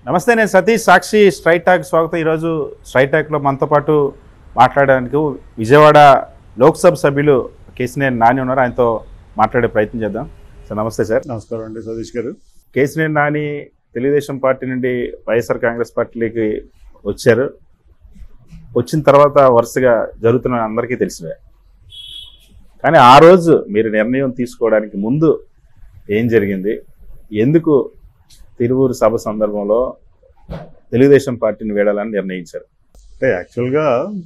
నమస్తే, నేను సతీష్, సాక్షి straight talk స్వాగతం. ఈరోజు స్ట్రైట్ టాక్లో మనతో పాటు మాట్లాడడానికి విజయవాడ లోక్సభ సభ్యులు కేశినేని నాని ఉన్నారు. ఆయనతో మాట్లాడే ప్రయత్నం చేద్దాం. సార్ నమస్తే. సార్ నమస్కారం అండి సతీష్ గారు. కేశినేని నాని తెలుగుదేశం పార్టీ నుండి వైఎస్ఆర్ కాంగ్రెస్ పార్టీలోకి వచ్చారు. వచ్చిన తర్వాత వరుసగా జరుగుతున్న అందరికీ తెలిసివే. కానీ ఆ రోజు మీరు నిర్ణయం తీసుకోవడానికి ముందు ఏం జరిగింది? ఎందుకు తిరువూరు సభ సందర్భంలో తెలుగుదేశం పార్టీని వీడాలని నిర్ణయించారు? అంటే యాక్చువల్గా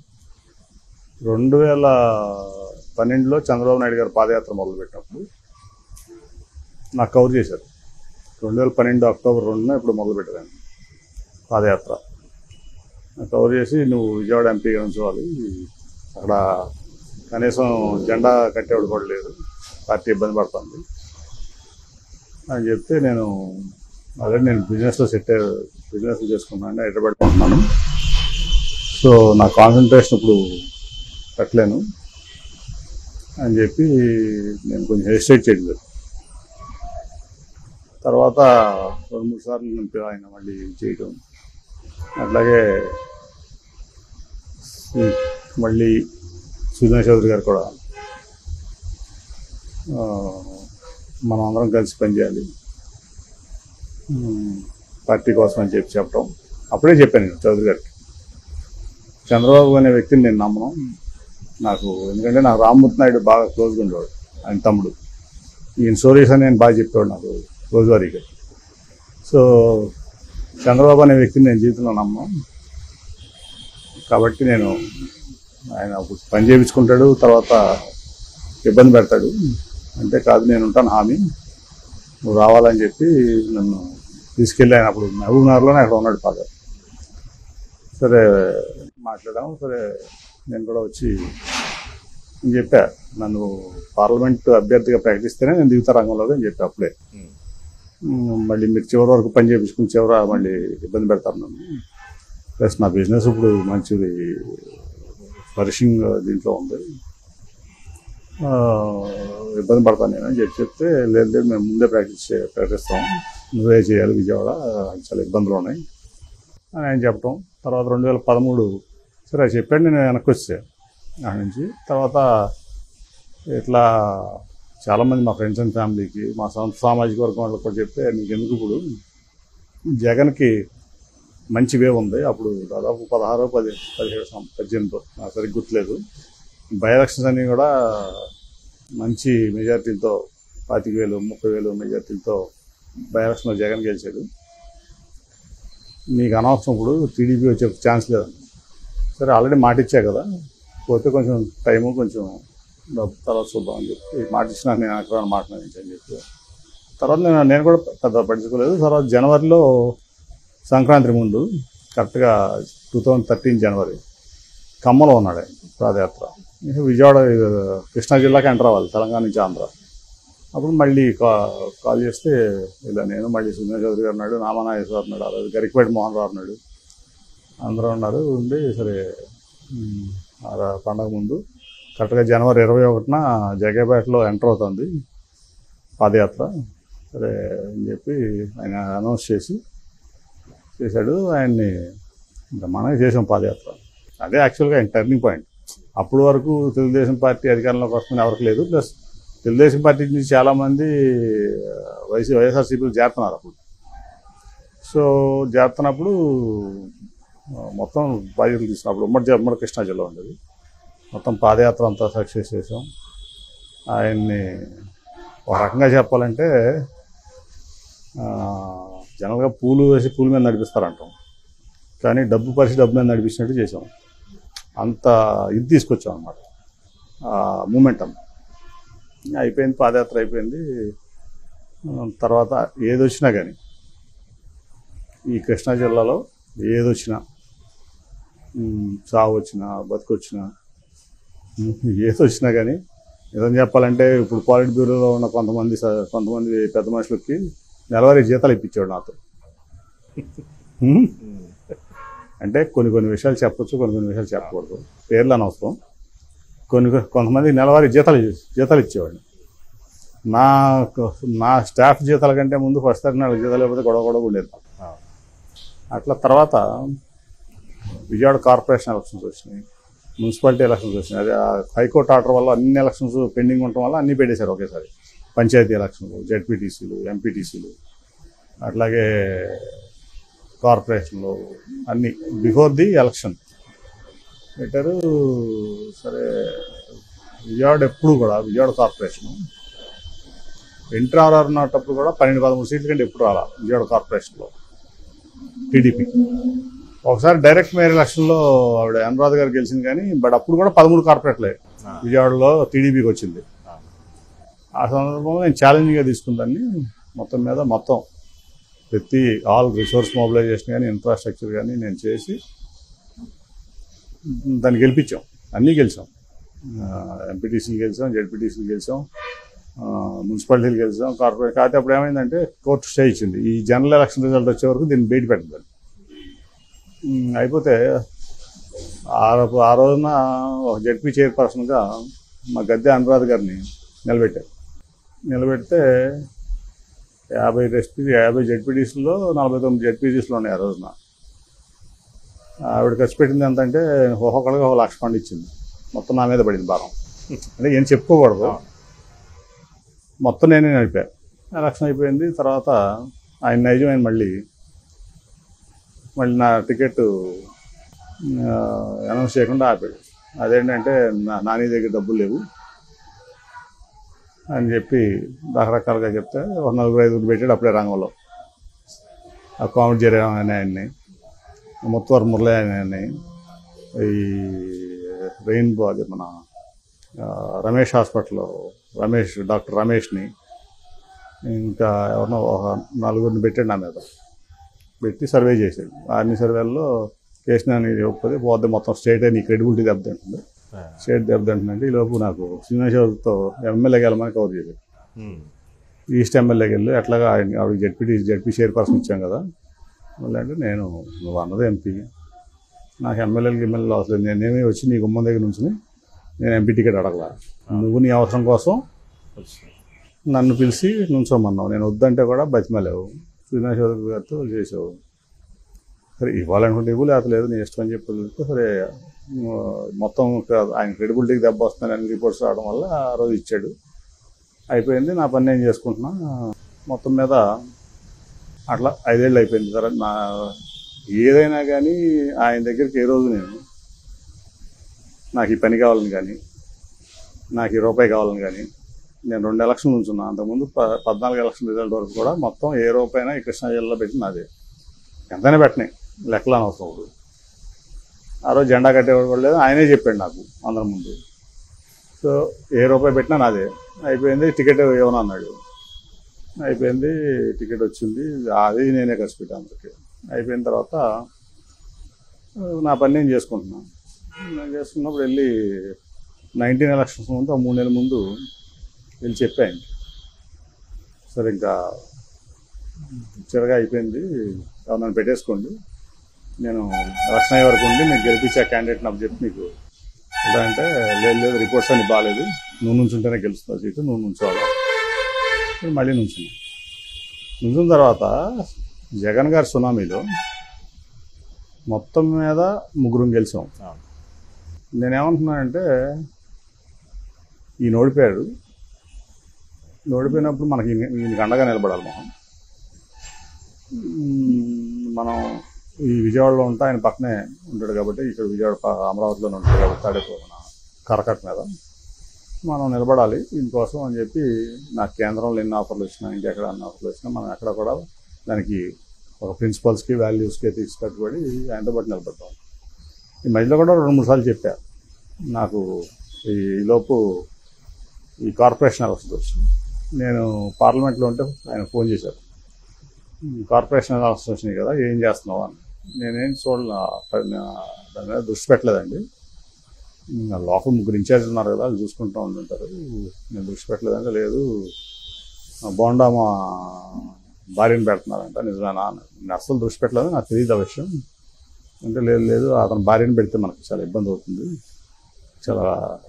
2012లో చంద్రబాబు నాయుడు గారు పాదయాత్ర మొదలుపెట్టినప్పుడు నాకు కవర్ చేశారు. 2012 అక్టోబర్ 2న ఇప్పుడు మొదలుపెట్టాను పాదయాత్ర. కవర్ చేసి నువ్వు విజయవాడ ఎంపీగా ఉంచుకోవాలి, అక్కడ కనీసం జెండా కట్టేవాడు కూడా లేదు, పార్టీ ఇబ్బంది పడుతుంది అని చెప్తే నేను బిజినెస్ చేసుకున్నాను, హైదరాబాద్ ఉంటున్నాను. సో నా కాన్సన్ట్రేషన్ ఇప్పుడు పెట్టలేను అని చెప్పి నేను కొంచెం హెసిటేట్ చేయలేదు. తర్వాత 2-3 సార్లు ఆయన మళ్ళీ చేయటం, అట్లాగే మళ్ళీ సుజనా చౌదరి గారు కూడా మనం అందరం కలిసి పనిచేయాలి పార్టీ కోసం అని చెప్పడం. అప్పుడే చెప్పాను నేను చౌదరి గారికి, చంద్రబాబు అనే వ్యక్తిని నేను నమ్మను నాకు, ఎందుకంటే నాకు రామ్మూర్తి నాయుడు బాగా క్లోజ్గా ఉండేవాడు, ఆయన తమ్ముడు. ఈయన స్టోరీస్ అని నేను బాగా చెప్పేవాడు నాకు రోజువారీగా. సో చంద్రబాబు అనే వ్యక్తిని నేను జీవితంలో నమ్మను, కాబట్టి నేను ఆయన పని చేయించుకుంటాడు, తర్వాత ఇబ్బంది పెడతాడు అంటే కాదు, నేను ఉంటాను హామీ, నువ్వు రావాలని చెప్పి నన్ను తీసుకెళ్ళి ఆయన అప్పుడు మహబూబ్నగర్లోనే అక్కడ ఉన్నాడు ఫాదర్. సరే మాట్లాడాము. సరే నేను కూడా వచ్చి చెప్పా, నన్ను పార్లమెంట్ అభ్యర్థిగా ప్రకటిస్తేనే నేను దిగుతా రంగంలోకి అని చెప్పి అప్పుడే. మళ్ళీ మీరు చివరి వరకు పని చేయించుకుని మళ్ళీ ఇబ్బంది పెడతారు నన్ను, ప్లస్ నా బిజినెస్ ఇప్పుడు మంచిది ఫ్లరిషింగ్ దీంట్లో ఉంది, ఇబ్బంది పడతాను నేను అని చెప్తే లేదు లేదు మేము ముందే ప్రకటిస్తాం, నువ్వే చేయాలి విజయవాడ, చాలా ఇబ్బందులు ఉన్నాయి అని ఆయన చెప్పడం. తర్వాత 2013 సరే చెప్పాడు, నేను వెనక్కి వచ్చాను అక్కడి నుంచి. తర్వాత ఇట్లా చాలామంది మా ఫ్రెండ్స్ అండ్ ఫ్యామిలీకి, మా సామాజిక వర్గం వాళ్ళకి కూడా చెప్తే, నీకు ఎందుకు ఇప్పుడు జగన్కి మంచి వేవ్ ఉంది, అప్పుడు దాదాపు 16, 17, 18 నాకు సరిగ్గా గుర్తులేదు, బై ఎలక్షన్స్ అన్నీ కూడా మంచి మెజార్టీలతో 25,000, 30,000 మెజార్టీలతో బై ఎలక్షన్లో జగన్ గెలిచాడు, నీకు అనవసరం ఇప్పుడు టీడీపీ వచ్చే ఛాన్స్ లేదండి. సరే ఆల్రెడీ మాట ఇచ్చా కదా, పోతే కొంచెం టైము కొంచెం డబ్బు తర్వాత చూద్దాం అని చెప్పి మాట ఇచ్చినా నేను అక్కడ మాట్లాడించని చెప్పి తర్వాత నేను కూడా పెద్ద పట్టించుకోలేదు. తర్వాత జనవరిలో సంక్రాంతి ముందు కరెక్ట్గా 2013 జనవరి ఖమ్మంలో ఉన్నాడు ఆయన పాదయాత్ర. విజయవాడ కృష్ణా జిల్లాకి ఎంటర్ అవ్వాలి తెలంగాణ నుంచి ఆంధ్ర. అప్పుడు మళ్ళీ కాల్ చేస్తే ఇలా నేను మళ్ళీ సుజనా చౌదరి గారు ఉన్నాడు, నామానాగేశ్వర ఉన్నాడు, అలాగే గరికపేట మోహన్ రావు ఉన్నాడు, అందరూ ఉన్నారు ఉండి. సరే పండగ ముందు కరెక్ట్గా జనవరి 21న జగేపేటలో ఎంటర్ అవుతుంది పాదయాత్ర. సరే అని చెప్పి ఆయన అనౌన్స్ చేశాడు. ఆయన్ని బ్రహ్మాండంగా చేసాం పాదయాత్ర. అదే యాక్చువల్గా ఆయన టర్నింగ్ పాయింట్. అప్పటి వరకు తెలుగుదేశం పార్టీ అధికారంలోకి వస్తుందని ఎవరికి లేదు, ప్లస్ తెలుగుదేశం పార్టీ నుంచి చాలామంది వైఎస్ఆర్సీపీలు చేరుతున్నారు అప్పుడు. సో చేరుతున్నప్పుడు మొత్తం బాధ్యతలు తీసుకున్నప్పుడు ఉమ్మడి కృష్ణా జిల్లా ఉండేది, మొత్తం పాదయాత్ర అంతా సక్సెస్ చేసాం. ఆయన్ని ఒక రకంగా చెప్పాలంటే జనరల్గా పూలు వేసి పూల మీద నడిపిస్తారంటాం, కానీ డబ్బు మీద నడిపించినట్టు చేసాం. అంత ఇది తీసుకొచ్చాం అన్నమాట మూమెంటం. అయిపోయింది, పాదయాత్ర అయిపోయింది. తర్వాత ఏదొచ్చినా కానీ ఈ కృష్ణా జిల్లాలో ఏదొచ్చినా, చావు వచ్చినా బతుకొచ్చినా ఏదొచ్చినా కానీ నిజం చెప్పాలంటే ఇప్పుడు పాలిట్ బ్యూరోలో ఉన్న కొంతమంది పెద్ద మనుషులకి నెలవారీ జీతాలు ఇప్పించాడు నాతో. అంటే కొన్ని విషయాలు చెప్పొచ్చు, కొన్ని విషయాలు చెప్పకూడదు, పేర్లు అనవసరం. కొంతమంది నెలవారీ జీతాలు ఇచ్చేవాడిని. నా స్టాఫ్ జీతాల కంటే ముందు ఫస్ట్ 4 జీతాలు లేకపోతే గొడవ ఉండేది. అట్లా తర్వాత విజయవాడ కార్పొరేషన్ ఎలక్షన్స్ వచ్చినాయి, మున్సిపాలిటీ ఎలక్షన్స్ వచ్చినాయి. అదే హైకోర్టు ఆర్డర్ వల్ల అన్ని ఎలక్షన్స్ పెండింగ్ ఉండటం వల్ల అన్నీ పెట్టేశారు ఒకేసారి. పంచాయతీ ఎలక్షన్లు, జెడ్పీటీసీలు, ఎంపీటీసీలు, అట్లాగే కార్పొరేషన్లు అన్నీ బిఫోర్ ది ఎలక్షన్ పెట్టారు. సరే విజయవాడ ఎప్పుడు కూడా విజయవాడ కార్పొరేషన్ ఎన్టీఆర్ ఉన్నప్పుడు కూడా 12-13 సీట్ల కంటే ఎప్పుడు రాలా విజయవాడ కార్పొరేషన్లో టీడీపీ. ఒకసారి డైరెక్ట్ మేయర్ ఎలక్షన్లో ఆవిడ అనురాధ గారు గెలిచింది, కానీ బట్ అప్పుడు కూడా 13 కార్పొరేట్లే విజయవాడలో టీడీపీకి వచ్చింది. ఆ సందర్భంలో నేను ఛాలెంజ్గా తీసుకుందాన్ని. మొత్తం ప్రతి ఆల్ రిసోర్స్ మొబిలైజేషన్ కానీ ఇన్ఫ్రాస్ట్రక్చర్ కానీ నేను చేసి దాన్ని గెలిపించాం. అన్నీ గెలిచాం. ఎంపీటీసీలు గెలిచాం, జెడ్పీటీసీలు గెలిచాం, మున్సిపాలిటీలు గెలిచాం, కార్పొరేట్. కాకపోతే అప్పుడు ఏమైందంటే కోర్టు స్టే ఇచ్చింది, ఈ జనరల్ ఎలక్షన్ రిజల్ట్ వచ్చే వరకు దీన్ని బయట పెట్టద్దని. అయిపోతే ఆ రోజున ఒక జెడ్పీ చైర్పర్సన్గా మా గద్దె అనురాధ గారిని నిలబెడితే 50 జెడ్పీటీసీలో 49 జెడ్పీటీసీలు ఉన్నాయి ఆ రోజున. ఆవిడ ఖర్చు పెట్టింది ఎంతంటే ఒక్కొక్కడిగా 1 లక్ష ఫండ్ ఇచ్చింది. మొత్తం నా మీద పడింది భారం. అంటే ఏం చెప్పుకోకూడదు, మొత్తం నేనే నడిపాను. ఎలక్షన్ అయిపోయింది. తర్వాత ఆయన నైజమైన మళ్ళీ నా టికెట్ అనౌన్స్ చేయకుండా ఆపాడు. అదేంటంటే నాని దగ్గర డబ్బులు లేవు అని చెప్పి రకరకాలుగా చెప్తే ఒక 4-5 పెట్టాడు అప్పుడే రంగంలో. ఆ కామెడీ జరగడం అనే ఆయన్ని, ముత్తవర్ మురళి ఆయన్ని, ఈ రెయిన్బో అది మన రమేష్ హాస్పిటల్లో డాక్టర్ రమేష్ని, ఇంకా ఎవరినో ఒక 4 పెట్టాడు నా మీద. పెట్టి సర్వే చేశాడు. అన్ని సర్వేల్లో కేసీఆర్ ఇవ్వకపోతే పోతే మొత్తం స్టేటే నీ క్రెడిబిలిటీ దెబ్బతింటుంది. స్టేట్ దెబ్బతింటుందంటే ఈలోపు నాకు శ్రీనివాసరావుతో ఎమ్మెల్యేకి వెళ్ళమని కవర్ చేశాడు. ఈస్ట్ ఎమ్మెల్యేకి వెళ్ళి ఎట్లాగా ఆవిడ జెడ్పీ చైర్పర్సన్ ఇచ్చాం కదా మళ్ళీ అంటే, నువ్వు అన్నది ఎంపీ, నాకు ఎమ్మెల్యేలు అవసరం, నేనేమి వచ్చి నీ గుమ్మం దగ్గర నుంచి నేను ఎంపీ టికెట్ అడగలా, నువ్వు నీ అవసరం కోసం నన్ను పిలిచి నుంచోమన్నావు, నేను వద్దంటే కూడా బతిమలేవు, శ్రీనివాసరావు గారితో చేసావు. సరే ఇవ్వాలనుకుంటే ఇవ్వు, లేకపోతే నీ ఇష్టం అని చెప్పి సరే మొత్తం ఆయన క్రెడిబిలిటీకి దెబ్బ వస్తుందని అన్ని రిపోర్ట్స్ రావడం వల్ల ఆ రోజు ఇచ్చాడు. అయిపోయింది, నా పని నేను చేసుకుంటున్నా. మొత్తం మీద అట్లా 5 ఏళ్ళు అయిపోయింది. తర్వాత ఏదైనా కానీ ఆయన దగ్గరికి ఏ రోజు నాకు ఈ పని కావాలని కానీ, నాకు ఈ రూపాయి కావాలని కానీ, నేను 2 ఎలక్షన్లు ఉంచున్నా. అంతకుముందు 14 ఎలక్షన్ రిజల్ట్ వరకు కూడా మొత్తం ఏ రూపాయినా ఈ కృష్ణా జిల్లాలో పెట్టి నాదే, ఎంతైనా పెట్టినాయి, లెక్కలు అనవసరం. ఇప్పుడు ఆ రోజు జెండా కట్టేవాడు కూడా లేదు, ఆయనే చెప్పాడు నాకు అందరి ముందు. సో ఏ రూపాయి పెట్టినా నాదే. అయిపోయింది, టికెట్ ఏమన్నా అన్నాడు. అయిపోయింది, టికెట్ వచ్చింది, అది నేనే ఖర్చు పెట్టాను అందరికి. అయిపోయిన తర్వాత నా పని నేను చేసుకుంటున్నాను. నేను చేసుకున్నప్పుడు వెళ్ళి 19 ఎలక్షన్స్ ముందు 3 నెలల ముందు వెళ్ళి చెప్పాను, సరే ఇంకా చిరగా అయిపోయింది, నన్ను పెట్టేసుకోండి, నేను ఎలక్షన్ అయ్యే వరకు ఉండి మీకు గెలిపించే క్యాండిడేట్ నాకు చెప్పి మీకు అంటే, లేదు రిపోర్ట్స్ అన్ని బాగాలేదు, నువ్వు నుంచుంటేనే గెలుస్తావు సీటు, నువ్వు నుంచోవాలి. మళ్ళీ నుంచున్న తర్వాత జగన్ గారి సునామీలో మొత్తం మీద 3 గెలిచాం. నేనేమంటున్నానంటే, ఈయన ఓడిపోయినప్పుడు మనకి ఈయనకి అండగా నిలబడాలి. మనం ఈ విజయవాడలో ఉంటే ఆయన పక్కనే ఉంటాడు కాబట్టి, ఇక్కడ విజయవాడ అమరావతిలోనే ఉంటాడు కాబట్టి తాడేపోయిన కరకట్ట మీద మనం నిలబడాలి దీనికోసం అని చెప్పి, నాకు కేంద్రంలో ఎన్ని ఆఫర్లు వచ్చినా, ఇంకెక్కడ అన్ని ఆఫర్లు వచ్చినా మనం ఎక్కడ కూడా దానికి ఒక ప్రిన్సిపల్స్కి వాల్యూస్కి తీసి కట్టుబడి ఆయనతో పాటు నిలబడతాం. ఈ మధ్యలో కూడా 2-3 సార్లు చెప్పా, నాకు ఈలోపు ఈ కార్పొరేషన్ ఎలక్షన్స్ వచ్చింది. నేను పార్లమెంట్లో ఉంటే ఆయన ఫోన్ చేశారు, కార్పొరేషన్ ఎలక్షన్స్ వచ్చినాయి కదా, ఏం చేస్తున్నావు అని. నేనేం దాని మీద దృష్టి పెట్టలేదండి. లోకల్ 3 ఇన్ఛార్జ్ ఉన్నారు కదా, వాళ్ళు చూసుకుంటూ ఉంటుంటారు, నేను దృష్టి పెట్టలేదంటే, లేదు బోండా మా భార్యను పెడుతున్నారంట, నిజమేనా? నేను అస్సలు దృష్టి పెట్టలేదు, నాకు తెలియదు ఆ విషయం అంటే. లేదు అతను భార్యను పెడితే మనకు చాలా ఇబ్బంది అవుతుంది, చాలా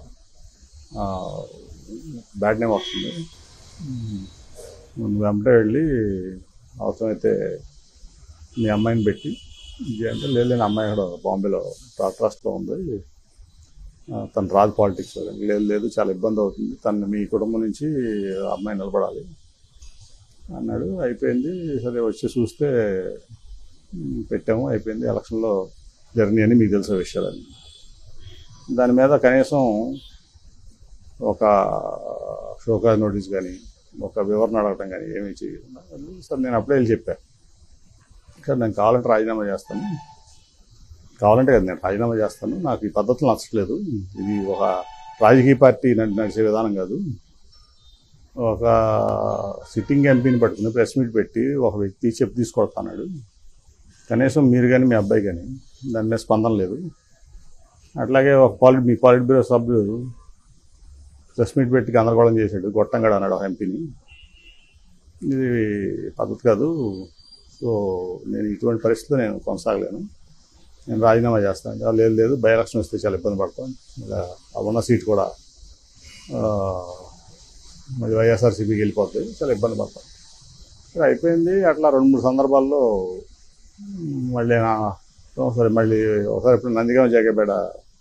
బ్యాడ్ నేమ్ వస్తుంది, నువ్వు వెంబడే వెళ్ళి అవసరమైతే మీ అమ్మాయిని పెట్టి విజయ అంటే లేదు అమ్మాయి కూడా బాంబేలో ట్రస్ట్లో ఉంది, తను రాదు పాలిటిక్స్లో. లేదు లేదు చాలా ఇబ్బంది అవుతుంది, తను మీ కుటుంబం నుంచి అమ్మాయి నిలబడాలి అన్నాడు. అయిపోయింది, సరే వచ్చి చూస్తే పెట్టాము, అయిపోయింది. ఎలక్షన్లో జర్నీ అని మీకు తెలిసే విషయాలని దాని మీద కనీసం ఒక షోకాజ్ నోటీస్ కానీ ఒక వివరణ అడగటం కానీ ఏమీ చేయకుండా సార్ నేను అప్పుడే వెళ్ళి చెప్పాను, సార్ నేను కావాలంటే రాజీనామా చేస్తాను, కావాలంటే కదా నేను రాజీనామా చేస్తాను, నాకు ఈ పద్ధతులు నచ్చట్లేదు, ఇది ఒక రాజకీయ పార్టీ నడిచే విధానం కాదు, ఒక సిట్టింగ్ ఎంపీని పట్టుకుని ప్రెస్ మీట్ పెట్టి ఒక వ్యక్తి చెప్పు తీసుకొడతాడు, కనీసం మీరు కానీ మీ అబ్బాయి కానీ దాని మీద స్పందన లేదు. అట్లాగే ఒక మీ పాలిట్ బ్యూరో సభ్యుడు ప్రెస్ మీట్ పెట్టి గందరగోళం చేశాడు, గొట్టంగాడు అన్నాడు ఒక ఎంపీని, ఇది పద్ధతి కాదు, సో నేను ఇటువంటి పరిస్థితిలో నేను కొనసాగలేను, నేను రాజీనామా చేస్తాను. లేదు లేదు బై ఎలక్షన్ వస్తే చాలా ఇబ్బంది పడతాను, ఇలా ఉన్న సీట్ కూడా మరి వైఎస్ఆర్సీపీకి వెళ్ళిపోతుంది, చాలా ఇబ్బంది పడతాం. అయిపోయింది. అట్లా 2-3 సందర్భాల్లో మళ్ళీ సరే మళ్ళీ ఒకసారి ఇప్పుడు నందిగామ జాగేపేట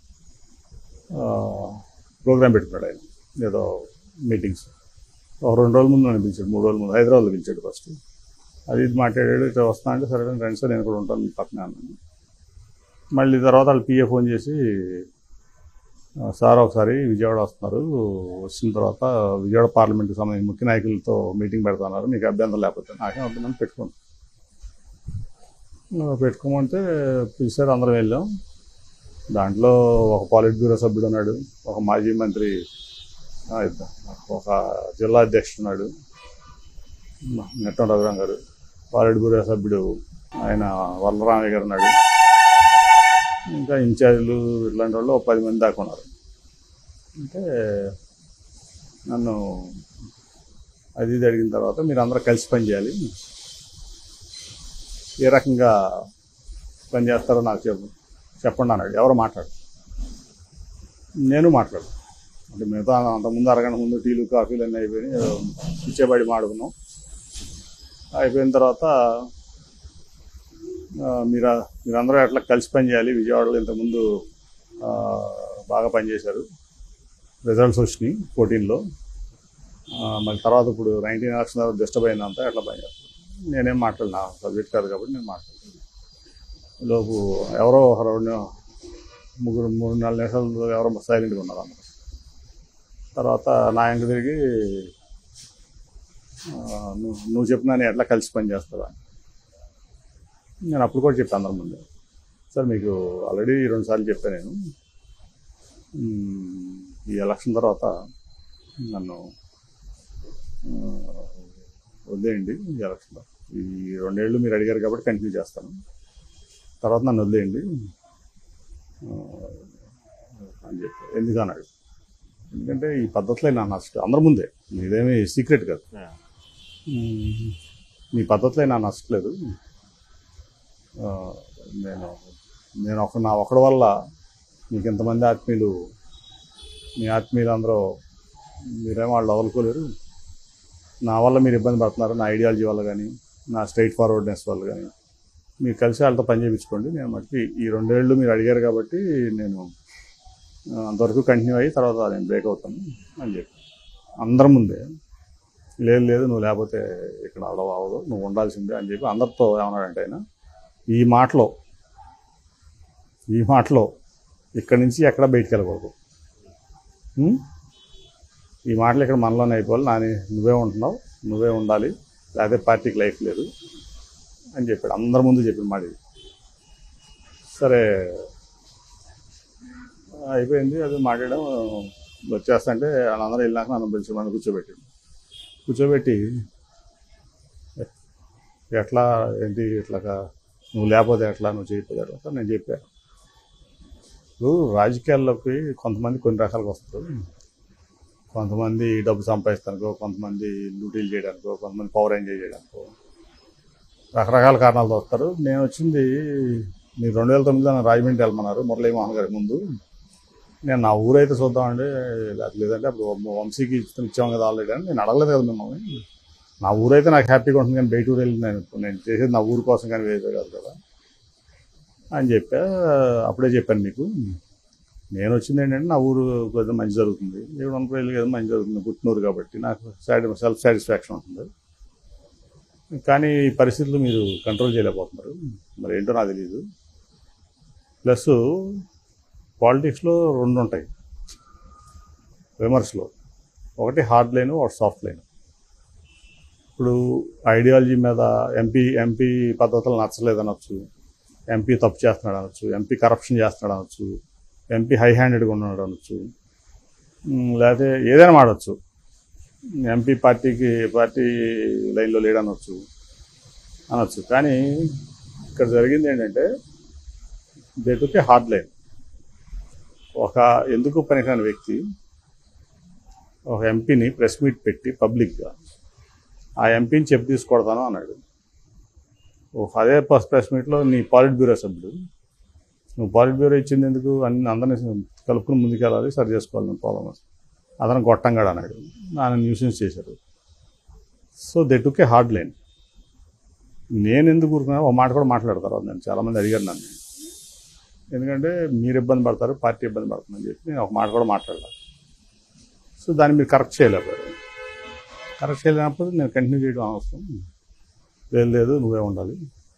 ప్రోగ్రాం పెట్టుకున్నాడు ఆయన, ఏదో మీటింగ్స్. ఒక 2 రోజుల ముందు నన్ను పిలిచాడు, 3 రోజుల ముందు హైదరాబాద్లో పిలిచాడు. ఫస్ట్ అది మాట్లాడాడు, ఇట్లా వస్తా అంటే సరే రండి సార్ నేను కూడా ఉంటాను మీ పక్కన అన్నాను. మళ్ళీ తర్వాత వాళ్ళు పిఏ ఫోన్ చేసి సార్ ఒకసారి విజయవాడ వస్తున్నారు, వచ్చిన తర్వాత విజయవాడ పార్లమెంట్కి సంబంధించిన ముఖ్య నాయకులతో మీటింగ్ పెడుతున్నారు, మీకు అభ్యంతరం లేకపోతే నాకేం అభ్యంతరం పెట్టుకోమంటే పిలిచారు. అందరం వెళ్ళాం. దాంట్లో ఒక పాలిట్ బ్యూరో సభ్యుడు ఉన్నాడు, ఒక మాజీ మంత్రి, ఒక జిల్లా అధ్యక్షుడు ఉన్నాడు నెట్టం రఘురాం గారు, పాలిట్ బ్యూరో సభ్యుడు ఆయన వరలరామయ్య గారు ఉన్నాడు, ఇంకా ఇన్ఛార్జీలు ఇట్లాంటి వాళ్ళు 10 మంది దాకా ఉన్నారు. అంటే నన్ను అది ఇది అడిగిన తర్వాత మీరు అందరూ కలిసి పనిచేయాలి, ఏ రకంగా పనిచేస్తారో నాకు చెప్పండి అన్నాడు. ఎవరో మాట్లాడు, నేను మాట్లాడు అంటే మిగతా అంతకుముందు అరగంట ముందు టీలు కాఫీలు అన్నీ అయిపోయినాయి, పిచ్చేబడి మాడుకున్నాం. అయిపోయిన తర్వాత మీరందరూ ఎట్లా కలిసి పనిచేయాలి, విజయవాడలో ఇంతకుముందు బాగా పనిచేశారు, రిజల్ట్స్ వచ్చినాయి 14లో, మళ్ళీ తర్వాత ఇప్పుడు 19 ఎలక్షన్ తర్వాత డిస్టర్బ్ అయిందంతా ఎట్లా పనిచేస్తారు. నేనేం మాట్లాడినా సబ్జెక్ట్ కాదు కాబట్టి నేను మాట్లాడతాను. లోపు ఎవరో ఒక 3-4 నిమిషాలు ఎవరో సైలెంట్గా ఉన్నారు అందరూ. తర్వాత నా ఇంక తిరిగి నువ్వు చెప్పినా నేను ఎట్లా కలిసి పనిచేస్తావా, నేను అప్పుడు కూడా చెప్పాను అందరి ముందు, సార్ మీకు ఆల్రెడీ 2 సార్లు చెప్పాను నేను, ఈ ఎలక్షన్ తర్వాత నన్ను వదిలేయండి, ఈ ఎలక్షన్లో ఈ 2 ఏళ్ళు మీరు అడిగారు కాబట్టి కంటిన్యూ చేస్తాను, తర్వాత నన్ను వదిలేయండి అని చెప్పి. ఎందుకు అన్నాడు, ఎందుకంటే ఈ పద్ధతిలో నాకు నష్టం, అందరి ముందే, ఇదేమీ సీక్రెట్ కాదు, మీ పద్ధతిలో నాకు నచ్చట్లేదు, నేను నా ఒకడి వల్ల మీకు ఇంతమంది ఆత్మీయులు, మీ ఆత్మీయులు అందరూ మీరేమో వాళ్ళు వదులుకోలేరు, నా వల్ల మీరు ఇబ్బంది పడుతున్నారు, నా ఐడియాలజీ వల్ల కానీ నా స్ట్రైట్ ఫార్వర్డ్నెస్ వల్ల కానీ, మీరు కలిసి వాళ్ళతో పని చేయించుకోండి, నేను మట్టి ఈ 2 ఏళ్ళు మీరు అడిగారు కాబట్టి నేను అంతవరకు కంటిన్యూ అయ్యి తర్వాత నేను బ్రేక్ అవుతాను అని చెప్పి అందరి ముందే. లేదు లేదు నువ్వు లేకపోతే ఇక్కడ అవ్వదు, నువ్వు ఉండాల్సిందే అని చెప్పి అందరితో ఏమన్నాడంటే ఆయన, ఈ మాటలో ఇక్కడి నుంచి ఎక్కడ బయటికి వెళ్ళకూడదు, ఈ మాటలు ఇక్కడ మనలోనే అయిపోవాలి, నువ్వే ఉంటున్నావు, నువ్వే ఉండాలి, లేకపోతే పార్టీకి లైఫ్ లేదు అని చెప్పాడు. అందరి ముందు చెప్పిన మాట ఇది. సరే అయిపోయింది, అది మాట్లాడడం వచ్చేస్తా అంటే వాళ్ళందరూ వెళ్ళినాక నన్ను పిలిచి మనం కూర్చోబెట్టి ఎట్లా ఏంటి ఇట్లాగా నువ్వు లేకపోతే ఎట్లా, నువ్వు చేయకపోతే ఎట్లా నేను చెప్పాను. ఇప్పుడు రాజకీయాల్లోకి కొంతమంది కొన్ని రకాలుగా వస్తారు, కొంతమంది డబ్బు సంపాదిస్తానికో, కొంతమంది లూటీలు చేయడానికో, కొంతమంది పవర్ ఎంజాయ్ చేయడానికో రకరకాల కారణాలతో వస్తారు. నేను వచ్చింది మీరు 2009లో రాజమండ్రి వెళ్ళమన్నారు మురళీమోహన్ గారి ముందు, నేను నా ఊరైతే చూద్దామండి, లేదంటే అప్పుడు వంశీకి ఇచ్చాం కదా ఆల్రెడీ అని నేను అడగలేదు కదా మిమ్మల్ని, నా ఊరైతే నాకు హ్యాపీగా ఉంటుంది కానీ బయట ఊరు వెళ్ళి నేను చేసేది నా ఊరు కోసం కానీ వేరే కాదు కదా, అని చెప్పా. అప్పుడే చెప్పాను మీకు, నేను వచ్చింది ఏంటంటే నా ఊరు కొద్దిగా మంచి జరుగుతుంది, ఇక్కడ ఉన్నప్పుడు కదా మంచి జరుగుతుంది, పుట్టినూరు కాబట్టి నాకు సెల్ఫ్ సాటిస్ఫాక్షన్ ఉంటుంది. కానీ ఈ పరిస్థితులు మీరు కంట్రోల్ చేయలేకపోతున్నారు, మరి ఏంటో నాకు తెలియదు. ప్లస్ పాలిటిక్స్లో రెండు ఉంటాయి విమర్శలో, ఒకటి హార్డ్ లైన్, ఒకటి సాఫ్ట్ లైన్. ఇప్పుడు ఐడియాలజీ మీద ఎంపీ పద్ధతులు నచ్చలేదు అనొచ్చు, ఎంపీ తప్పు చేస్తున్నాడు అనొచ్చు, ఎంపీ కరప్షన్ చేస్తున్నాడు అనొచ్చు, ఎంపీ హై హ్యాండెడ్గా ఉన్నాడు అనొచ్చు, లేకపోతే ఏదైనా మాడవచ్చు, ఎంపీ పార్టీ లైన్లో లేడనొచ్చు అనొచ్చు. కానీ ఇక్కడ జరిగింది ఏంటంటే దేటుకే హార్డ్ లైన్. ఒక ఎందుకు పనికిరాని వ్యక్తి ఒక ఎంపీని ప్రెస్ మీట్ పెట్టి పబ్లిక్గా ఆ ఎంపీని చెప్పి తీసుకొడతాను అన్నాడు. అదే ప్రెస్ మీట్లో నీ పాలిట్ బ్యూరో సభ్యుడు, నువ్వు పాలిట్ బ్యూరో ఇచ్చింది ఎందుకు, అందరినీ కలుపుకుని ముందుకెళ్ళాలి, సరి చేసుకోవాలి నేను ప్రాబ్లమ్, అతను గొట్టంగాడు అన్నాడు, నన్ను న్యూసెన్స్ చేశారు. So they took a hard line. నేను ఎందుకు ఊరుకున్నా ఒక మాట కూడా మాట్లాడతారు, నేను చాలామంది అడిగారు నన్ను, ఎందుకంటే మీరు ఇబ్బంది పడతారు, పార్టీ ఇబ్బంది పడుతుందని చెప్పి నేను ఒక మాట కూడా మాట్లాడాలి. సో దాన్ని మీరు కరెక్ట్ చేయలేనప్పుడు నేను కంటిన్యూ చేయడం అవసరం లేదు, నువ్వే ఉండాలి,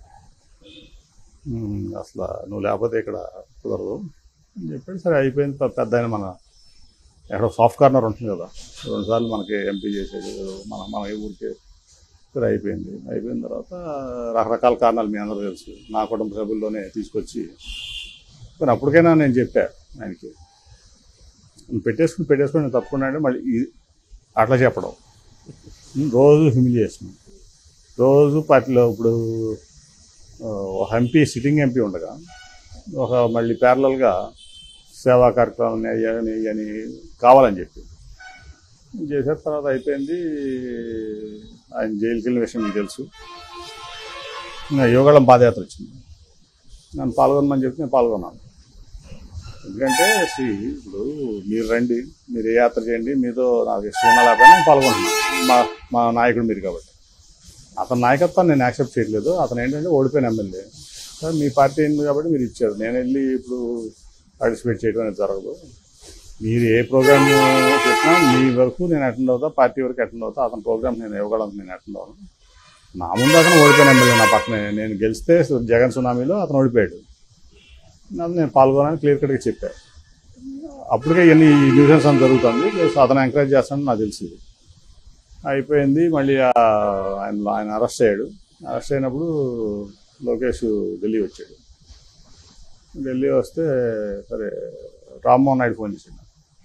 అసలు నువ్వు లేకపోతే ఇక్కడ కుదరదు అని చెప్పాడు. సరే అయిపోయింది. పెద్ద ఆయన మన ఎక్కడో సాఫ్ట్ కార్నర్ ఉంటుంది కదా, 2 సార్లు మనకి ఎంపీ చేసేది మన ఊరికే. సరే అయిపోయిన తర్వాత రకరకాల కారణాలు మీ అందరూ తెలుసు, నా కుటుంబ సభ్యుల్లోనే తీసుకొచ్చి, కానీ అప్పటికైనా నేను చెప్పా ఆయనకి, నువ్వు పెట్టేసుకుని నేను తప్పకుండా అంటే మళ్ళీ అట్లా చెప్పడం, రోజు హ్యూమిలియేషన్, రోజు పార్టీలో. ఇప్పుడు ఒక ఎంపీ సిట్టింగ్ ఎంపీ ఉండగా ఒక మళ్ళీ ప్యారలల్గా సేవా కార్యక్రమాలని అని కావాలని చెప్పి చేసిన తర్వాత అయిపోయింది. ఆయన జైలుకి వెళ్ళిన విషయం మీకు తెలుసు. యోగాళం పాదయాత్ర వచ్చింది, నన్ను పాల్గొనమని చెప్పి నేను పాల్గొన్నాను. ఎందుకంటే ఇప్పుడు మీరు రండి, మీరు ఏ యాత్ర చేయండి, మీతో నాకు ఇష్టం ఉన్నా లేకపోయినా నేను పాల్గొంటున్నాను, మా నాయకుడు మీరు కాబట్టి. అతని నాయకత్వాన్ని నేను యాక్సెప్ట్ చేయట్లేదు. అతను ఏంటంటే ఓడిపోయిన ఎమ్మెల్యే, మీ పార్టీ ఉంది కాబట్టి మీరు ఇచ్చారు, నేను వెళ్ళి ఇప్పుడు పార్టిసిపేట్ చేయడం అనేది జరగదు. మీరు ఏ ప్రోగ్రామ్ చెప్పినా మీ వరకు నేను అటెండ్ అవుతా, పార్టీ వరకు అటెండ్ అవుతా, అతని ప్రోగ్రామ్ నేను ఇవ్వగలను, నేను అటెండ్ అవ్వను. నా ముందు అతను ఓడిపోయిన ఎమ్మెల్యే, నా పక్కనే నేను గెలిస్తే జగన్ సునామీలో అతను ఓడిపోయాడు, నేను పాల్గొనాలని క్లియర్ కట్గా చెప్పాను. అప్పటికే ఇవన్నీ న్యూసెన్స్ అని జరుగుతుంది, అతను ఎంకరేజ్ చేస్తానని నాకు తెలిసింది. అయిపోయింది. మళ్ళీ ఆయన అరెస్ట్ అయ్యాడు. అరెస్ట్ అయినప్పుడు లోకేష్ ఢిల్లీ వచ్చాడు. ఢిల్లీ వస్తే సరే రామ్మోహన్ నాయుడు ఫోన్ చేశాడు,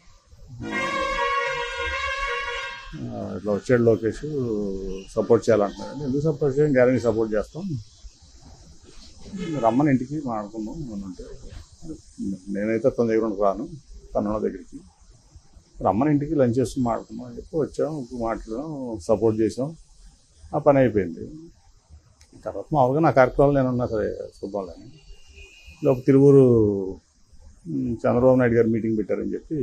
ఇట్లా వచ్చాడు లోకేష్, సపోర్ట్ చేయాలంటున్నాడు. ఎందుకు సపోర్ట్ చేయాలి, గ్యారెంటీ సపోర్ట్ చేస్తాం, రమ్మని ఇంటికి మాట్లాడుకున్నాం అని ఉంటే, నేనైతే తన దగ్గర రాను, తన దగ్గరికి రమ్మని ఇంటికి లంచ్ చేసుకుని మాట్లాడుకున్నాం అని చెప్పి వచ్చాం, మాట్లాడాం, సపోర్ట్ చేసాం, ఆ పని అయిపోయింది. తర్వాత మామూలుగా నా కార్యక్రమాలు నేనున్నా సరే చూద్దాంలేని లోపు తిరువూరు చంద్రబాబు నాయుడు గారు మీటింగ్ పెట్టారని చెప్పి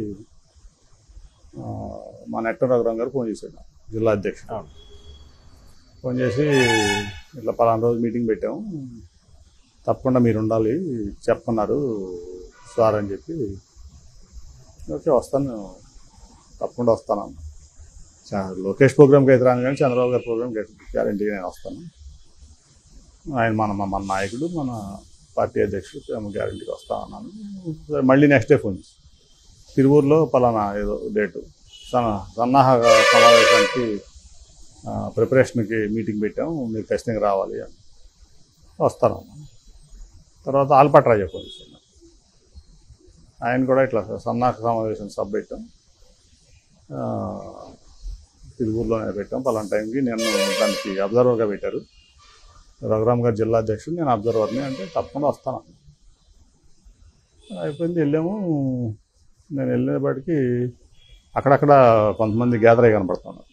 మా నెట్ట రఘురాం గారు ఫోన్ చేశాడు, జిల్లా అధ్యక్షుడు. ఫోన్ చేసి ఇట్లా పలానా రోజు మీటింగ్ పెట్టాము, తప్పకుండా మీరు ఉండాలి చెప్తున్నారు సార్ అని చెప్పి, ఓకే వస్తాను, తప్పకుండా వస్తాను. లోకేష్ ప్రోగ్రామ్కి అయితే రాను కానీ చంద్రబాబు గారి ప్రోగ్రామ్కి గ్యారెంటీగా నేను వస్తాను, ఆయన మన నాయకుడు, మన పార్టీ అధ్యక్షుడు, గ్యారెంటీగా వస్తా అన్నాను. మళ్ళీ నెక్స్ట్ డే ఫోన్ చేసి తిరువూరులో పలానా ఏదో డేటు సన్నాహ సమావేశానికి ప్రిపరేషన్కి మీటింగ్ పెట్టాము, మీరు ఖచ్చితంగా రావాలి అని. వస్తాను. తర్వాత ఆల్పట్రాజా ఫోన్ చేశాను, ఆయన కూడా ఇట్లా సన్నాహ సమావేశం సభ పెట్టాం, తిరువూరులోనే పెట్టాం, పలానా టైంకి నేను దానికి అబ్జర్వర్గా పెట్టారు, రఘురామ్ గారు జిల్లా అధ్యక్షుడు, నేను అబ్జర్వర్ని అంటే తప్పకుండా వస్తాను. అయిపోయింది. వెళ్ళాము. నేను వెళ్ళేపాటికి అక్కడక్కడ కొంతమంది గ్యాదర్ అయ్యి కనపడుతున్నారు.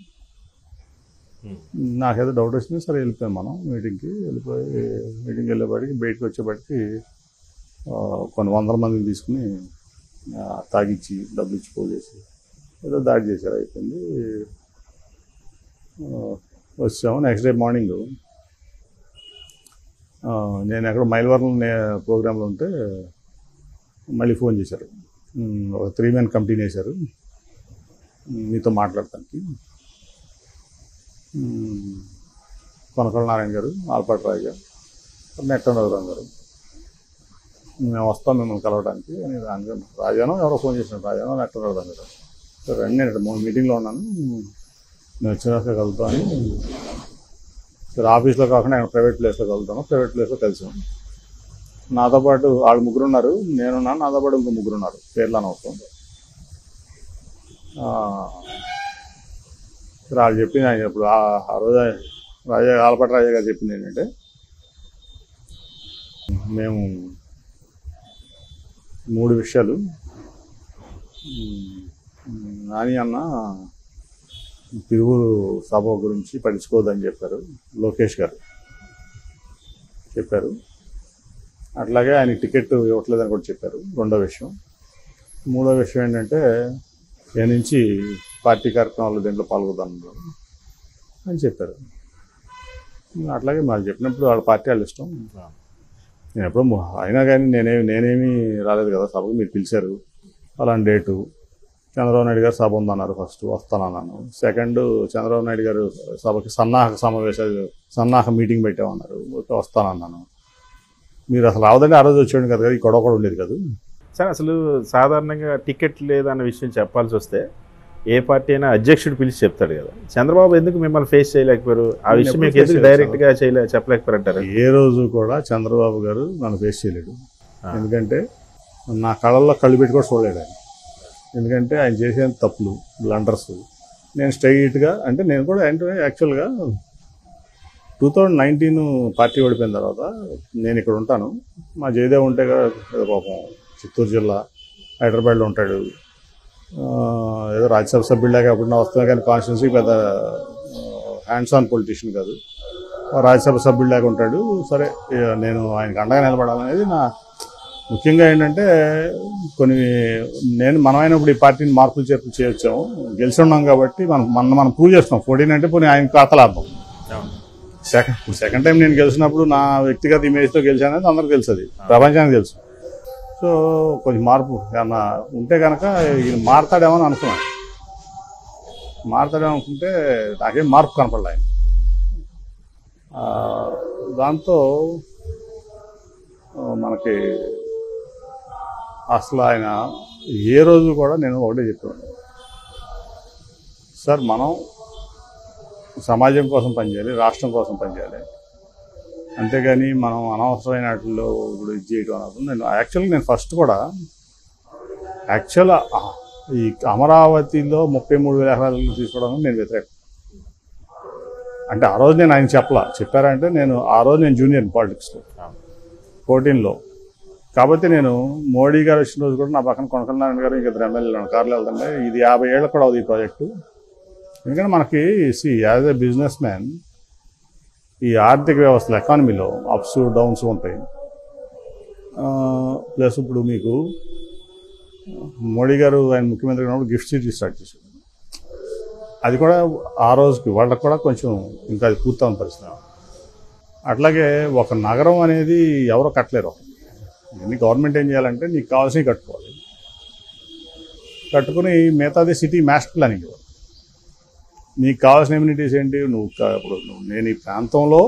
నాకేదో డౌట్ వచ్చింది, సరే వెళ్ళిపోయాం మనం మీటింగ్కి. మీటింగ్కి వెళ్ళేపాటికి బయటకు వచ్చేపాటికి కొన్ని 100 మందిని తీసుకుని తాగిచ్చి డబ్బులు ఇచ్చి పోజేసి ఏదో దాడి చేశారు. అయిపోయింది. వచ్చాము. నెక్స్ట్ డే మార్నింగ్ నేను ఎక్కడ మైలవరం ప్రోగ్రాంలో ఉంటే మళ్ళీ ఫోన్ చేశారు. ఒక 3 men కమిటీని వేశారు మీతో మాట్లాడటానికి. కొనకళ్ళ నారాయణ గారు, ఆల్పాటి రాజు గారు, నెట్టరావు గారు, మేము వస్తాం మిమ్మల్ని కలవడానికి అని రాజానో ఎవరో ఫోన్ చేసినారు, రాజానో నెట్టరావు గారు. సరే రండి, నేను మీటింగ్లో ఉన్నాను, నేను వచ్చినాక కలుగుతాను. సరే ఆఫీస్లో కాకుండా ఆయన ప్రైవేట్ ప్లేస్లో కలుగుతాను. ప్రైవేట్ ప్లేస్లో కలిసాం. నాతో పాటు వాళ్ళు 3 ఉన్నారు, నేనున్నాను, నాతో పాటు ఇంకో 3 ఉన్నారు, పేర్లు అనవసరం. వాళ్ళు చెప్పింది ఆయన ఇప్పుడు ఆ రోజు ఆలపాటి రాజా గారు చెప్పింది ఏంటంటే, మేము 3 విషయాలు నాని అన్న తిరువురు సభ గురించి పట్టించుకోవద్దని చెప్పారు, లోకేష్ గారు చెప్పారు. అట్లాగే ఆయన టికెట్ ఇవ్వట్లేదని కూడా చెప్పారు. 2వ విషయం. 3వ విషయం ఏంటంటే, ఏ నుంచి పార్టీ కార్యక్రమాలు దీంట్లో పాల్గొదాను అని చెప్పారు. అట్లాగే మాకు చెప్పినప్పుడు వాళ్ళ పార్టీ వాళ్ళు ఇష్టం. నేను ఎప్పుడో అయినా కానీ నేనేమీ రాలేదు కదా సభకు, మీరు పిలిచారు. అలాంటి డేటు చంద్రబాబు నాయుడు గారు సభ ఉందన్నారు, ఫస్ట్ వస్తానన్నాను. సెకండ్ చంద్రబాబు నాయుడు గారు సభకి సన్నాహక మీటింగ్ పెట్టామన్నారు, వస్తానన్నాను. మీరు అసలు రావదండి, ఆ రోజు వచ్చేయండి కదా, ఈ గొడవ కూడా ఉండేది కదా సార్. అసలు సాధారణంగా టికెట్ లేదన్న విషయం చెప్పాల్సి వస్తే ఏ పార్టీ అయినా అధ్యక్షుడు పిలిచి చెప్తాడు కదా. చంద్రబాబు ఎందుకు మిమ్మల్ని ఫేస్ చేయలేకపోయారు? ఆ విషయం మీకు ఎందుకు డైరెక్ట్గా చెప్పలేకపోయారంటారు? ఏ రోజు కూడా చంద్రబాబు గారు నన్ను ఫేస్ చేయలేడు. ఎందుకంటే నా కళ్ళల్లో కళ్ళు పెట్టి కూడా చూడలేడు ఆయన. ఎందుకంటే ఆయన చేసే తప్పులు, బ్లండర్స్ నేను స్ట్రైట్గా, అంటే నేను కూడా అంటే యాక్చువల్గా 2019 పార్టీ ఓడిపోయిన తర్వాత నేను ఇక్కడ ఉంటాను. మా జయదేవ్ ఉంటే పాపం చిత్తూరు జిల్లా హైదరాబాద్లో ఉంటాడు. ఏదో రాజ్యసభ సభ్యుడిలాగా అప్పుడు నా వస్తున్నా, కానీ కాన్స్టిట్యున్సీ పెద్ద హ్యాండ్స్ ఆన్ పొలిటీషియన్ కాదు, రాజ్యసభ సభ్యుడిలాగా ఉంటాడు. సరే నేను ఆయనకు అండగా నిలబడాలనేది నా ముఖ్యంగా. ఏంటంటే మనమైనప్పుడు ఈ పార్టీని మార్పులు చేర్పులు చేయొచ్చాము, గెలిచి ఉన్నాం కాబట్టి మనం ప్రూవ్ చేస్తున్నాం. 14 అంటే పోనీ ఆయన ఖాతాలాభం. సెకండ్ టైం నేను గెలిచినప్పుడు నా వ్యక్తిగత ఇమేజ్తో గెలిచానది అందరికీ తెలుసు, అది ప్రపంచానికి తెలుసు. సో కొంచెం మార్పు ఏమన్నా ఉంటే కనుక ఈయన మారతాడేమో అని అనుకున్నాను. మారతాడేమో అనుకుంటే నాకేం మార్పు కనపడలే ఆయన. దాంతో మనకి అసలు ఆయన ఏ రోజు కూడా నేను ఒకటే చెప్పాను, సార్ మనం సమాజం కోసం పనిచేయాలి, రాష్ట్రం కోసం పనిచేయాలి, అంతేగాని మనం అనవసరమైన వాటిల్లో ఇప్పుడు ఇది చేయడం అనవసరం. నేను ఫస్ట్ కూడా ఈ అమరావతిలో 33,000 ఎకరాలు తీసుకోవడానికి నేను వ్యతిరేకం. అంటే ఆ రోజు నేను ఆయన చెప్పారంటే ఆ రోజు నేను జూనియర్ పాలిటిక్స్లో 14లో. కాబట్టి నేను మోడీ గారు వచ్చిన రోజు కూడా నా పక్కన కొనకళ్ళ నారాయణ గారు ఇంకా 2 ఎమ్మెల్యేలు కార్లు వెళ్తుంటే, ఇది 50 ఏళ్ళకు కూడా అవుతుంది ఈ ప్రాజెక్టు. ఎందుకంటే మనకి యాజ్ ఎ బిజినెస్ మ్యాన్ ఈ ఆర్థిక వ్యవస్థలో ఎకానమీలో అప్స్ డౌన్స్ ఉంటాయి. ప్లస్ ఇప్పుడు మీకు మోడీ గారు ఆయన ముఖ్యమంత్రి ఉన్నప్పుడు గిఫ్ట్ సిటీ స్టార్ట్ చేశారు. అది కూడా ఆ రోజుకి వాళ్ళకి కూడా కొంచెం ఇంకా అది పూర్తవని పరిస్థితి. అట్లాగే ఒక నగరం అనేది ఎవరో కట్టలేరు. ఇవన్నీ గవర్నమెంట్ ఏం చేయాలంటే నీకు కావాల్సినవి కట్టుకోవాలి, కట్టుకుని మిగతాది సిటీ మాస్టర్ ప్లానింగ్ ఇవ్వాలి. నీకు కావాల్సిన ఎమ్యూనిటీస్ ఏంటి? ఇప్పుడు నేను ఈ ప్రాంతంలో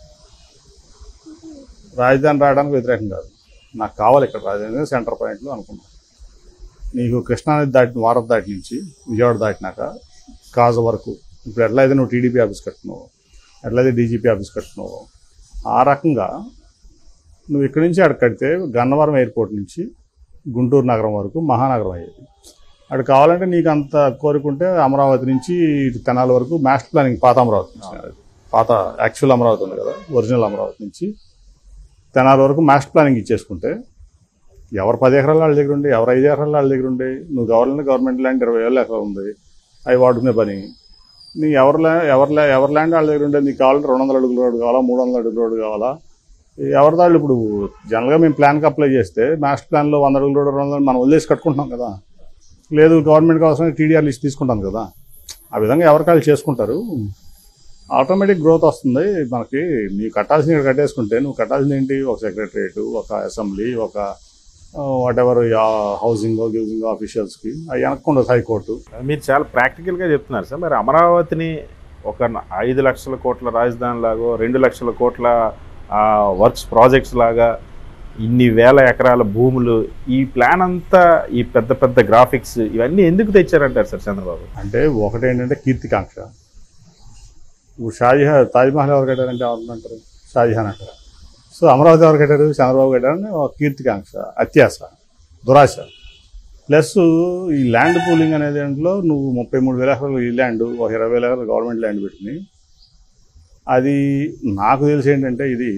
రాజధాని రావడానికి వ్యతిరేకం కాదు, నాకు కావాలి ఇక్కడ రాజధాని సెంటర్ పాయింట్లు అనుకున్నాను. నీకు కృష్ణానది దాటి వారధి దాటి నుంచి విజయవాడ దాటినాక కాజ వరకు ఇప్పుడు ఎట్లయితే నువ్వు టీడీపీ ఆఫీస్ కట్టున్నావు, ఎట్లయితే డీజీపీ ఆఫీస్ కట్టున్నావు, ఆ రకంగా నువ్వు ఇక్కడి నుంచి అక్కడ కడితే గన్నవరం ఎయిర్పోర్ట్ నుంచి గుంటూరు నగరం వరకు మహానగరం అయ్యేది. అక్కడ కావాలంటే నీకు అంత కోరుకుంటే అమరావతి నుంచి ఇటు తెనాలి వరకు మాస్టర్ ప్లానింగ్, పాత యాక్చువల్ అమరావతి ఉంది కదా, ఒరిజినల్ అమరావతి నుంచి తెనాలి వరకు మాస్టర్ ప్లానింగ్ ఇచ్చేసుకుంటే ఎవరు 10 ఎకరాల వాళ్ళ దగ్గర ఉండి, ఎవరు 5 ఎకరాల వాళ్ళ దగ్గర ఉండి, నువ్వు కావాలంటే గవర్నమెంట్ ల్యాండ్ 20,000 ఎకరాలు ఉంది, అవి వాడుకునే పని. నీ ఎవరి ల్యాండ్ వాళ్ళ దగ్గర ఉండే, నీకు కావాలంటే 200 అడుగుల రోడ్డు కావాలా, 300 అడుగుల రోడ్డు కావాలా, ఎవరి దాళ్ళు. ఇప్పుడు జనరల్గా మేము ప్లాన్కి అప్లై చేస్తే మాస్టర్ ప్లాన్లో 100 అడుగుల రోడ్డు 200 మనం వదిలేసి కట్టుకుంటున్నాం కదా. లేదు గవర్నమెంట్ అవసరం టీడీఆర్ లిస్ట్ తీసుకుంటాం కదా. ఆ విధంగా ఎవరికాళ్ళు చేసుకుంటారు. ఆటోమేటిక్ గ్రోత్ వస్తుంది మనకి. నీకు కట్టాల్సిన ఇక్కడ కట్టేసుకుంటే నువ్వు కట్టాల్సింది ఏంటి, ఒక సెక్రటరియట్, ఒక అసెంబ్లీ, ఒక వాట్ ఎవర్ హౌసింగ్ గివింగ్ ఆఫీషియల్స్కి అవి వెనక్కుండా హైకోర్టు. మీరు చాలా ప్రాక్టికల్గా చెప్తున్నారు సార్. మరి అమరావతిని ఒక 5 లక్షల కోట్ల రాజధాని లాగో 2 లక్షల కోట్ల వర్క్స్ ప్రాజెక్ట్స్ లాగా ఇన్ని వేల ఎకరాల భూములు, ఈ ప్లాన్ అంతా, ఈ పెద్ద పెద్ద గ్రాఫిక్స్ ఇవన్నీ ఎందుకు తెచ్చారంటారు సార్ చంద్రబాబు? అంటే ఒకటేంటంటే కీర్తికాంక్ష. ఇప్పుడు తాజ్మహల్ ఎవరు కట్టారంటే ఎవరంటారు? షాజహాన్ అంటారు. సో అమరావతి ఎవరు కట్టారు? చంద్రబాబు కట్టారని ఒక కీర్తికాంక్ష, అత్యాశ, దురాశ. ప్లస్ ఈ ల్యాండ్ పూలింగ్ అనే దాంట్లో నువ్వు 33,000 ఎకరాలు ఈ ల్యాండ్, ఒక 20,000 ఎకరాలు గవర్నమెంట్ ల్యాండ్ పెట్టుకుని, అది నాకు తెలిసి ఏంటంటే ఇది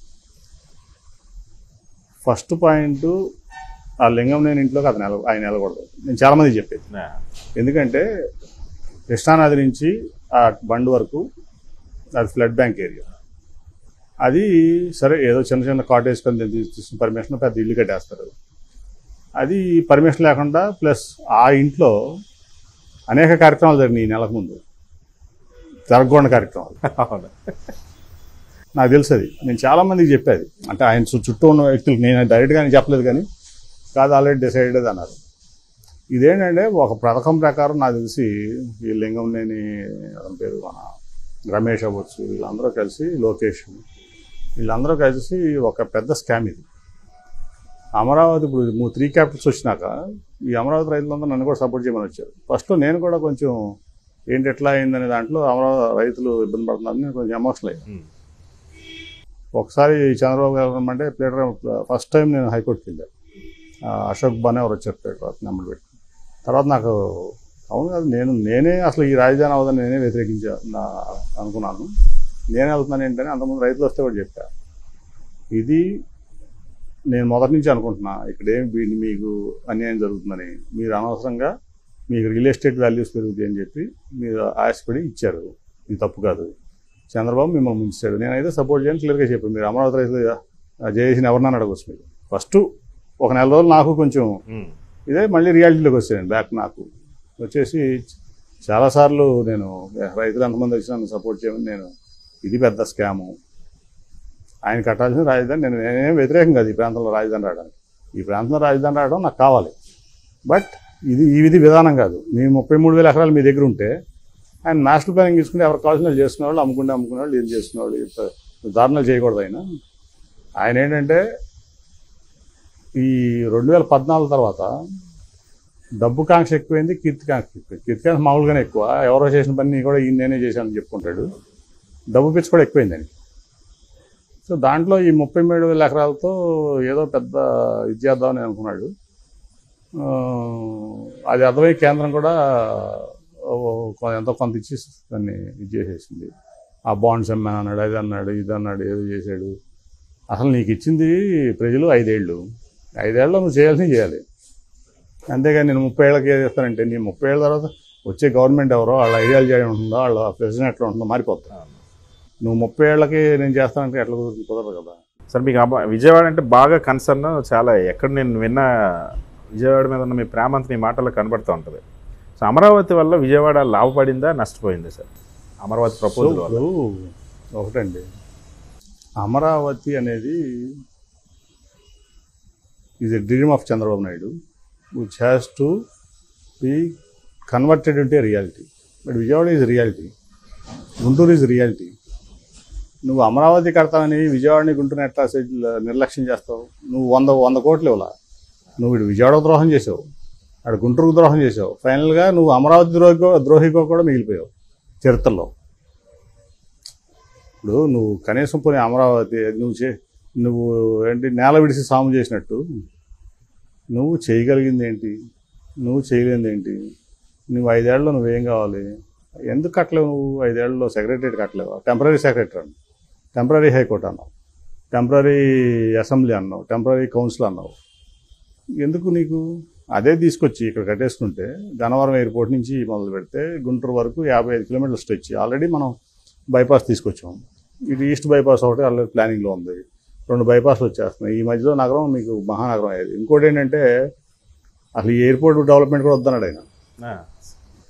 ఫస్ట్ పాయింట్, ఆ లింగం నేను ఇంట్లోకి ఆయన వెళ్ళకూడదు. నేను చాలామంది చెప్పేది. ఎందుకంటే కృష్ణానది నుంచి ఆ బండ్ వరకు అది ఫ్లడ్ బ్యాంక్ ఏరియా. అది సరే ఏదో చిన్న చిన్న కాటేజ్ కింద తీసుకున్న పర్మిషన్ పెద్ద ఇల్లు కట్టేస్తారు. అది పర్మిషన్ లేకుండా, ప్లస్ ఆ ఇంట్లో అనేక కార్యక్రమాలు జరిగినాయి ఈ నెలకు ముందు, జరగకూడని కార్యక్రమాలు. నాకు తెలుసు అది. నేను చాలామందికి చెప్పేది. అంటే ఆయన చుట్టూ ఉన్న వ్యక్తులకు నేను డైరెక్ట్గా చెప్పలేదు, కానీ కాదు ఆల్రెడీ డిసైడెడ్ అన్నారు. ఇదేంటంటే ఒక పథకం ప్రకారం నాకు తెలిసి ఈ లింగంనేని అతని పేరు మన రమేష్ అవ్వచ్చు, వీళ్ళందరూ కలిసి, లోకేష్, వీళ్ళందరూ కలిసి ఒక పెద్ద స్కామ్ ఇది. అమరావతి ఇప్పుడు 3 క్యాపిటల్స్ వచ్చినాక ఈ అమరావతి రైతులందరూ నన్ను కూడా సపోర్ట్ చేయమని వచ్చారు. ఫస్ట్లో నేను కూడా కొంచెం ఏంటి ఎట్లా అయిందనే దాంట్లో అమరావతి రైతులు ఇబ్బంది పడుతున్నారని నేను కొంచెం ఎమోషనల్ అయ్యాను. ఒకసారి చంద్రబాబు గారు అంటే ప్లేటర్ ఫస్ట్ టైం నేను హైకోర్టుకి వెళ్ళాను. అశోక్ బానే ఎవరు వచ్చారు ప్లేటర్ నెంబర్ పెట్టి. తర్వాత నాకు అవును కాదు, నేనే అసలు ఈ రాజధాని అవదని నేనే అనుకున్నాను. నేనే వెళ్తున్నాను ఏంటని అంతకుముందు రైతులు వస్తే కూడా చెప్పా. ఇది నేను మొదటి నుంచి అనుకుంటున్నా, ఇక్కడేమి మీకు అన్యాయం జరుగుతుందని. మీరు అనవసరంగా మీకు రియల్ ఎస్టేట్ వాల్యూస్ పెరుగుతాయి అని చెప్పి మీరు ఆశపడి ఇచ్చారు. ఇది తప్పు కాదు. చంద్రబాబు మిమ్మల్ని ముంచాడు. నేనైతే సపోర్ట్ చేయని క్లియర్గా చెప్పాను. మీరు అమరావతి రైతులు చేసిన ఎవరినైనా అడగవచ్చు. మీరు ఫస్ట్ ఒక నెల రోజులు నాకు కొంచెం ఇదే, మళ్ళీ రియాలిటీలోకి వచ్చాను బ్యాక్. నాకు వచ్చేసి చాలాసార్లు నేను రైతులు ఎంతమంది వచ్చి నన్ను సపోర్ట్ చేయమని, నేను ఇది పెద్ద స్కాము, ఆయన కట్టాల్సిన రాజధాని, నేనేం వ్యతిరేకం కాదు ఈ ప్రాంతంలో రాజధాని రావడానికి. ఈ ప్రాంతంలో రాజధాని రావడం నాకు కావాలి. బట్ ఈ విధానం కాదు. మీ 33,000 ఎకరాలు మీ దగ్గర ఉంటే ఆయన మాస్టర్ ప్లానింగ్ తీసుకుంటే ఎవరు కావాల్సిన వాళ్ళు చేసుకునేవాళ్ళు, అమ్ముకునేవాళ్ళు, ఏం చేసుకునేవాళ్ళు, దారుణాలు చేయకూడదు. ఆయన ఏంటంటే ఈ 2014 తర్వాత డబ్బు కాంక్ష ఎక్కువైంది, కీర్తికాంక్ష ఎక్కువ. కీర్తికాంక్ష మామూలుగానే ఎక్కువ. ఎవరో చేసిన పని కూడా నేనే చేశానని చెప్పుకుంటాడు. డబ్బు పిచ్చి కూడా ఎక్కువైందని. సో దాంట్లో ఈ 33,000 ఎకరాలతో ఏదో పెద్ద ఇది చేద్దామని అనుకున్నాడు. అది అర్థమై కేంద్రం కూడా ఎంతో కొంత ఇచ్చి దాన్ని ఇది చేసేసింది. ఆ బాండ్స్ అమ్మాను అన్నాడు, అది అన్నాడు, ఇది అన్నాడు, ఏదో చేశాడు. అసలు నీకు ఇచ్చింది ప్రజలు 5 ఏళ్ళు. 5 ఏళ్ళలో నువ్వు చేయాల్సింది చేయాలి. అంతేగాని నేను 30 ఏళ్ళకి ఏం చేస్తానంటే, నీ 30 ఏళ్ళ తర్వాత వచ్చే గవర్నమెంట్ ఎవరో వాళ్ళ ఐడియాలజీ ఉంటుందో, వాళ్ళ ప్రెసిడెంట్ ఎట్లా ఉంటుందో మారిపోతా. నువ్వు 30 ఏళ్ళకి నేను చేస్తానంటే ఎట్లా కుదరదు కదా. సార్ మీకు విజయవాడ అంటే బాగా కన్సర్న్, చాలా ఎక్కడ నేను విన్న విజయవాడ మీద ఉన్న మీ ప్రేమ అంతా మీ మాటల్లో కనబడుతూ ఉంటుంది. సో అమరావతి వల్ల విజయవాడ లాభపడిందా, నష్టపోయిందా సార్? అమరావతి ప్రపోజల్ వల్ల ఒకటండి, అమరావతి అనేది is a dream of Chandrababu Naidu which has to be converted into reality. But Vijayawada is reality, Guntur is reality. నువ్వు అమరావతి కడతానని విజయవాడని గుంటూరుని ఎట్లా నిర్లక్ష్యం చేస్తావు? నువ్వు 100 కోట్లు ఇవ్వాల. నువ్వు ఇటు విజయవాడ ద్రోహం చేసావు, అక్కడ గుంటూరుకు ద్రోహం చేసావు. ఫైనల్గా నువ్వు అమరావతి ద్రోహికో కూడా మిగిలిపోయావు చరిత్రలో. ఇప్పుడు నువ్వు కనీసం పోనీ అమరావతి నువ్వు ఏంటి నేల విడిసి సాము చేసినట్టు నువ్వు చేయగలిగింది ఏంటి? నువ్వు చేయలేనిది ఏంటి? నువ్వు 5 ఏళ్ళలో నువ్వేం కావాలి? ఎందుకు కట్టలేవు? నువ్వు 5 ఏళ్ళలో సెక్రటరియట్ కట్టలేవు. టెంపరీ సెక్రటరీ అన్నావు, టెంపరీ హైకోర్టు అన్నావు, టెంపరీ అసెంబ్లీ అన్నావు, టెంపరీ కౌన్సిల్ అన్నావు. ఎందుకు నీకు? అదే తీసుకొచ్చి ఇక్కడ కట్టేసుకుంటే గన్నవరం ఎయిర్పోర్ట్ నుంచి మొదలు పెడితే గుంటూరు వరకు 55 కిలోమీటర్ల స్ట్రెచ్. ఆల్రెడీ మనం బైపాస్ తీసుకొచ్చాం. ఇది ఈస్ట్ బైపాస్ ఒకటి ఆల్రెడీ ప్లానింగ్లో ఉంది. 2 బైపాస్లు వచ్చేస్తున్నాయి. ఈ మధ్యలో నగరం మీకు మహానగరం అయ్యేది. ఇంకోటి ఏంటంటే అసలు ఈ ఎయిర్పోర్ట్ డెవలప్మెంట్ కూడా వద్దన్నాడు ఆయన.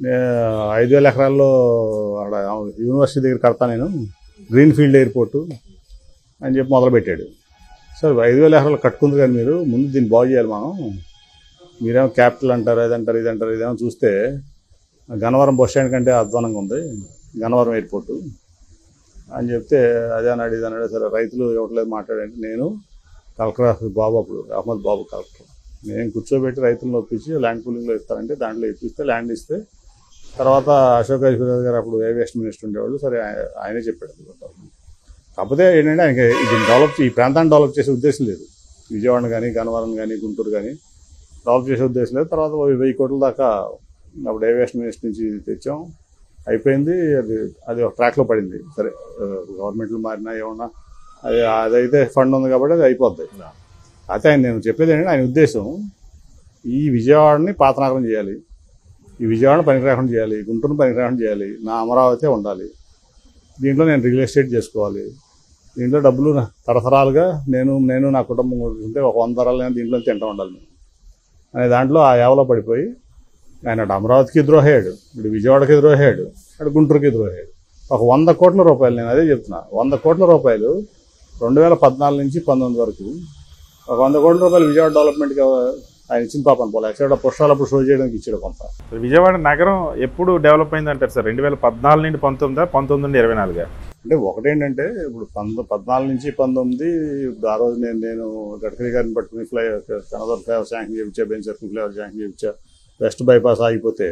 5,000 ఎకరాల్లో అక్కడ యూనివర్సిటీ దగ్గర కడతా నేను, గ్రీన్ ఫీల్డ్ ఎయిర్పోర్టు అని చెప్పి మొదలుపెట్టాడు. సార్ 5,000 ఎకరాలు కట్టుకుంది కానీ మీరు ముందు దీన్ని బాగు చేయాలి మనం. మీరేమో క్యాపిటల్ అంటారు, అదంటారు, ఇదంటారు, ఇదేమో చూస్తే గన్నవరం బస్ స్టాండ్ కంటే అధ్వానంగా ఉంది గన్నవరం ఎయిర్పోర్టు అని చెప్తే అదే అన్నాడు, ఇది అన్నాడు. సరే రైతులు ఇవ్వట్లేదు మాట్లాడండి. నేను కలెక్టర్ ఆఫీస్ బాబు, అప్పుడు అహ్మద్ బాబు కలెక్టర్, నేను కూర్చోబెట్టి రైతులను ఒప్పించి ల్యాండ్ పూలింగ్లో ఇస్తారంటే దాంట్లో ఇప్పిస్తే ల్యాండ్ ఇస్తే తర్వాత అశోక్ ఐశ్వర్య గారు అప్పుడు ఏవియేషన్ మినిస్టర్ ఉండేవాళ్ళు. సరే ఆయనే చెప్పాడు. కాకపోతే ఏంటంటే ఆయనకి ఇది ఈ ప్రాంతాన్ని డెవలప్ చేసే ఉద్దేశం లేదు. విజయవాడ కానీ గన్నవరం కానీ గుంటూరు కానీ డెవలప్ చేసే ఉద్దేశం లేదు. తర్వాత 1,000 కోట్ల దాకా అప్పుడు ఏవియేషన్ మినిస్టర్ నుంచి తెచ్చాం, అయిపోయింది. అది ఒక ట్రాక్లో పడింది. సరే గవర్నమెంట్లు మారినా ఏమన్నా అదైతే ఫండ్ ఉంది కాబట్టి అది అయిపోద్ది. అయితే నేను చెప్పేది ఏంటంటే ఆయన ఉద్దేశం ఈ విజయవాడని పాతనగరం చేయాలి, ఈ విజయవాడని పనికి రాకుండా చేయాలి, గుంటూరుని పనికి రాకుండా చేయాలి, నా అమరావతి ఉండాలి, దీంట్లో నేను రియల్ ఎస్టేట్ చేసుకోవాలి, దీంట్లో డబ్బులు తరతరాలుగా నేను నా కుటుంబం ఉంటే ఒక 100 తరాలు దీంట్లో తింటూ ఉండాలి మేము అనే దాంట్లో ఆ యావలో పడిపోయి ఆయన అమరావతికి ద్రోహయ్యాడు, ఇటు విజయవాడకి ద్రోహయ్యాడు, అటు గుంటూరుకి ద్రోహయ్యాడు. ఒక 100 కోట్ల రూపాయలు, నేను అదే చెప్తున్నా, 100 కోట్ల రూపాయలు 2014 నుంచి 19 వరకు ఒక 100 కోట్ల రూపాయలు విజయవాడ డెవలప్మెంట్కి ఆయన ఇచ్చిన పాపం పోలే. యాక్చువల్గా పుష్పాలప్పుడు షో చేయడానికి ఇచ్చాడు కొంత. విజయవాడ నగరం ఎప్పుడు డెవలప్ అయింది అంటారు సార్? 2014 నుండి 19, 19 నుండి 24? అంటే ఒకటేంటంటే ఇప్పుడు 14 నుంచి 19 ఆ రోజు నేను గడ్కరీ గారిని పట్టుకుని కనదర్ ఫ్లైఓవర్ శాంక్షన్ చేయించా, బెంచ్ సర్కిల్ ఫ్లైఓవర్ శాంక్షన్ చేయించా, వెస్ట్ బైపాస్ ఆగిపోతే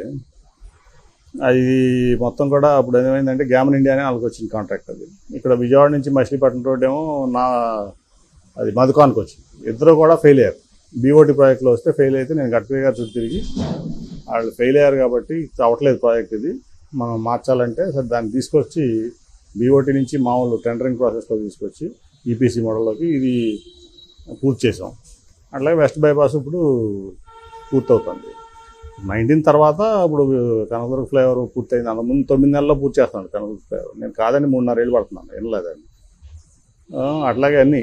అది మొత్తం కూడా అప్పుడు ఏమైందంటే గ్యామన్ ఇండియా అని వాళ్ళకి వచ్చింది కాంట్రాక్ట్. అది ఇక్కడ విజయవాడ నుంచి మచిలీపట్నం రోడ్ ఏమో అది మధుకాన్కి వచ్చింది. ఇద్దరు కూడా ఫెయిల్ అయ్యారు. బీఓటీ ప్రాజెక్ట్లో వస్తే ఫెయిల్ అయితే నేను గడ్కరీ గారు చుట్టూ తిరిగి వాళ్ళు ఫెయిల్ అయ్యారు కాబట్టి అవ్వట్లేదు ప్రాజెక్ట్, ఇది మనం మార్చాలంటే సరే దాన్ని తీసుకొచ్చి బీఓటీ నుంచి మామూలు టెండరింగ్ ప్రాసెస్లో తీసుకొచ్చి ఈపీసీ మోడల్లోకి ఇది పూర్తి చేసాం. అట్లాగే వెస్ట్ బైపాస్ ఇప్పుడు పూర్తవుతుంది. 19 తర్వాత ఇప్పుడు కనకదుర్గ ఫ్లైఓవర్ పూర్తయింది. అంతకుముందు 9 నెలల్లో పూర్తి చేస్తున్నాడు కనకదుర్గ ఫ్లైఓవర్. నేను కాదని 3.5 ఏళ్ళు పడుతున్నాను, వినలేదండి. అట్లాగే అన్నీ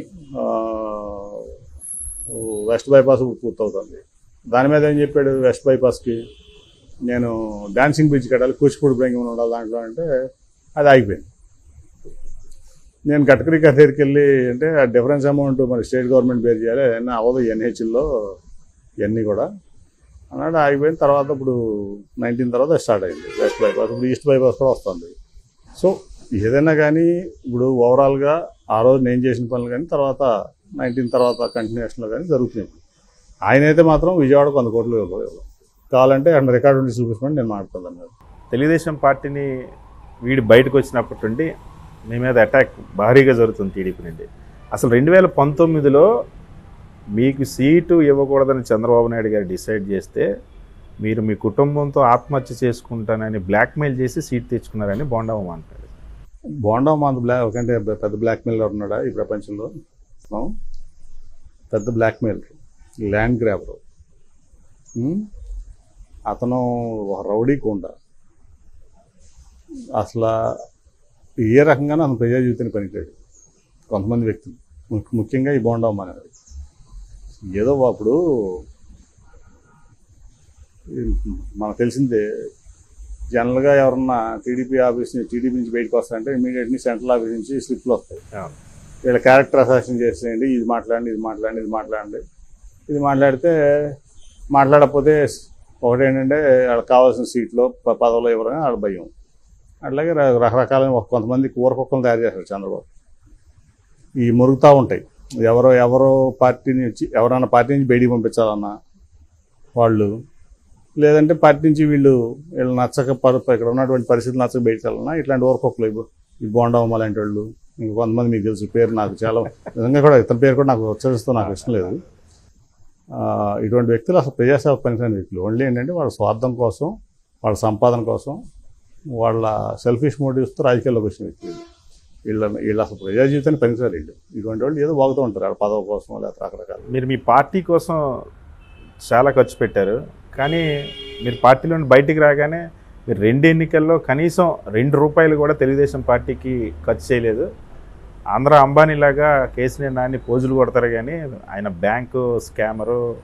వెస్ట్ బైపాస్ పూర్తవుతుంది. దాని మీద ఏం చెప్పాడు, వెస్ట్ బైపాస్కి నేను డాన్సింగ్ బ్రిడ్జ్ కట్టాలి, కూచిపూడి బ్యాంకింగ్ ఉండాలి దాంట్లో అంటే అది ఆగిపోయింది. నేను గడ్కరీ గారి దగ్గరికి వెళ్ళి అంటే ఆ డిఫరెన్స్ అమౌంట్ మరి స్టేట్ గవర్నమెంట్ బేర్ చేయాలి, అవన్నీ అవ్వదు ఎన్హెచ్లో ఇవన్నీ కూడా అన్నాడు. ఆగిపోయిన తర్వాత ఇప్పుడు 19 తర్వాత స్టార్ట్ అయింది వెస్ట్ బైపాస్. ఇప్పుడు ఈస్ట్ బైపాస్ కూడా వస్తుంది. సో ఏదైనా కానీ ఇప్పుడు ఓవరాల్గా ఆ రోజు నేను చేసిన పనులు కానీ తర్వాత 19 తర్వాత కంటిన్యూషన్లో కానీ జరుగుతున్నాయి. ఆయన అయితే మాత్రం విజయవాడకు 100 కోట్లు ఇవ్వలేదు. కావాలంటే అక్కడ రికార్డు ఉండి చూపించమని నేను మాట్లాడుతున్నాను. తెలుగుదేశం పార్టీని వీడి బయటకు వచ్చినప్పటి నుండి మీ మీద అటాక్ భారీగా జరుగుతుంది టీడీపీ నుండి. అసలు 2019లో మీకు సీటు ఇవ్వకూడదని చంద్రబాబు నాయుడు గారు డిసైడ్ చేస్తే మీరు మీ కుటుంబంతో ఆత్మహత్య చేసుకుంటానని బ్లాక్మెయిల్ చేసి సీట్ తెచ్చుకున్నారని బోండామ్మ అంటాడు. బోండామ్మ కంటే పెద్ద బ్లాక్మెయిలర్ ఉన్నాడా ఈ ప్రపంచంలో? పెద్ద బ్లాక్మెయిలర్, ల్యాండ్ గ్రాబర్. అతను ఒక రౌడీ కొండ. అసలు ఏ రకంగానూ అతను ప్రజా జీవితాన్ని పనికిరాడు. కొంతమంది వ్యక్తులు ముఖ్యంగా ఈ బోండామ్మ అనేది ఏదో అప్పుడు మనకు తెలిసిందే. జనరల్గా ఎవరన్నా టీడీపీ నుంచి బయటకు వస్తారంటే ఇమీడియట్లీ సెంట్రల్ ఆఫీస్ నుంచి స్లిప్లు వస్తాయి. వీళ్ళ క్యారెక్టర్ అసాసిన్ చేసేయండి, ఇది మాట్లాడండి, ఇది మాట్లాడండి, ఇది మాట్లాడండి. ఇది మాట్లాడితే మాట్లాడకపోతే ఒకటేంటంటే వాళ్ళకి కావాల్సిన సీట్లో పదవులు ఇవ్వరని వాళ్ళ భయం. అట్లాగే రకరకాలైన కొంతమంది కూరకొక్కలను తయారు చేస్తారు చంద్రబాబు. ఈ మురుగుతూ ఉంటాయి. ఎవరో పార్టీని వచ్చి ఎవరైనా పార్టీ నుంచి బయటికి పంపించాలన్నా వాళ్ళు, లేదంటే పార్టీ నుంచి వీళ్ళు నచ్చక ఇక్కడ ఉన్నటువంటి పరిస్థితులు నచ్చక బయటకు వెళ్ళాలన్నా ఇట్లాంటి ఊరకొక్కలు ఈ బోండామ్మ లాంటి వాళ్ళు. ఇంకా కొంతమంది మీకు తెలుసు, పేరు నాకు చాలా నిజంగా కూడా ఇతని పేరు కూడా నాకు ఉచ్చరిస్తూ నాకు ఇష్టం లేదు. ఇటువంటి వ్యక్తులు అసలు ప్రజాసేవ పనికిరాని వ్యక్తులు. ఓన్లీ ఏంటంటే వాళ్ళ స్వార్థం కోసం, వాళ్ళ సంపాదన కోసం, వాళ్ళ సెల్ఫిష్ మోటివ్స్తో రాజకీయాల్లోకి వచ్చిన వ్యక్తులు. వీళ్ళు అసలు ప్రజా జీవితాన్ని పనికిరారు. వీళ్ళు ఇటువంటి వాళ్ళు ఏదో బాగుతూ ఉంటారు వాళ్ళ పదవి కోసం లేదా రకరకాల. మీరు మీ పార్టీ కోసం చాలా ఖర్చు పెట్టారు, కానీ మీరు పార్టీలో బయటికి రాగానే మీరు 2 ఎన్నికల్లో కనీసం 2 రూపాయలు కూడా తెలుగుదేశం పార్టీకి ఖర్చు చేయలేదు. ఆంధ్ర అంబానీలాగా కేసీఆర్ నాని పోజులు కొడతారు, కానీ ఆయన బ్యాంకు స్కామరు,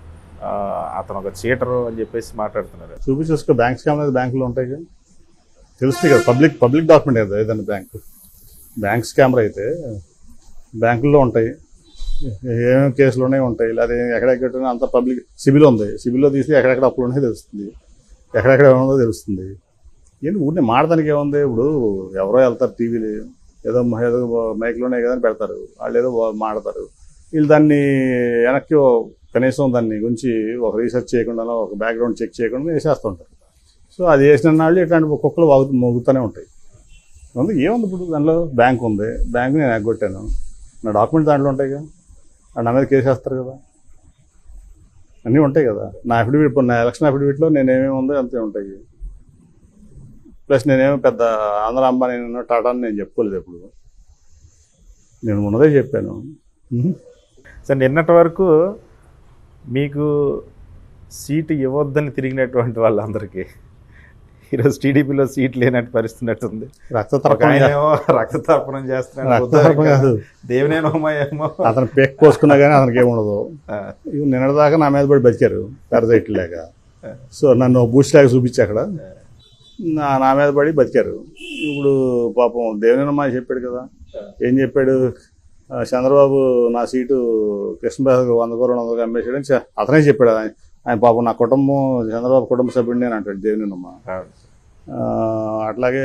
అతను ఒక చీటరు అని చెప్పేసి మాట్లాడుతున్నారు. చూపించేసుకో, బ్యాంక్ స్కామ్ అనేది బ్యాంకులో ఉంటాయి కదా, తెలుస్తుంది కదా, పబ్లిక్ డాక్యుమెంట్ కదా ఏదైనా బ్యాంక్ స్కామర్ అయితే బ్యాంకుల్లో ఉంటాయి, ఏమేమి కేసులు ఉన్నాయి ఉంటాయి, లేదా ఎక్కడెక్కడ అంత పబ్లిక్ సిబిల్ ఉంది, సిబిల్లో తీసి ఎక్కడెక్కడ అప్పులు ఉన్నాయో తెలుస్తుంది, ఎక్కడెక్కడ ఏముందో తెలుస్తుంది. ఏంటి ఊరిని మాడడానికి ఏముంది, ఇప్పుడు ఎవరో వెళ్తారు టీవీలు ఏదో మైక్లోనే కదా అని పెడతారు, వాళ్ళు ఏదో మాడతారు, వీళ్ళు దాన్ని వెనక్కి కనీసం దాన్ని గురించి ఒక రీసెర్చ్ చేయకుండా ఒక బ్యాక్గ్రౌండ్ చెక్ చేయకుండా వేసేస్తుంటారు. సో అది వేసిన వాళ్ళు ఇట్లాంటి కుక్కలు మోగుతూనే ఉంటాయి. అందుకే ఏముంది, ఇప్పుడు దానిలో బ్యాంక్ ఉంది, బ్యాంక్ నేను ఎగ్గొట్టాను, నా డాక్యుమెంట్ దాంట్లో ఉంటాయి కదా, నా మీద కేసేస్తారు కదా, అన్నీ ఉంటాయి కదా. నా అఫిడవిట్, నా ఎలక్షన్ అఫిడవిట్లో నేనేమేమి ఉందో అంతే ఉంటాయి. ప్లస్ నేనేమో పెద్ద ఆంధ్ర అంబానీ టాటా అని నేను చెప్పుకోలేదు, ఎప్పుడు నేను ఉన్నదే చెప్పాను. సార్ నిన్నటి వరకు మీకు సీటు ఇవ్వద్దని తిరిగినటువంటి వాళ్ళందరికీ ఈరోజు టీడీపీలో సీట్ లేనట్టు పరిస్థితున్నట్టుంది. రక్తతర్పణం చేస్తున్నాడు, దేవినేమో అతను పేక్ కోసుకున్నా కానీ అతనికి ఏముండదు. నిన్నటిదాకా నా మీద పడి బతికారు పారసైట్ లేక. సో నన్ను బూస్ట్ లాగా చూపించి అక్కడ నా మీద పడి బతికారు. ఇప్పుడు పాపం దేవినేనమ్మ చెప్పాడు కదా, ఏం చెప్పాడు, చంద్రబాబు నా సీటు కృష్ణప్రసాద్ 100-200 అమ్మేసాడని అతనే చెప్పాడు. ఆయన పాపం నా కుటుంబం, చంద్రబాబు కుటుంబ సభ్యుడిని అని అంటాడు దేవినేనమ్మ. అట్లాగే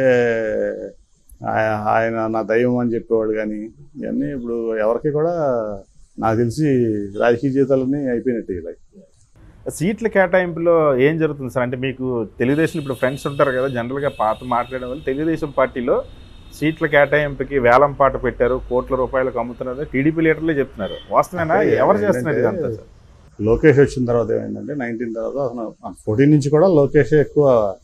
ఆయన నా దైవం అని చెప్పేవాడు. కానీ ఇవన్నీ ఇప్పుడు ఎవరికి కూడా నాకు తెలిసి రాజకీయ జీవితాలన్నీ అయిపోయినట్టు. ఇలా సీట్ల కేటాయింపులో ఏం జరుగుతుంది సార్? అంటే మీకు తెలుగుదేశం ఇప్పుడు ఫ్రెండ్స్ ఉంటారు కదా, జనరల్గా పాత మాట్లాడే వాళ్ళు తెలుగుదేశం పార్టీలో సీట్ల కేటాయింపుకి వేలం పాట పెట్టారు, కోట్ల రూపాయలకు అమ్ముతున్నారు, టీడీపీ లీడర్లే చెప్తున్నారు. వాస్తవేనా? ఎవరు చేస్తున్నారు ఇదంతా సార్? లోకేష్ వచ్చిన తర్వాత ఏమైందంటే 19 తర్వాత అసలు 14 నుంచి కూడా లోకేషే ఎక్కువ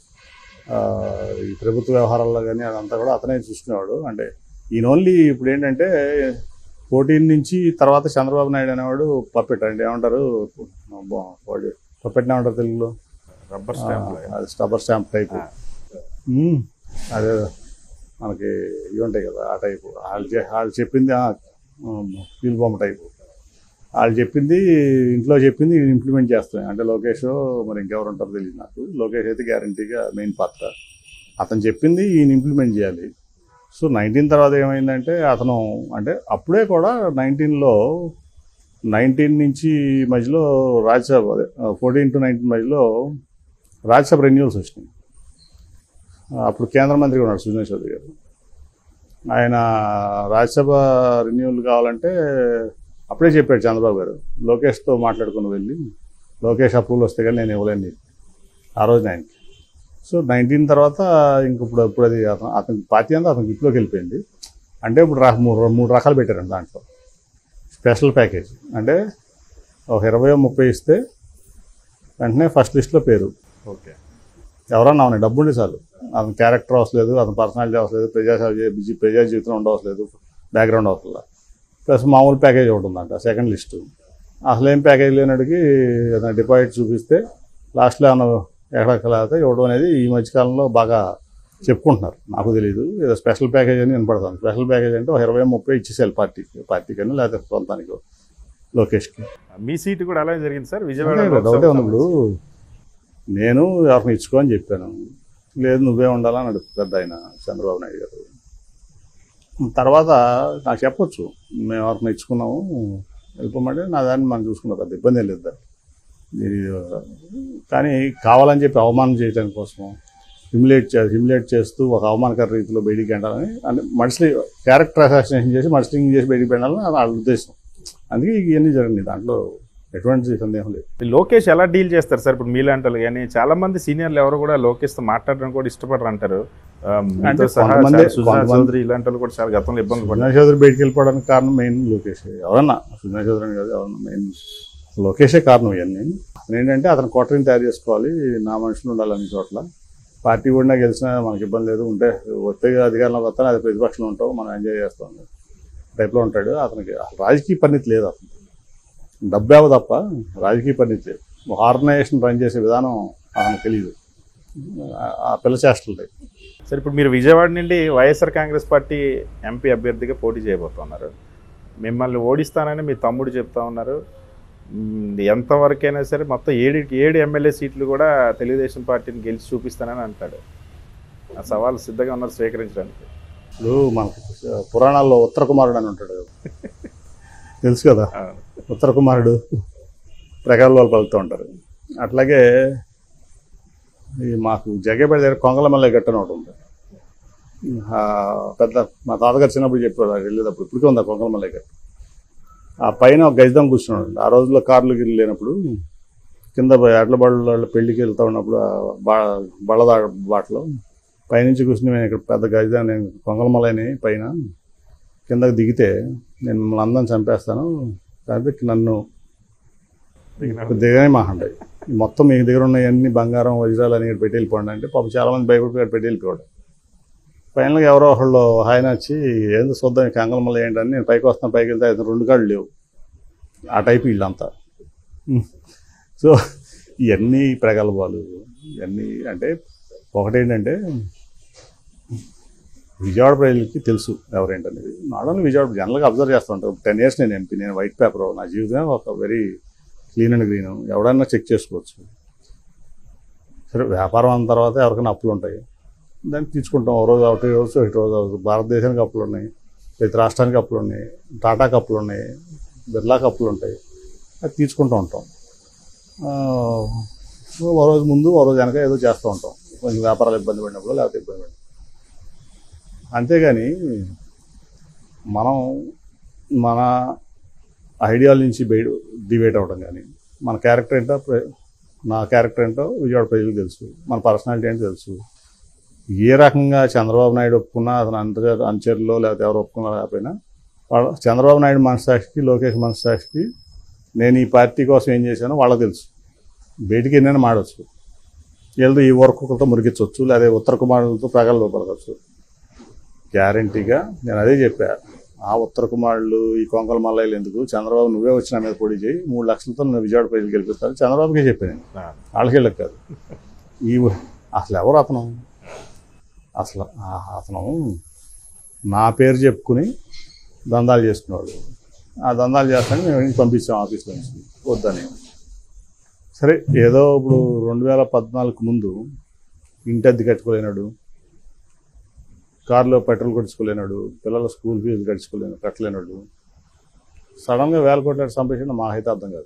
ఈ ప్రభుత్వ వ్యవహారాల్లో కానీ అదంతా కూడా అతనే చూసుకునేవాడు. అంటే ఈయన ఓన్లీ ఇప్పుడు ఏంటంటే 14 నుంచి తర్వాత చంద్రబాబు నాయుడు అనేవాడు పప్పెట్, అంటే ఏమంటారు పప్పెట్ని ఏమంటారు తెలుగులో? Rubber stamp. అది రబ్బర్ స్టాంప్ టైపు. అదే మనకి ఇవి ఉంటాయి కదా ఆ టైపు. వాళ్ళు చెప్పింది ఫీల్ బొమ్మ టైపు. వాళ్ళు చెప్పింది ఇంట్లో చెప్పింది ఇంప్లిమెంట్ చేస్తాయి. అంటే లోకేష్ మరి ఇంకెవరు ఉంటారో తెలియదు నాకు. లోకేష్ అయితే గ్యారంటీగా మెయిన్ పాత్ర. అతను చెప్పింది ఈయన ఇంప్లిమెంట్ చేయాలి. సో 19 తర్వాత ఏమైందంటే అతను అంటే అప్పుడే కూడా 19 నుంచి మధ్యలో రాజ్యసభ, 14 to 19 మధ్యలో రాజ్యసభ రెన్యూవల్స్ వచ్చినాయి. అప్పుడు కేంద్ర మంత్రిగా ఉన్నాడు సుజనా చౌదరి గారు. ఆయన రాజ్యసభ రెన్యూవల్ కావాలంటే అప్పుడే చెప్పాడు చంద్రబాబు గారు, లోకేష్తో మాట్లాడుకుని వెళ్ళి లోకేష్ అప్రూవల్ వస్తే కానీ నేను ఇవ్వలేను ఆ రోజున ఆయనకి. సో 19 తర్వాత ఇంక ఇప్పుడు అది అతని పార్టీ అంతా అతనికి ఇంట్లోకి వెళ్ళిపోయింది. అంటే ఇప్పుడు మూడు రకాలు పెట్టారండి దాంట్లో. స్పెషల్ ప్యాకేజ్ అంటే ఒక 20-30 ఇస్తే వెంటనే ఫస్ట్ లిస్ట్లో పేరు. ఓకే, ఎవరన్నా ఉన్నాయి, డబ్బు ఉండి చాలు, అతని క్యారెక్టర్ అవసరం, అతని పర్సనాలిటీ అవసరం, ప్రజా జీవితం ఉండవసరం, బ్యాక్గ్రౌండ్ అవసరం. ప్లస్ మామూలు ప్యాకేజ్ ఒకటి ఉందంట సెకండ్ లిస్టు. అసలేం ప్యాకేజ్ లేనడికి అతను డిపాజిట్ చూపిస్తే లాస్ట్లో ఏమన్నా ఎక్కడెక్కలేకపోతే ఇవ్వడం అనేది ఈ మధ్యకాలంలో బాగా చెప్పుకుంటున్నారు. నాకు తెలియదు, ఏదో స్పెషల్ ప్యాకేజ్ అని వినపడుతుంది. స్పెషల్ ప్యాకేజ్ అంటే 20-30 ఇచ్చేసేయాలి పార్టీకని, లేకపోతే సొంతానికి లోకేష్కి. మీ సీటు కూడా అలాగే జరిగింది సార్ విజయవాడ. ఒకటే ఉంది, ఇప్పుడు నేను ఎవరిని ఇచ్చుకో అని చెప్పాను, లేదు నువ్వే ఉండాలని అడుగు పెద్ద ఆయన చంద్రబాబు నాయుడు గారు. తర్వాత నాకు చెప్పొచ్చు మేము ఎవరిని ఇచ్చుకున్నాము వెళ్ళిపోమంటే నా దాన్ని మనం చూసుకున్నాం, పెద్ద ఇబ్బంది ఏం లేదు. కానీ కావాలని చెప్పి అవమానం చేయడం కోసం హ్యూమిలేట్ చేస్తూ ఒక అవమానకర రీతిలో బయటికి వెళ్ళాలని, అంటే మనుషులు క్యారెక్టర్ అసాసినేషన్ చేసి మనుషులింగ్ చేసి బయటికి వెళ్ళాలని వాళ్ళ ఉద్దేశం. అందుకే ఇవన్నీ జరిగింది, దాంట్లో ఎటువంటి సందేహం లేదు. లోకేష్ ఎలా డీల్ చేస్తారు సార్? ఇప్పుడు మీలాంటి వాళ్ళు కానీ చాలా మంది సీనియర్లు ఎవరు కూడా లోకేష్తో మాట్లాడడం కూడా ఇష్టపడరు అంటారు. సుజనా చౌదరి ఇలాంటి వాళ్ళు కూడా చాలా గతంలో ఇబ్బంది పడ్డారు. సుజనా చౌదరి బయటికి వెళ్ళిపోవడానికి కారణం మెయిన్ లోకేష్. ఎవరన్నా సుజనా చౌదరి అని కాదు, ఎవరన్నా మెయిన్ లోకేషే కారణం. ఇవన్నీ ఏంటంటే అతను కోటరీని తయారు చేసుకోవాలి, నా మనుషులు ఉండాలి అన్ని చోట్ల. పార్టీ కూడా గెలిచినా మనకి ఇబ్బంది లేదు, ఉంటే వస్తే అధికారంలోకి వస్తాను, అది ప్రతిపక్షంలో ఉంటాం, మనం ఎంజాయ్ చేస్తాం టైప్లో ఉంటాడు. అతనికి రాజకీయ పరిణితి లేదు, అతను డబ్బేవ తప్ప రాజకీయ పరిణితి లేదు. ఆర్గనైజేషన్ పనిచేసే విధానం అతనికి తెలియదు, ఆ పిల్ల చేష్టలు లేదు. సరే, ఇప్పుడు మీరు విజయవాడ నుండి వైఎస్ఆర్ కాంగ్రెస్ పార్టీ ఎంపీ అభ్యర్థిగా పోటీ చేయబోతున్నారు. మిమ్మల్ని ఓడిస్తానని మీ తమ్ముడు చెప్తా ఉన్నారు. ఎంతవరకైనా సరే మొత్తం 7 ఎమ్మెల్యే సీట్లు కూడా తెలుగుదేశం పార్టీని గెలిచి చూపిస్తానని అంటాడు. ఆ సవాల్ సిద్ధంగా ఉన్నారు స్వీకరించడానికి. ఇప్పుడు మనకు పురాణాల్లో ఉత్తర కుమారుడు అని ఉంటాడు కదా, తెలుసు కదా, ఉత్తర కుమారుడు ప్రకారాలు పలుకుతూ ఉంటారు. అట్లాగే ఈ మాకు జగ్గేపేట దగ్గర కొంగలమల్లె గట్టు అని ఒకటి ఉంది. పెద్ద మా తాతగారు చిన్నప్పుడు చెప్పాడు, వెళ్ళేటప్పుడు ఇప్పటికే ఉంది ఆ కొంగలమల్లె గట్టు. ఆ పైన ఒక గజదం కూర్చున్నాడు. ఆ రోజుల్లో కార్లు గిర్లు లేనప్పుడు కింద ఎడ్ల బళ్ళ పెళ్లికి వెళ్తూ ఉన్నప్పుడు బళ్ళదా బాటలో పైనుంచి కూర్చుని నేను ఇక్కడ పెద్ద గజదం, నేను కొంగలమల్లెని పైన కిందకి దిగితే నేను మిమ్మల్ని అందరం చంపేస్తాను, కాబట్టి నన్ను దిగనే మాకండి, మొత్తం మీ దగ్గర ఉన్న అన్ని బంగారం వజ్రాలు అని పెట్టి వెళ్ళిపోండి అంటే పాపం చాలామంది భయపడి పెట్టి వెళ్ళిపోయాడు. ఫైనల్గా ఎవరో ఒకళ్ళు ఆయన వచ్చి ఏందో చూద్దాం కంగలమల్ల ఏంటని నేను పైకి వస్తాను, పైకి వెళ్తే అయితే 2 కాళ్ళు లేవు, ఆ టైపు వీళ్ళంతా. సో ఇవన్నీ ప్రగల్భాలు ఇవన్నీ. అంటే ఒకటేంటంటే విజయవాడ ప్రజలకి తెలుసు ఎవరేంటనేది. నాట్ ఓన్లీ విజయవాడ, జనరల్గా అబ్జర్వ్ చేస్తూ ఉంటారు. 10 years నేను ఎంపీ, నేను వైట్ పేపర్, నా జీవితం ఒక వెరీ క్లీన్ అండ్ గ్రీన్, ఎవడన్నా చెక్ చేసుకోవచ్చు. సరే వ్యాపారం అన్న తర్వాత ఎవరికైనా అప్పులు ఉంటాయి, దాన్ని తీసుకుంటాం. ఒక రోజు ఒకటి రోజు ఇటు రోజు భారతదేశానికి అప్పులు ఉన్నాయి, ప్రతి రాష్ట్రానికి అప్పులు ఉన్నాయి, టాటాకి అప్పులు ఉన్నాయి, బిర్లాకి అప్పులు ఉంటాయి, అది తీసుకుంటూ ఉంటాం. ఓ రోజు ముందు ఓ రోజు వెనక ఏదో చేస్తూ ఉంటాం, కొంచెం వ్యాపారాలు ఇబ్బంది పడినప్పుడు లేకపోతే ఇబ్బంది పడినప్పుడు. అంతేగాని మనం మన ఐడియాలజీ నుంచి డిబేట్ అవ్వడం కానీ, మన క్యారెక్టర్ ఏంటో, నా క్యారెక్టర్ ఏంటో విజయవాడ ప్రజలకు తెలుసు, మన పర్సనాలిటీ ఏంటో తెలుసు. ఏ రకంగా చంద్రబాబు నాయుడు ఒప్పుకున్నా, అతను అంచెల్లో లేకపోతే ఎవరు ఒప్పుకున్నా లేకపోయినా, చంద్రబాబు నాయుడు మనసాక్షికి, లోకేష్ మనసాక్షికి నేను ఈ పార్టీ కోసం ఏం చేశానో వాళ్ళకి తెలుసు. బయటికి ఎన్నైనా మాడవచ్చు, ఏదో ఈ వర్కులతో మురిగించవచ్చు, లేదా ఉత్తర కుమారులతో ప్రగల్లో పడవచ్చు. గ్యారంటీగా నేను అదే చెప్పా, ఆ ఉత్తర కుమారులు ఈ కొంకల మల్లయ్యలు ఎందుకు, చంద్రబాబు నువ్వే వచ్చిన మీద పొడి చేయి, 3 లక్షలతో నేను విజయవాడ ప్రజలు గెలిపిస్తాను చంద్రబాబుకే చెప్పాను, వాళ్ళకి వెళ్ళక కాదు. అసలు ఎవరు అతను నా పేరు చెప్పుకుని దందాలు చేసుకున్నాడు. ఆ దందాలు చేస్తాను మేము పంపించాం ఆఫీస్లో నుంచి వద్దని. సరే ఏదో ఇప్పుడు 2014 ముందు ఇంటి అద్దె కట్టుకోలేనాడు, కారులో పెట్రోల్ కొట్టుకోలేనాడు, పిల్లల స్కూల్ ఫీజు కట్టలేనాడు, సడన్గా 1000 కోట్ల సంపాదించిన మాకైతే అర్థం కాదు.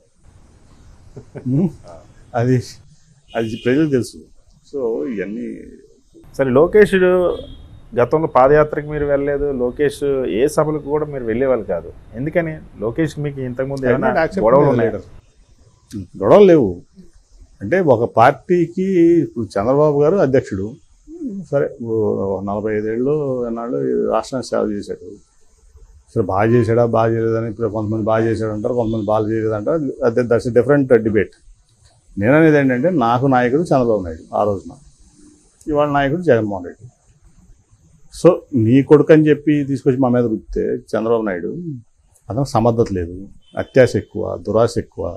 అది ప్రజలకు తెలుసు. సో ఇవన్నీ. సరే లోకేష్ గతంలో పాదయాత్రకు మీరు వెళ్ళలేదు, లోకేష్ ఏ సభలకు కూడా మీరు వెళ్ళేవాళ్ళు కాదు, ఎందుకని? లోకేష్ మీకు ఇంతకుముందు ఏమైనా గొడవలు ఉన్నాయి? గొడవలు లేవు. అంటే ఒక పార్టీకి ఇప్పుడు చంద్రబాబు గారు అధ్యక్షుడు, సరే 45 ఏళ్ళు ఎన్నాళ్ళు రాష్ట్రానికి సేవ చేశాడు. సరే బాగా చేశాడా బాగా చేయలేదని ఇప్పుడు కొంతమంది బాగా చేశాడంటారు, కొంతమంది బాగా చేయలేదంటారు. అదే దట్స్ డిఫరెంట్ డిబేట్. నేను అనేది ఏంటంటే నాకు నాయకుడు చంద్రబాబు నాయుడు ఆ రోజున, ఇవాళ నాయకుడు జగన్మోహన్ రెడ్డి. సో నీ కొడుకు అని చెప్పి తీసుకొచ్చి మా మీద రుద్దితే చంద్రబాబు నాయుడు, అతనికి సమర్థత లేదు, అత్యాశ ఎక్కువ, దురాశ ఎక్కువ,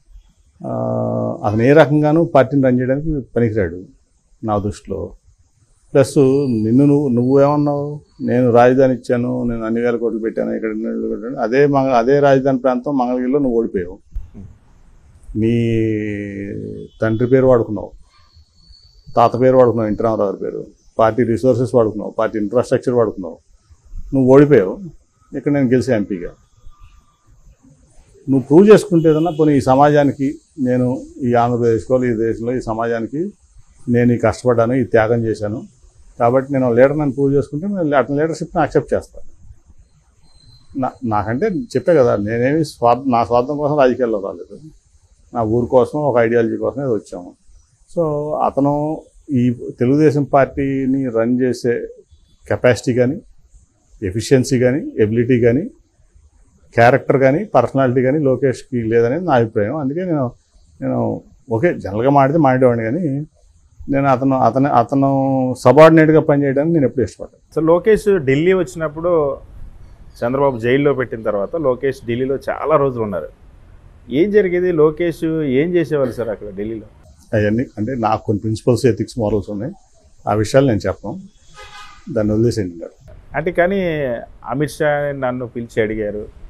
అతను ఏ రకంగానూ పార్టీని రన్ చేయడానికి పనికిరాడు నా దృష్టిలో. ప్లస్ నువ్వేమన్నావు, నేను రాజధాని ఇచ్చాను, నేను అన్ని వేల కోట్లు పెట్టాను, ఇక్కడ పెట్టాను, అదే రాజధాని ప్రాంతం మంగళగిరిలో నువ్వు ఓడిపోయావు. నీ తండ్రి పేరు వాడుకున్నావు, తాత పేరు వాడుకున్నావు, ఎన్టీ రామారావు గారి పేరు, పార్టీ రిసోర్సెస్ వాడుకున్నావు, పార్టీ ఇన్ఫ్రాస్ట్రక్చర్ వాడుకున్నావు, నువ్వు ఓడిపోయావు. ఇక్కడ నేను గెలిచా ఎంపీగా. నువ్వు ప్రూవ్ చేసుకుంటే ఏదన్నా పోనీ ఈ సమాజానికి నేను ఈ ఆంధ్రప్రదేశ్లో ఈ దేశంలో ఈ సమాజానికి నేను ఈ కష్టపడ్డాను, ఈ త్యాగం చేశాను, కాబట్టి నేను లీడర్ నన్ను ప్రూవ్ చేసుకుంటే నేను అతని లీడర్షిప్ని యాక్సెప్ట్ చేస్తాను. నాకంటే చెప్పే కదా, నేనేమి నా స్వార్థం కోసం రాజకీయాల్లో రాలేదు, నా ఊరు కోసం ఒక ఐడియాలజీ కోసం ఇది వచ్చాము. సో అతను ఈ తెలుగుదేశం పార్టీని రన్ చేసే కెపాసిటీ కానీ, ఎఫిషియన్సీ కానీ, ఎబిలిటీ కానీ, క్యారెక్టర్ కానీ, పర్సనాలిటీ కానీ లోకేష్కి లేదనేది నా అభిప్రాయం. అందుకే నేను ఓకే జనరల్గా మాడేవాడిని, కానీ నేను అతను సబార్డినేట్గా పనిచేయడానికి నేను ఎప్పుడు ఇష్టపడ్డాను. సో లోకేష్ ఢిల్లీ వచ్చినప్పుడు, చంద్రబాబు జైల్లో పెట్టిన తర్వాత లోకేష్ ఢిల్లీలో చాలా రోజులు ఉన్నారు. ఏం జరిగేది? లోకేష్ ఏం చేసేవాళ్ళు సార్ అక్కడ ఢిల్లీలో? అవన్నీ అంటే నాకు కొన్ని ప్రిన్సిపల్స్, ఎథిక్స్, మోరల్స్ ఉన్నాయి, ఆ విషయాలు నేను చెప్పను, దాన్ని వదిలేసేయండి. అంటే కానీ అమిత్ షా నన్ను పిలిచి అడిగారు,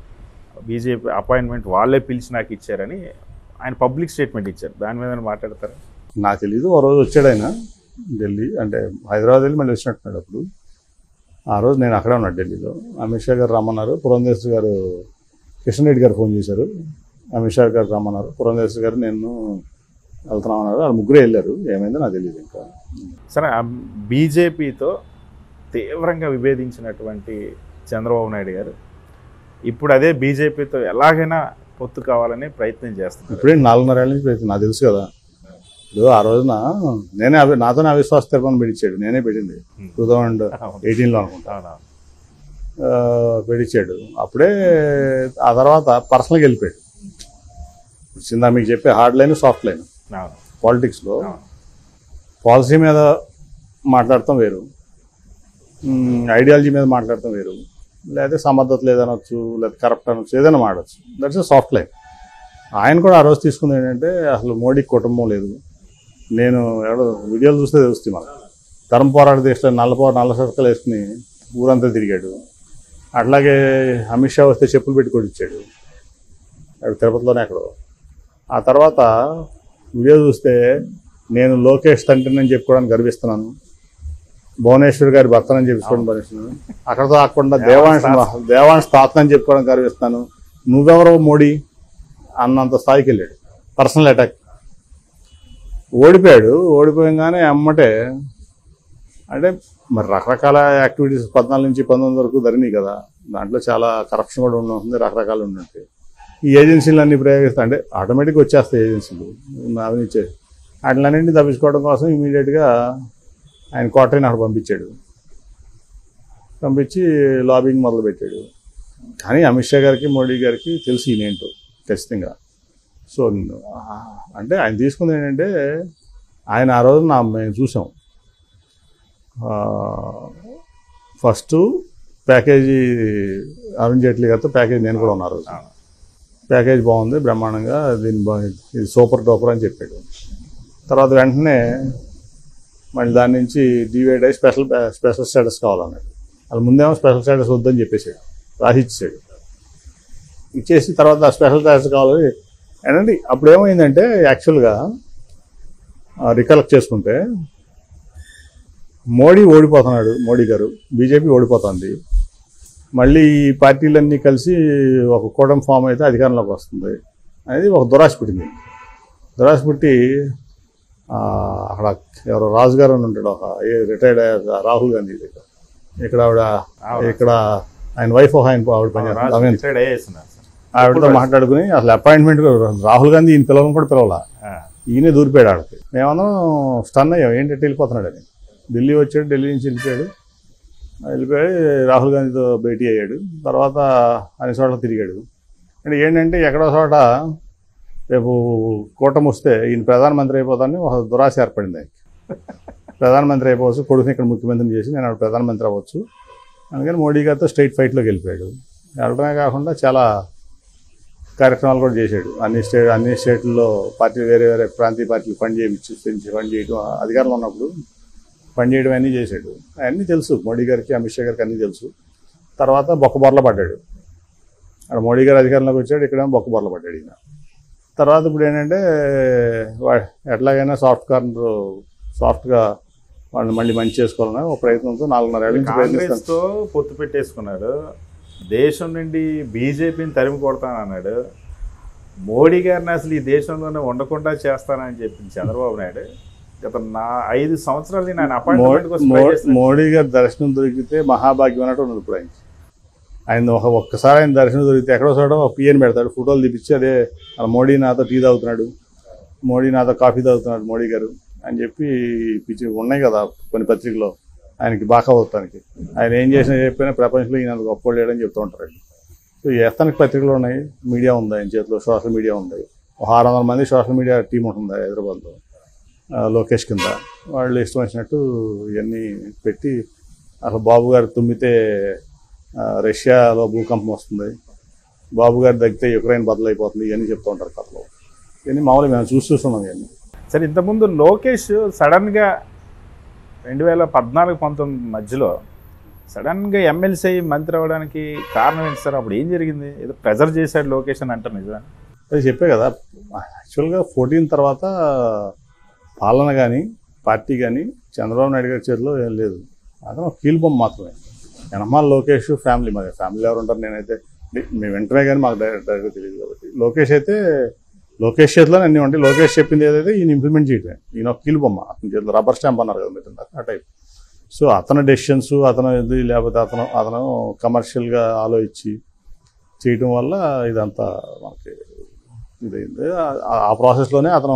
బీజేపీ అపాయింట్మెంట్ వాళ్ళే పిలిచి నాకు ఇచ్చారని ఆయన పబ్లిక్ స్టేట్మెంట్ ఇచ్చారు. దాని మీద మాట్లాడతారు. నాకు తెలీదు. ఓ రోజు వచ్చాడు ఆయన ఢిల్లీ, అంటే హైదరాబాద్ వెళ్ళి మళ్ళీ వచ్చినట్టున్నాడు. అప్పుడు ఆ రోజు నేను అక్కడే ఉన్నాడు ఢిల్లీలో. అమిత్ షా గారు రమ్మన్నారు, పురంధేశ్వరి గారు, కిషన్ రెడ్డి గారు ఫోన్ చేశారు, అమిత్ షా గారు రమ్మన్నారు, పురంధేశ్వరి గారు నేను వెళ్తున్నామన్నారు. వాళ్ళు ముగ్గురే వెళ్ళారు. ఏమైందో నాకు తెలియదు. ఇంకా సరే, బీజేపీతో తీవ్రంగా విభేదించినటువంటి చంద్రబాబు నాయుడు గారు ఇప్పుడు అదే బీజేపీతో ఎలాగైనా పొత్తు కావాలని ప్రయత్నం చేస్తున్నారు. ఇప్పుడే 4.5 ఏళ్ళ నుంచి ప్రయత్నం. నాకు తెలుసు కదా. ఇప్పుడు ఆ రోజున నేనే నాతోనే అవిశ్వాస తీర్మానం పెట్టించాడు. నేనే పెట్టింది 2018లో అనుకుంటా. పెట్టించాడు. అప్పుడే ఆ తర్వాత పర్సనల్గా వెళ్ళిపోయాడు. చిందా మీకు చెప్పే హార్డ్ లైన్, సాఫ్ట్ లైన్ పాలిటిక్స్లో. పాలసీ మీద మాట్లాడటం వేరు, ఐడియాలజీ మీద మాట్లాడటం వేరు, లేదా సమర్థత లేదనొచ్చు, లేదా కరప్ట్ అనొచ్చు, ఏదైనా మాడచ్చు. That's a soft line. ఆయన కూడా ఆ రోజు తీసుకుంది ఏంటంటే అసలు మోడీకి కుటుంబం లేదు. నేను ఎవడో వీడియోలు చూస్తే తెలుస్తుంది మనకు. ధర్మ పోరాట దేశంలో నల్ల సర్కలు వేసుకుని ఊరంతా తిరిగాడు. అట్లాగే అమిత్ షా వస్తే చెప్పులు పెట్టి కొట్టించాడు అక్కడ తిరుపతిలోనే ఎక్కడో. ఆ తర్వాత వీడియో చూస్తే నేను లోకేష్ తండ్రిని చెప్పుకోవడానికి గర్విస్తున్నాను, భువనేశ్వర్ గారి భర్తనని చెప్పుకోవడం గర్విస్తున్నాను, అక్కడతో కాకుండా దేవాంశ్ తాతనని చెప్పుకోవడానికి గర్విస్తాను, నువ్వెవరో మోడీ అన్నంత స్థాయికి వెళ్ళాడు. Personal attack. ఓడిపోయాడు. ఓడిపోయంగానే అమ్మటే అంటే మరి రకరకాల యాక్టివిటీస్ 14 నుంచి 19 వరకు జరిగినాయి కదా. దాంట్లో చాలా కరప్షన్ కూడా ఉంటుంది, రకరకాలు ఉన్నట్టు. ఈ ఏజెన్సీలు అన్ని ప్రయోగిస్తా అంటే ఆటోమేటిక్గా వచ్చేస్తాయి ఏజెన్సీలు అవినిచ్చే. వాటిలన్నింటినీ తప్పించుకోవడం కోసం ఇమీడియట్గా ఆయన క్వార్టర్ని అక్కడ పంపించి లాబింగ్ మొదలుపెట్టాడు. కానీ అమిత్ షా గారికి, మోడీ గారికి తెలిసి ఈయనేంటో ఖచ్చితంగా. సో అంటే ఆయన తీసుకుంది ఏంటంటే ఆయన ఆ రోజు మేము చూసాం. ఫస్ట్ ప్యాకేజీ అరుణ్ జైట్లీ గారితో ప్యాకేజ్ నేను కూడా ఉన్నారు. ప్యాకేజ్ బాగుంది, బ్రహ్మాండంగా, ఇది సూపర్ డూపర్ అని చెప్పాడు. తర్వాత వెంటనే మళ్ళీ దాని నుంచి డివైడ్ అయ్యి స్పెషల్ స్టేటస్ కావాలన్నాడు. వాళ్ళ ముందేమో స్పెషల్ స్టేటస్ వద్దని చెప్పేసాడు, రాసి ఇచ్చేసాడు. ఇచ్చేసి తర్వాత స్పెషల్ స్టేటస్ కావాలి అండి. అప్పుడు ఏమైందంటే యాక్చువల్గా రికలెక్ట్ చేసుకుంటే మోడీ ఓడిపోతున్నాడు, మోడీ గారు, బీజేపీ ఓడిపోతుంది. మళ్ళీ ఈ పార్టీలన్నీ కలిసి ఒక కూటమి ఫామ్ అయితే అధికారంలోకి వస్తుంది అనేది ఒక దురాశ పుట్టింది. దురాశ పుట్టి అక్కడ ఎవరో రాజు గారు అని ఉంటాడు, ఒక రిటైర్డ్ రాహుల్ గాంధీ దగ్గర. ఇక్కడ ఆయన వైఫ్ ఆవిడ పనిచేస్తారు. ఆవిడతో మాట్లాడుకుని అసలు అపాయింట్మెంట్ రాహుల్ గాంధీ ఈయన పిల్లలను కూడా పిలవాలా, ఈయనే దూరిపోయాడు ఆవిడకి. మేమందరం స్టన్ అయ్యాం, ఏంటంటే వెళ్ళిపోతున్నాడని. ఢిల్లీ వచ్చాడు, ఢిల్లీ నుంచి వెళ్ళిపోయి రాహుల్ గాంధీతో భేటీ అయ్యాడు. తర్వాత అన్ని చోట్ల తిరిగాడు. అంటే ఏంటంటే ఎక్కడో చోట రేపు కూటమి వస్తే ఈయన ప్రధానమంత్రి అయిపోతానని ఒక దురాశ ఏర్పడింది ఆయనకి. ప్రధానమంత్రి అయిపోవచ్చు, కొడుకుని ఇక్కడ ముఖ్యమంత్రిని చేసి నేను ఆవిడ ప్రధానమంత్రి అవ్వచ్చు. అందుకని మోడీ గారితో స్ట్రైట్ ఫైట్లోకి వెళ్ళిపోయాడు. వెళ్ళడమే కాకుండా చాలా కార్యక్రమాలు కూడా చేశాడు. అన్ని స్టేట్లలో పార్టీ వేరే ప్రాంతీయ పార్టీలు ఫండ్ చేయడం, అధికారంలో ఉన్నప్పుడు ఫండ్ చేయడం అన్నీ చేశాడు. అవన్నీ తెలుసు మోడీ గారికి, అమిత్ షా గారికి అన్నీ తెలుసు. తర్వాత బొక్కబొర్ల పడ్డాడు. అక్కడ మోడీ గారు అధికారంలోకి వచ్చాడు, ఇక్కడేమో బొక్కబొర్ల పడ్డాడు ఈయన. తర్వాత ఇప్పుడు ఏంటంటే ఎట్లాగైనా సాఫ్ట్గా వాళ్ళని మళ్ళీ మంచి చేసుకోవాలని ఒక ప్రయత్నంతో 4.5 ఏళ్ళ నుంచి కాంగ్రెస్తో పొత్తు పెట్టేసుకున్నాడు. దేశం నుండి బీజేపీని తరిమి కొడతానన్నాడు. మోడీ గారిని అసలు ఈ దేశంలోనే ఉండకుండా చేస్తానని చెప్పింది చంద్రబాబు నాయుడు. గత 5 సంవత్సరాలు నేను అపాయింట్మెంట్ కోసం మోడీ గారి దర్శనం దొరికితే మహాభాగ్యం అన్నట్టు ఉన్నది. ఇప్పుడు ఆయన ఒక్కసారి ఆయన దర్శనం దొరికితే ఎక్కడో చోట ఒక పిఎని పెడతాడు, ఫోటోలు తీపిచ్చి అదే మోడీ నాతో టీ తాగుతున్నాడు, మోడీ నాతో కాఫీ తాగుతున్నాడు మోడీ గారు అని చెప్పి పిచ్చి ఉన్నాయి కదా కొన్ని పత్రికలో ఆయనకి బాగా అవుతానికి. ఆయన ఏం చేసినా చెప్పినా ప్రపంచంలో ఈయన గొప్ప లేడని చెప్తూ ఉంటారు. సో ఎత్తనికి పత్రికలు ఉన్నాయి, మీడియా ఉంది ఆయన చేతిలో, సోషల్ మీడియా ఉంది. 600 మంది సోషల్ మీడియా టీం ఉంటుంది హైదరాబాద్లో, లోకేష్ కింద. వాళ్ళు ఇష్టం వచ్చినట్టు ఇవన్నీ పెట్టి అసలు బాబు గారు తుమ్మితే రష్యాలో భూకంపం వస్తుంది, బాబు గారు తగ్గితే యుక్రెయిన్ బదులైపోతుంది, ఇవన్నీ చెప్తూ ఉంటారు కథలో. ఇవన్నీ మామూలుగా మేము చూస్తున్నాం ఇవన్నీ. సరే, ఇంతకుముందు లోకేష్ సడన్గా 2014-19 మధ్యలో సడన్గా ఎమ్మెల్సీ మంత్రి అవ్వడానికి కారణం ఏంటి సార్? అప్పుడు ఏం జరిగింది? ఏదో ప్రెజర్ చేశాడు లోకేష్ అని అంటారు, నిజమే? అది చెప్పే కదా, యాక్చువల్గా 14 తర్వాత పాలన కానీ పార్టీ కానీ చంద్రబాబు నాయుడు గారి చేతిలో ఏం లేదు. అతను ఒక కీలుబొమ్మ మాత్రమే. యనమాల లోకేష్ ఫ్యామిలీ, మరి ఫ్యామిలీ ఎవరు ఉంటారు? నేనైతే మేము వెంటనే కానీ మాకు డైరెక్ట్గా తెలియదు కాబట్టి లోకేష్ అయితే లోకేష్ చేతిలో అన్నీ ఉంటాయి. లోకేష్ చెప్పింది ఏదైతే ఈయన ఇంప్లిమెంట్ చేయటమే. ఈయన ఒక కీలుబొమ్మ, అతని చేతిలో రబ్బర్ స్టాంప్ అన్నారు కదా మీరు ఆ టైప్. సో అతని డెసిషన్స్ అతను ఇది, లేకపోతే అతను కమర్షియల్గా ఆలోచించి చేయటం వల్ల ఇదంతా మనకి ఇదైంది. ఆ ప్రాసెస్లోనే అతను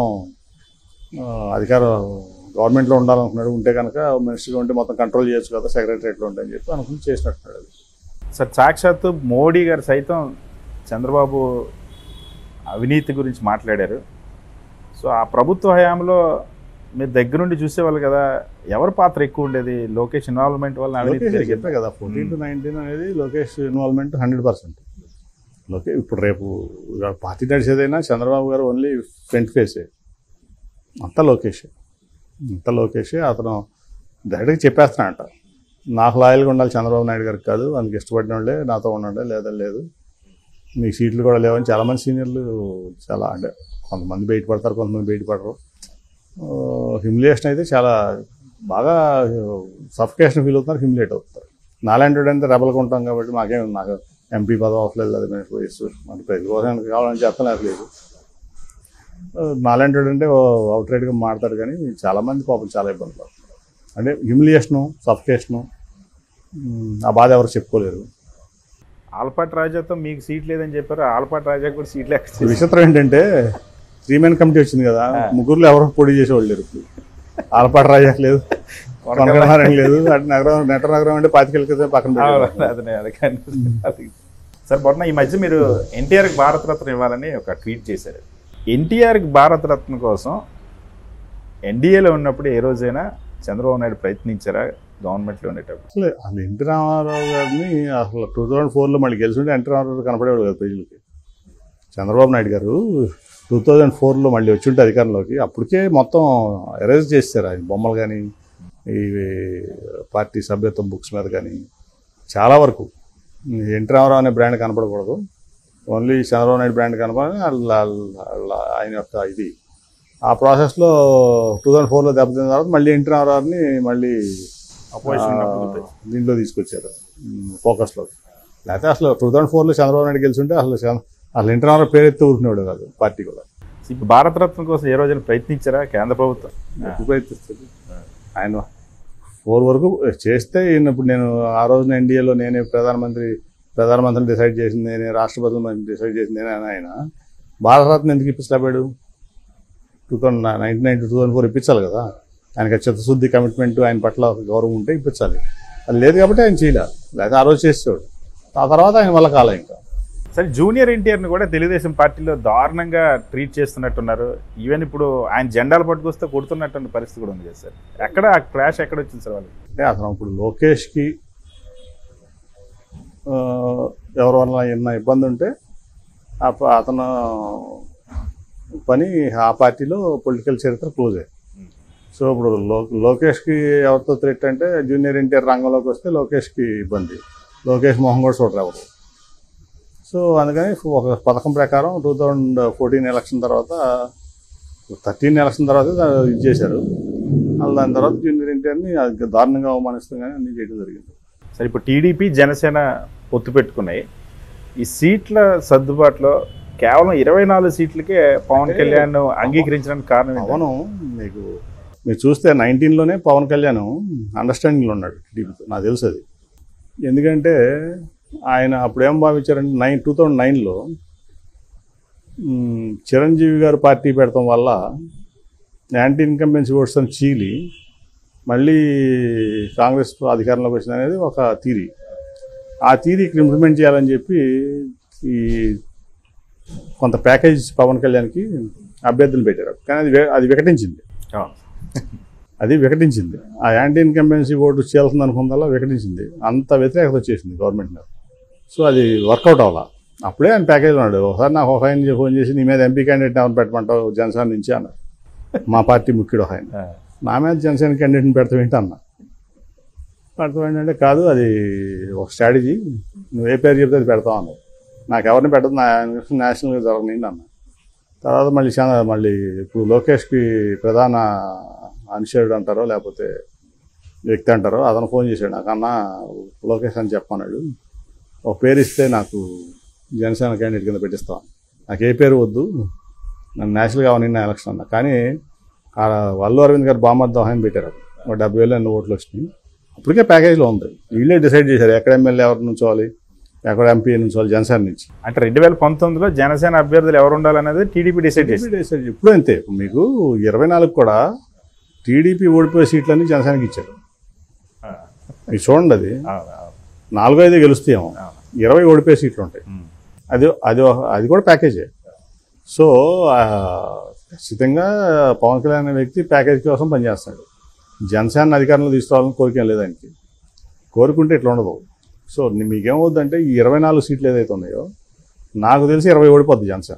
అధికార గవర్నమెంట్లో ఉండాలనుకున్నాడు. ఉంటే కనుక మినిస్టర్గా ఉంటే మొత్తం కంట్రోల్ చేయొచ్చు కదా, సెక్రటరియట్లో ఉంటాయని చెప్పి అనుకుని చేసినట్టున్నాడు. అది సార్ సాక్షాత్తు మోడీ గారు సైతం చంద్రబాబు అవినీతి గురించి మాట్లాడారు. సో ఆ ప్రభుత్వ హయాంలో మీరు దగ్గరుండి చూసేవాళ్ళు కదా, ఎవరి పాత్ర ఎక్కువ ఉండేది? లోకేష్ ఇన్వాల్వ్మెంట్ వల్ల అవినీతి లోకేష్ జరిగింది చెప్పే కదా, 14 to 19 అనేది లోకేష్ ఇన్వాల్వ్మెంట్ 100%. లోకేష్ ఇప్పుడు రేపు పార్టీ నడిచేదైనా చంద్రబాబు గారు ఓన్లీ ఫ్రంట్ ఫేసే. అంతా లోకేషే. అతను డైరెక్ట్గా చెప్పేస్తున్నాడంట, నాకు లాయల్గా ఉండాలి చంద్రబాబు నాయుడు గారికి కాదు, అందుకు ఇష్టపడిన వాళ్ళే నాతో ఉండండి, లేదు మీకు సీట్లు కూడా లేవని చాలామంది సీనియర్లు చాలా, అంటే కొంతమంది బయటపడతారు, కొంతమంది బయటపడరు. హ్యూమిలియేషన్ అయితే చాలా బాగా సఫికేషన్ ఫీల్ అవుతున్నారు, హ్యూమిలేట్ అవుతారు. నాలాంటి అంటే రెబల్గా ఉంటాం కాబట్టి నాకు ఎంపీ పదవి అవసరం లేదు, మినిస్టర్ వయస్సు మన ప్రతి కోసం కావాలని చెప్పడం లేదు. నాలాంటి అంటే అవుట్ రైట్గా మాడతాడు, కానీ చాలామంది పాపం చాలా ఇబ్బంది పడుతున్నారు. అంటే హ్యూమిలియేషను, సఫికేషను, ఆ బాధ ఎవరు చెప్పుకోలేరు. ఆల్పాటి రాజాతో మీకు సీట్ లేదని చెప్పారు, ఆల్పాటి రాజా కూడా సీట్ లేక విచిత్రం ఏంటంటే 3 men కమిటీ వచ్చింది కదా, ముగ్గురులో ఎవరు పోటీ చేసేవాళ్ళు లేరు. ఇప్పుడు ఆలపాటి రాజాకి లేదు, కొనకనారాయణ లేదు, అటు నగరం అంటే 25 కిలోమీటర్ల పక్కన. సార్ మొన్న ఈ మధ్య మీరు ఎన్టీఆర్కి భారతరత్న ఇవ్వాలని ఒక ట్వీట్ చేశారు. ఎన్టీఆర్కి భారతరత్న కోసం ఎన్డీఏలో ఉన్నప్పుడు ఏ రోజైనా చంద్రబాబు నాయుడు ప్రయత్నించారా గవర్నమెంట్లో ఉండేటప్పుడు? అసలు ఎన్టీ రామారావు గారిని అసలు 2004లో మళ్ళీ గెలిచుంటే ఎన్టీ రామారావు కనపడేవాడు కదా ప్రజలకి. చంద్రబాబు నాయుడు గారు 2004లో మళ్ళీ వచ్చి ఉంటే అధికారంలోకి, అప్పటికే మొత్తం ఎరేజ్ చేశారు ఆయన బొమ్మలు కానీ, ఈ పార్టీ సభ్యత్వం బుక్స్ మీద కానీ చాలా వరకు. ఎన్టీ రామారావు అనే బ్రాండ్ కనపడకూడదు, ఓన్లీ చంద్రబాబు నాయుడు బ్రాండ్ కనపడాలని ఆయన యొక్క ఇది. ఆ ప్రాసెస్లో 2004లో దెబ్బతిన్న తర్వాత మళ్ళీ ఎన్టీ రామారావుని మళ్ళీ దీంట్లో తీసుకొచ్చారు ఫోకస్లో. లేకపోతే అసలు 2004లో చంద్రబాబు నాయుడు గెలిచుంటే అసలు ఎన్టీ రామారావు పేరెత్తి ఊరుకునేవాడు కాదు పార్టీ కూడా. ఇప్పుడు భారతరత్న కోసం ఏ రోజైనా ప్రయత్నించారా కేంద్ర ప్రభుత్వం? ఎక్కువ ప్రయత్నిస్తుంది ఆయన. 4 వరకు చేస్తే ఇప్పుడు నేను ఆ రోజున ఎన్డీఏలో నేనే ప్రధానమంత్రిని డిసైడ్ చేసింది నేనే, రాష్ట్రపతిని డిసైడ్ చేసింది నేనే. ఆయన భారతరత్న ఎందుకు ఇప్పించలేపాడు? 1999 to 2004 ఇప్పించాలి కదా. ఆయనకి చిత్తశుద్ధి, కమిట్మెంట్, ఆయన పట్ల గౌరవం ఉంటే ఇప్పించాలి. అది లేదు కాబట్టి ఆయన చేయలేదు, లేకపోతే ఆ రోజు చేసేవాడు. ఆ తర్వాత ఆయన వల్ల కాలే. ఇంకా సరే, జూనియర్ ఎన్టీఆర్ని కూడా తెలుగుదేశం పార్టీలో దారుణంగా ట్రీట్ చేస్తున్నట్టున్నారు. ఈవెన్ ఇప్పుడు ఆయన జెండాలు పట్టుకొస్తే కొడుతున్నటువంటి పరిస్థితి కూడా ఉంది కదా సార్. ఎక్కడ ఆ క్లాష్ ఎక్కడ వచ్చింది సార్ వాళ్ళకి? అంటే అతను ఇప్పుడు లోకేష్కి ఎవరి వల్ల ఏమన్నా ఇబ్బంది ఉంటే అతను పని ఆ పార్టీలో పొలిటికల్ చరిత్ర క్లోజ్ అయ్యింది. సో ఇప్పుడు లోకేష్కి ఎవరితో థ్రెట్ అంటే జూనియర్ ఎన్టీఆర్ రంగంలోకి వస్తే లోకేష్కి ఇబ్బంది. లోకేష్ మోహన్ కూడా చూడరు ఎవరు. సో అందుకని ఒక పథకం ప్రకారం 2014 ఎలక్షన్ తర్వాత 13 ఎలక్షన్ తర్వాత ఇది చేశారు. దాని తర్వాత జూనియర్ ఎన్టీఆర్ని దారుణంగా అవమానిస్తాం కానీ అన్నీ చేయడం జరిగింది. సరే, ఇప్పుడు టీడీపీ జనసేన పొత్తు పెట్టుకున్నాయి. ఈ సీట్ల సర్దుబాటులో కేవలం 24 సీట్లకే పవన్ కళ్యాణ్ అంగీకరించడానికి కారణం? అవును, మీరు చూస్తే 19లోనే పవన్ కళ్యాణ్ అండర్స్టాండింగ్లో ఉన్నాడు టీడీపీతో, నాకు తెలుసు అది. ఎందుకంటే ఆయన అప్పుడు ఏం భావించారంటే 2009లో చిరంజీవి గారు పార్టీ పెడతాం వల్ల యాంటీ ఇన్కంబెన్సీ ఓట్స్ అని చీలి మళ్ళీ కాంగ్రెస్ అధికారంలోకి వచ్చింది అనేది ఒక థీరీ. ఆ థీరీకి ఇంప్లిమెంట్ చేయాలని చెప్పి ఈ కొంత ప్యాకేజ్ పవన్ కళ్యాణ్కి అభ్యర్థులు పెట్టారు. కానీ అది వికటించింది. ఆ యాంటీ ఇన్కంబెన్సీ ఓటు చేయాల్సింది అనుకున్నదల్లా వికటించింది. అంత వ్యతిరేకత వచ్చేసింది గవర్నమెంట్ మీద. సో అది వర్కౌట్ అవ్వాల. అప్పుడే ఆయన ప్యాకేజ్ ఉన్నాడు. ఒకసారి నాకు ఒక ఆయన ఫోన్ చేసి నీ మీద ఎంపీ క్యాండిడేట్ ఎవరు పెట్టమంటావు జనసేన నుంచి అన్నారు. మా పార్టీ ముఖ్యుడు ఒక ఆయన. నా మీద జనసేన క్యాండిడేట్ని పెడతాం ఏంటి అన్న. అర్థమైందంటే కాదు, అది ఒక స్ట్రాటజీ, నువ్వు ఏ పేరు చెప్తే అది పెడతావు అన్నది. నాకు ఎవరిని పెట్టదు, నా నేషనల్గా జరగనిండి అన్న. తర్వాత మళ్ళీ ఇప్పుడు లోకేష్కి ప్రధాన అనుచరుడు అంటారో లేకపోతే వ్యక్తి అంటారో అతను ఫోన్ చేశాడు నాకు, అన్న లోకేష్ అని చెప్పన్నాడు, ఒక పేరు ఇస్తే నాకు జనసేన క్యాండిడేట్ కింద పెట్టిస్తాను, నాకు ఏ పేరు వద్దు, నన్ను నేషనల్గా అవన్నీ ఎలక్షన్ అన్న. కానీ వల్లు అరవింద్ గారు బామర్దం ఆయన పెట్టారు, 70,000 ఎన్ని ఓట్లు వచ్చినాయి. అప్పటికే ప్యాకేజ్లో ఉంది, వీళ్ళే డిసైడ్ చేశారు ఎక్కడ ఎమ్మెల్యే ఎవరు నుంచోవాలి, ఎక్కడ ఎంపీ నుంచోవాలి జనసేన నుంచి. అంటే 2019లో జనసేన అభ్యర్థులు ఎవరు ఉండాలనేది టీడీపీ డిసైడ్ చేసి ఇప్పుడు అంతే. మీకు 24 కూడా టీడీపీ ఓడిపోయే సీట్లన్నీ జనసేనకి ఇచ్చారు. మీకు చూడండి, అది 4-5 గెలుస్తాయేమో, 20 ఓడిపోయే సీట్లు ఉంటాయి. అది కూడా ప్యాకేజే. సో ఖచ్చితంగా పవన్ కళ్యాణ్ అనే వ్యక్తి ప్యాకేజ్ కోసం పనిచేస్తాడు. జనసేన అధికారంలో తీసుకోవాలని కోరిక లేదు ఆయనకి. కోరుకుంటే ఇట్లా ఉండదు. సో మీకేమవుద్దంటే ఈ 24 సీట్లు ఏదైతే ఉన్నాయో నాకు తెలిసి 20 ఓడిపోద్ది జనసేన,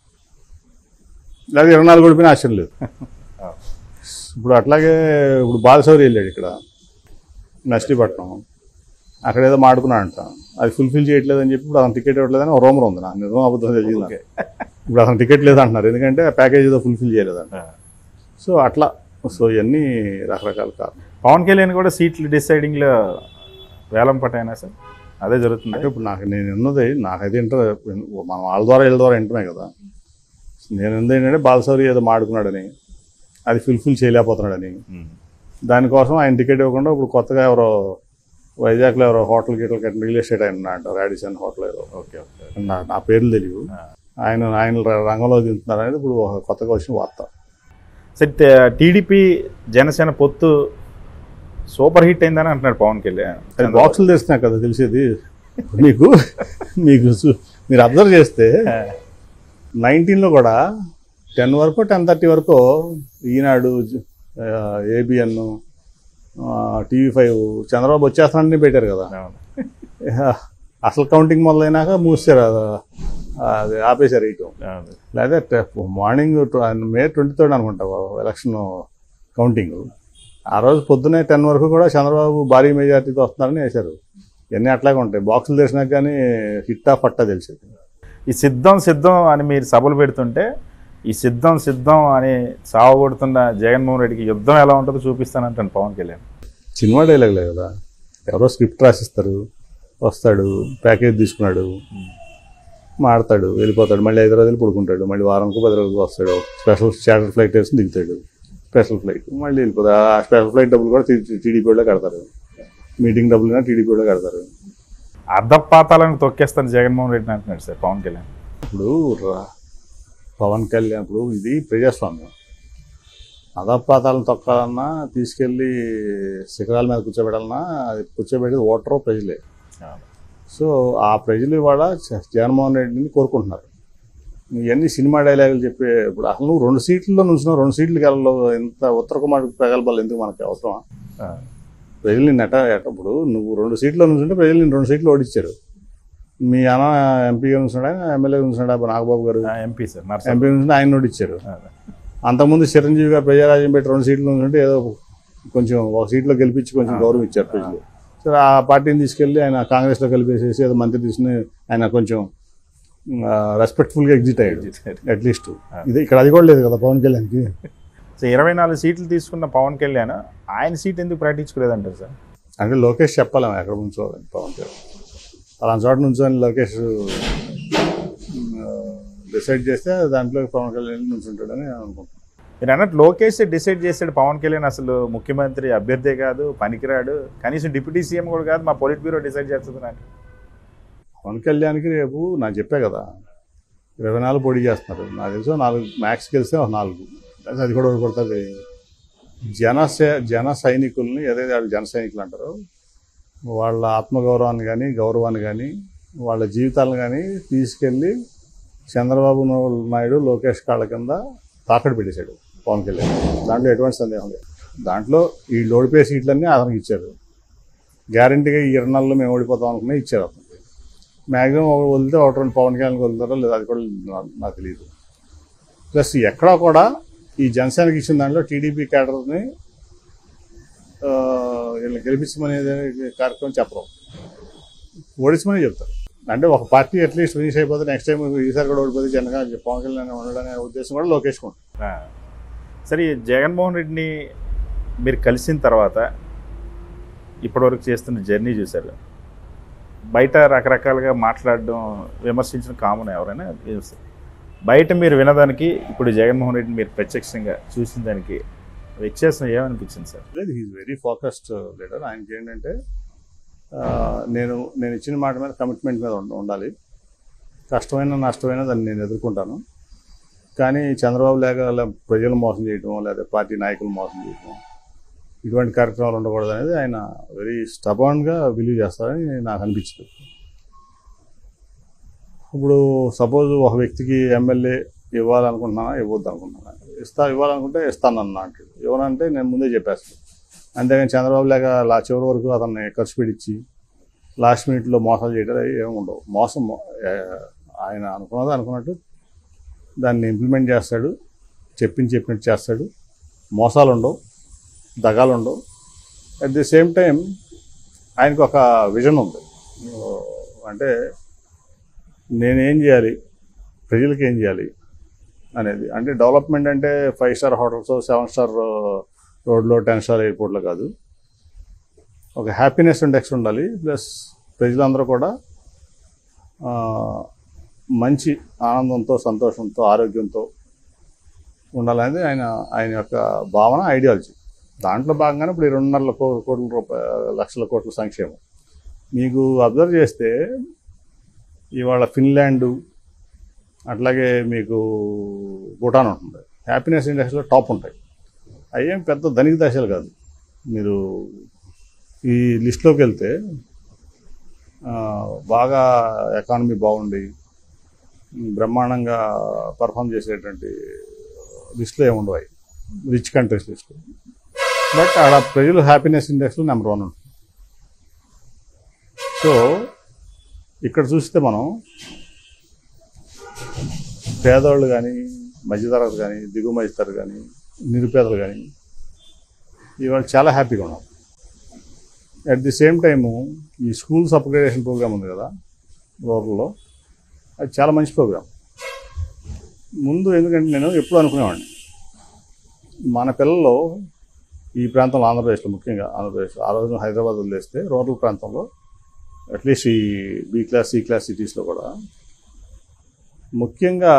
లేదా 24 ఓడిపోయినా ఆశ్చర్యం లేదు. ఇప్పుడు అట్లాగే ఇప్పుడు బాలశౌరి వెళ్ళాడు ఇక్కడ నర్సీపట్నం, అక్కడ ఏదో మాడుకున్నాడంట, అది ఫుల్ఫిల్ చేయట్లేదని చెప్పి ఇప్పుడు అతను టికెట్ ఇవ్వట్లేదని ఒక రూమర్ ఉంది, నాకు నిజం అబద్ధం తెలియదు. ఇప్పుడు అతను టికెట్ లేదంటున్నారు, ఎందుకంటే ప్యాకేజ్ ఏదో ఫుల్ఫిల్ చేయలేదంట. సో అట్లా, సో ఇవన్నీ రకరకాల కారణం. పవన్ కళ్యాణ్ కూడా సీట్లు డిసైడింగ్లో వేలం పట్టాయినా సార్ అదే జరుగుతుంది. అంటే ఇప్పుడు నేను ఉన్నది నాకైతే మనం వాళ్ళ ద్వారా వీళ్ళ ద్వారా వింటమే కదా. నేను ఏంటంటే బాలశౌరి ఏదో మాడుకున్నాడని, అది ఫుల్ఫిల్ చేయలేకపోతున్నాడని, దానికోసం ఆయన టికెట్ ఇవ్వకుండా ఇప్పుడు కొత్తగా ఎవరో వైజాగ్లో ఎవరో హోటల్ గిటల్ కట్టిన రియల్ ఎస్టేట్ ఆయన ఉన్నాడు, రాడిసన్ హోటల్ ఏదో, ఓకే నా పేర్లు తెలియదు, ఆయన రంగంలో దింటున్నారు అనేది ఇప్పుడు కొత్తగా వచ్చిన వార్త. సరే, టీడీపీ జనసేన పొత్తు సూపర్ హిట్ అయిందని అంటున్నాడు పవన్ కళ్యాణ్. బాక్సులు తెస్తున్నా కదా తెలిసేది మీకు. మీరు అబ్జర్వ్ చేస్తే 19లో కూడా 10 వరకు 10:30 వరకు ఈనాడు, ఏబిఎన్, TV5 చంద్రబాబు వచ్చేస్తానని పెట్టారు కదా. అసలు కౌంటింగ్ మొదలైనాక మూసారు, అది ఆపేశారు ఇటు. లేదా మార్నింగ్ May 23 అనుకుంటా ఎలక్షన్ కౌంటింగ్. ఆ రోజు పొద్దునే 10 వరకు కూడా చంద్రబాబు భారీ మెజార్టీతో వస్తున్నారని వేశారు. ఇవన్నీ అట్లాగే ఉంటాయి, బాక్సులు తెరిచినాక కానీ హిట్టా పట్టా తెలిసేది. ఈ సిద్ధం అని మీరు సభలు పెడుతుంటే ఈ సిద్ధం అని సావగొడుతున్న జగన్మోహన్ రెడ్డికి యుద్ధం ఎలా ఉంటుందో చూపిస్తానంటాను పవన్ కళ్యాణ్. సినిమా డైలాగ్లే కదా, ఎవరో స్క్రిప్ట్ రాసిస్తారు, వస్తాడు, ప్యాకేజ్ తీసుకున్నాడు, మాడతాడు, వెళ్ళిపోతాడు, మళ్ళీ 5 రోజులు పడుకుంటాడు, మళ్ళీ వారానికి 10 రోజులు వస్తాడు, స్పెషల్ చార్టర్ ఫ్లైట్ వేసి దిగుతాడు, స్పెషల్ ఫ్లైట్ మళ్ళీ వెళ్ళిపోతాడు. ఆ స్పెషల్ ఫ్లైట్ డబ్బులు కూడా టీడీపీలో కడతారు, మీటింగ్ డబ్బులు కూడా టీడీపీలో కడతారు. అర్ధపాతాలను తొక్కేస్తాను జగన్మోహన్ రెడ్డిని అంటున్నాడు సార్ పవన్ కళ్యాణ్. ఇప్పుడు పవన్ కళ్యాణ్ ఇప్పుడు ఇది ప్రజాస్వామ్యం, అధపాతాలను తొక్కాలన్నా తీసుకెళ్ళి శిఖరాల మీద కూర్చోబెట్టాలన్నా అది కూర్చోబెట్టేది ఓటరు ప్రజలే. సో ఆ ప్రజలు ఇవాళ జగన్మోహన్ రెడ్డిని కోరుకుంటున్నారు. ఇవన్నీ సినిమా డైలాగులు చెప్పే, ఇప్పుడు అసలు నువ్వు 2 సీట్లలో నుంచున్నావు, 2 సీట్లకి వెళ్ళవు, ఇంత ఉత్తర కుమార్ ప్రగల్భాలు ఎందుకు మనకి అవసరమా? ప్రజలు నిన్ను ఇప్పుడు నువ్వు 2 సీట్లో నుంచుంటే ప్రజలు నిన్ను 2 సీట్లు ఓడించారు. మీ అన్న ఎంపీగా నుంచున్నాడు, ఆయన ఎమ్మెల్యేగా నుంచున్నాడు, నాగబాబు గారు ఎంపీ సార్, ఎంపీ నుంచి ఆయన ఓడించారు. అంతకుముందు చిరంజీవి గారు ప్రజారాజ్యం పెట్టి 2 సీట్లు నుంచుంటే ఏదో కొంచెం ఒక సీట్లో గెలిపించి కొంచెం గౌరవం ఇచ్చారు ప్రజలు. సరే ఆ పార్టీని తీసుకెళ్ళి ఆయన కాంగ్రెస్లో కలిపేసేసి ఏదో మంత్రి తీసుకుని ఆయన కొంచెం రెస్పెక్ట్ఫుల్గా ఎగ్జిట్ అయ్యాడు అట్లీస్ట్. ఇది ఇక్కడ అది కూడా లేదు కదా పవన్ కళ్యాణ్కి. సో 24 సీట్లు తీసుకున్న పవన్ కళ్యాణ్ ఆయన సీట్ ఎందుకు ప్రకటించుకోలేదంటారు సార్? అంటే లోకేష్ చెప్పలేము ఎక్కడ నుంచోవాలని, పవన్ కళ్యాణ్ అలాంటి చోట నుంచోని లోకేష్ డిసైడ్ చేస్తే దాంట్లో పవన్ కళ్యాణ్ నుంచుంటాడని అనుకుంటున్నాను. మీరు అన్నట్టు లోకేష్ డిసైడ్ చేసాడు, పవన్ కళ్యాణ్ అసలు ముఖ్యమంత్రి అభ్యర్థే కాదు, పనికిరాడు, కనీసం డిప్యూటీ సీఎం కూడా కాదు, మా పొలిట్ బ్యూరో డిసైడ్ చేస్తుంది నాకు. పవన్ కళ్యాణ్కి రేపు నాకు చెప్పే కదా 24 పోటీ చేస్తున్నారు, నాకు తెలిసి 4 మ్యాక్స్ గెలిస్తే 4, అది కూడా ఓడిపడుతుంది. జన సైనికుల్ని ఏదైతే వాళ్ళు జన సైనికులు అంటారో వాళ్ళ ఆత్మగౌరవాన్ని కానీ గౌరవాన్ని కానీ వాళ్ళ జీవితాలను కానీ తీసుకెళ్ళి చంద్రబాబు నాయుడు లోకేష్ కాళ్ళ కింద తాకట్టు పెట్టేశాడు పవన్ కళ్యాణ్. దాంట్లో ఎటువంటి సందేహం లేదు. దాంట్లో ఈ ఓడిపోయే సీట్లన్నీ అతనికి ఇచ్చారు. గ్యారంటీగా ఈ 24లో మేము ఓడిపోతాం అనుకునే ఇచ్చారు అతనికి. మ్యాక్సిమం వదిలితే 1-2 పవన్ కళ్యాణ్కి వదులుతారో లేదా అది కూడా నాకు తెలియదు. ప్లస్ ఎక్కడా కూడా ఈ జనసేనకి ఇచ్చిన దాంట్లో టీడీపీ క్యాడర్ని వీళ్ళని గెలిపించమనే కార్యక్రమం చెప్పరు, ఓడించమని చెప్తారు. అంటే ఒక పార్టీ అట్లీస్ట్ ఫినిష్ అయిపోతే నెక్స్ట్ టైం ఈసారి కూడా ఓడిపోతే జనగా పవన్ కళ్యాణ్ ఉండడనే ఉద్దేశం కూడా లోకేష్ ఉంటుంది. సరే, జగన్మోహన్ రెడ్డిని మీరు కలిసిన తర్వాత ఇప్పటివరకు చేస్తున్న జర్నీ చూశారు. బయట రకరకాలుగా మాట్లాడడం, విమర్శించడం కామన్. ఎవరైనా బయట మీరు వినదానికి ఇప్పుడు జగన్మోహన్ రెడ్డిని మీరు ప్రత్యక్షంగా చూసిన దానికి వ్యత్యాసం ఏమనిపించింది సార్? లేదు, హీఈస్ వెరీ ఫోకస్డ్ లీడర్. ఆయనకి ఏంటంటే నేను ఇచ్చిన మాట మీద కమిట్మెంట్ మీద ఉండాలి. కష్టమైన నష్టమైన దాన్ని నేను ఎదుర్కొంటాను. కానీ చంద్రబాబు లేక ప్రజలు మోసం చేయటం లేదా పార్టీ నాయకులు మోసం చేయటం ఇటువంటి కార్యక్రమాలు ఉండకూడదు అనేది ఆయన వెరీ స్టబాన్గా బిలీవ్ చేస్తారని నాకు అనిపించింది. ఇప్పుడు సపోజ్ ఒక వ్యక్తికి ఎమ్మెల్యే ఇవ్వాలనుకుంటున్నానా, ఇవ్వద్దు అనుకుంటున్నాను, ఇవ్వాలనుకుంటే ఇస్తానన్నా అంటాడు. ఎవరంటే నేను ముందే చెప్పేస్తాను. అంతేగాని చంద్రబాబు లేక చివరి వరకు అతన్ని ఖర్చు పెట్టించి లాస్ట్ మినిట్లో మోసాలు చేయడం ఏమి ఉండవు. మోసం ఆయన అనుకున్నట్టు దాన్ని ఇంప్లిమెంట్ చేస్తాడు, చెప్పినట్టు చేస్తాడు. మోసాలు ఉండవు, దగాలు ఉండవు. అట్ ది సేమ్ టైం ఆయనకు ఒక విజన్ ఉంది. అంటే నేనేం చేయాలి, ప్రజలకి ఏం చేయాలి అనేది. అంటే డెవలప్మెంట్ అంటే 5 స్టార్ హోటల్స్, 7 స్టార్ రోడ్లో, 10 స్టార్ ఎయిర్పోర్ట్లో కాదు. ఒక హ్యాపీనెస్ ఇండెక్స్ ఉండాలి. ప్లస్ ప్రజలందరూ కూడా మంచి ఆనందంతో, సంతోషంతో, ఆరోగ్యంతో ఉండాలనేది ఆయన యొక్క భావన, ఐడియాలజీ. దాంట్లో భాగంగానే ఇప్పుడు 2.5 లక్షల కోట్ల సంక్షేమం. మీకు అబ్జర్వ్ చేస్తే ఇవాళ ఫిన్లాండు అట్లాగే మీకు భూటాన్ ఉంటుంది, హ్యాపీనెస్ ఇండెక్స్లో టాప్ ఉంటాయి. అయ్యేం పెద్ద ధనిక దేశాలు కాదు. మీరు ఈ లిస్టులోకి వెళ్తే బాగా ఎకానమీ బాగుండి బ్రహ్మాండంగా పర్ఫామ్ చేసేటువంటి లిస్టులో ఏముండవు, అవి రిచ్ కంట్రీస్ లిస్టులో. బట్ ఆడ ప్రజలు హ్యాపీనెస్ ఇండెక్స్లో నెంబర్ 1 ఉంటుంది. సో ఇక్కడ చూస్తే మనం పేదవాళ్ళు కానీ, మధ్యతరగతి కానీ, దిగువ మధ్యతరగతి కానీ, నిరుపేదలు కానీ ఇవాళ చాలా హ్యాపీగా ఉన్నారు. అట్ ది సేమ్ టైము ఈ స్కూల్స్ అప్గ్రేడేషన్ ప్రోగ్రామ్ ఉంది కదా రూరల్లో, అది చాలా మంచి ప్రోగ్రామ్. ముందు ఎందుకంటే నేను ఎప్పుడు అనుకునేవాడిని, మన పిల్లలు ఈ ప్రాంతంలో, ఆంధ్రప్రదేశ్లో, ముఖ్యంగా ఆంధ్రప్రదేశ్, ఆ రోజు హైదరాబాద్ వదిలేస్తే రూరల్ ప్రాంతంలో అట్లీస్ట్ ఈ B క్లాస్, C క్లాస్ సిటీస్లో కూడా ముఖ్యంగా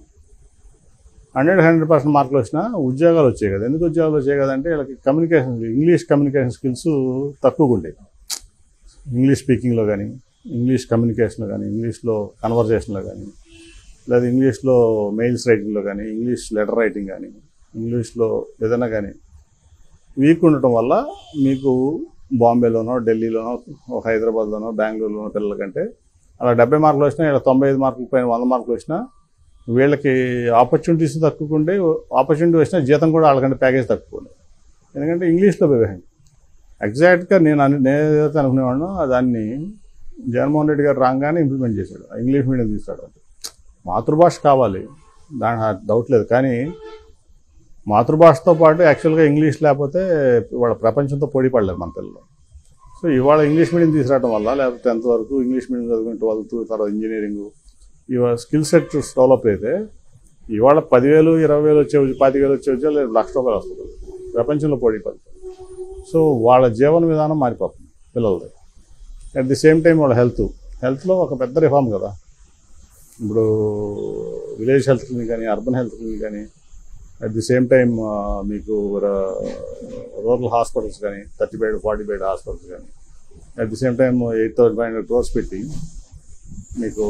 100% మార్కులు వచ్చినా ఉద్యోగాలు వచ్చాయి కదా. ఎందుకు ఉద్యోగాలు వచ్చాయి కదంటే వీళ్ళకి ఇంగ్లీష్ కమ్యూనికేషన్ స్కిల్స్ తక్కువగా ఉండేవి. ఇంగ్లీష్ స్పీకింగ్లో కానీ, ఇంగ్లీష్ కమ్యూనికేషన్లో కానీ, ఇంగ్లీష్లో కన్వర్జేషన్లో కానీ, లేదా ఇంగ్లీష్లో మెయిల్స్ రైటింగ్లో కానీ, ఇంగ్లీష్ లెటర్ రైటింగ్ కానీ, ఇంగ్లీష్లో ఏదైనా కానీ వీక్ ఉండటం వల్ల మీకు బాంబేలోనో, ఢిల్లీలోనో, హైదరాబాద్లోనో, బెంగళూరులోనో పిల్లల కంటే అలా 70 మార్కులు వచ్చినా, ఇలా 95 మార్కుల పైన 100 మార్కులు వచ్చినా వీళ్ళకి ఆపర్చునిటీస్ తక్కువకుండే, ఆపర్చునిటీ వచ్చినా జీతం కూడా వాళ్ళకంటే ప్యాకేజ్ తక్కువ. ఎందుకంటే ఇంగ్లీష్లో వ్యవహారం ఎగ్జాక్ట్గా నేను ఏదైతే అనుకునేవాడినో దాన్ని జగన్మోహన్ రెడ్డి గారు రాగానే ఇంప్లిమెంట్ చేశాడు. ఇంగ్లీష్ మీడియం తీస్తాడు. మాతృభాష కావాలి, దాని డౌట్ లేదు. కానీ మాతృభాషతో పాటు యాక్చువల్గా ఇంగ్లీష్ లేకపోతే ఇవాళ ప్రపంచంతో పోటీ పడలేదు మన పిల్లలు. సో ఇవాళ ఇంగ్లీష్ మీడియం తీసుకురావడం వల్ల, లేకపోతే 10th వరకు ఇంగ్లీష్ మీడియం చదువుకుని 12th తర్వాత ఇంజనీరింగ్, ఇవాళ స్కిల్ సెట్ డెవలప్ అయితే ఇవాళ 10,000, 20,000 వచ్చే, 25,000 వచ్చే లేదు ₹1,00,000 వస్తుంది. ప్రపంచంలో పోటీ పడుతుంది. సో వాళ్ళ జీవన విధానం మారిపోతుంది పిల్లలది. అట్ ది సేమ్ టైం వాళ్ళ హెల్త్లో ఒక పెద్ద రిఫార్మ్ కదా. ఇప్పుడు విలేజ్ హెల్త్ క్లినిక్ కానీ, అర్బన్ హెల్త్ క్లినిక్ కానీ, అట్ ది సేమ్ టైం మీకు రూరల్ హాస్పిటల్స్ కానీ, 30 బెడ్ 40 బెడ్ హాస్పిటల్స్ కానీ, at the same time 8,500 crores పెట్టి మీకు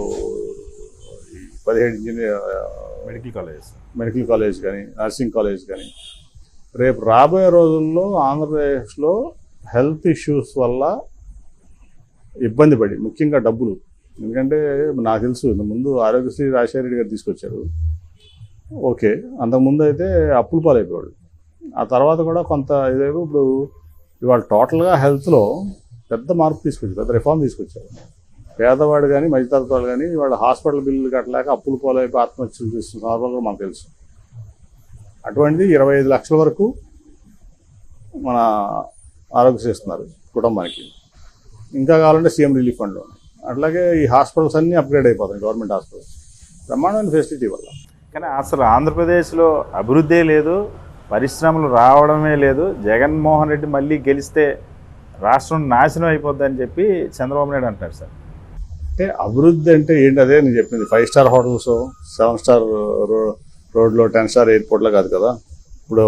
17 మెడికల్ కాలేజ్ కానీ, నర్సింగ్ కాలేజ్ కానీ. రేపు రాబోయే రోజుల్లో ఆంధ్రప్రదేశ్లో హెల్త్ ఇష్యూస్ వల్ల ఇబ్బంది పడి, ముఖ్యంగా డబ్బులు. ఎందుకంటే నాకు తెలుసు ముందు ఆరోగ్యశ్రీ రాజశేఖర రెడ్డి గారు తీసుకొచ్చారు, ఓకే. అంతకుముందు అయితే అప్పుల పాలైపోయాడు. ఆ తర్వాత కూడా కొంత ఇదేమో ఇప్పుడు ఇవాళ టోటల్గా హెల్త్లో పెద్ద మార్పు తీసుకొచ్చారు, పెద్ద రిఫార్మ్ తీసుకొచ్చారు. పేదవాడు కానీ, మధ్యతరగతి వాళ్ళు కానీ వాళ్ళ హాస్పిటల్ బిల్లులు కట్టలేక అప్పులు పాలైపోయి ఆత్మహత్యలు చేస్తున్న సందర్భాలు మనకు తెలుసు. అటువంటిది 25 లక్షల వరకు మన ఆరోగ్యశ్రీ ఇస్తున్నారు కుటుంబానికి. ఇంకా కావాలంటే సీఎం రిలీఫ్ ఫండ్లో. అట్లాగే ఈ హాస్పిటల్స్ అన్నీ అప్గ్రేడ్ అయిపోతాయి. గవర్నమెంట్ హాస్పిటల్స్ బ్రహ్మాండమైన ఫెసిలిటీ వల్ల. కానీ అసలు ఆంధ్రప్రదేశ్లో అభివృద్ధే లేదు, పరిశ్రమలు రావడమే లేదు. జగన్మోహన్ రెడ్డి మళ్ళీ గెలిస్తే రాష్ట్రం నాశనం అయిపోద్దని చెప్పి చంద్రబాబు నాయుడు అంటారు సార్. అంటే అభివృద్ధి అంటే ఏంటి? అదే నేను చెప్పింది, 5 స్టార్ హోటల్స్, 7 స్టార్ రోడ్లో, 10 స్టార్ ఎయిర్పోర్ట్లో కాదు కదా. ఇప్పుడు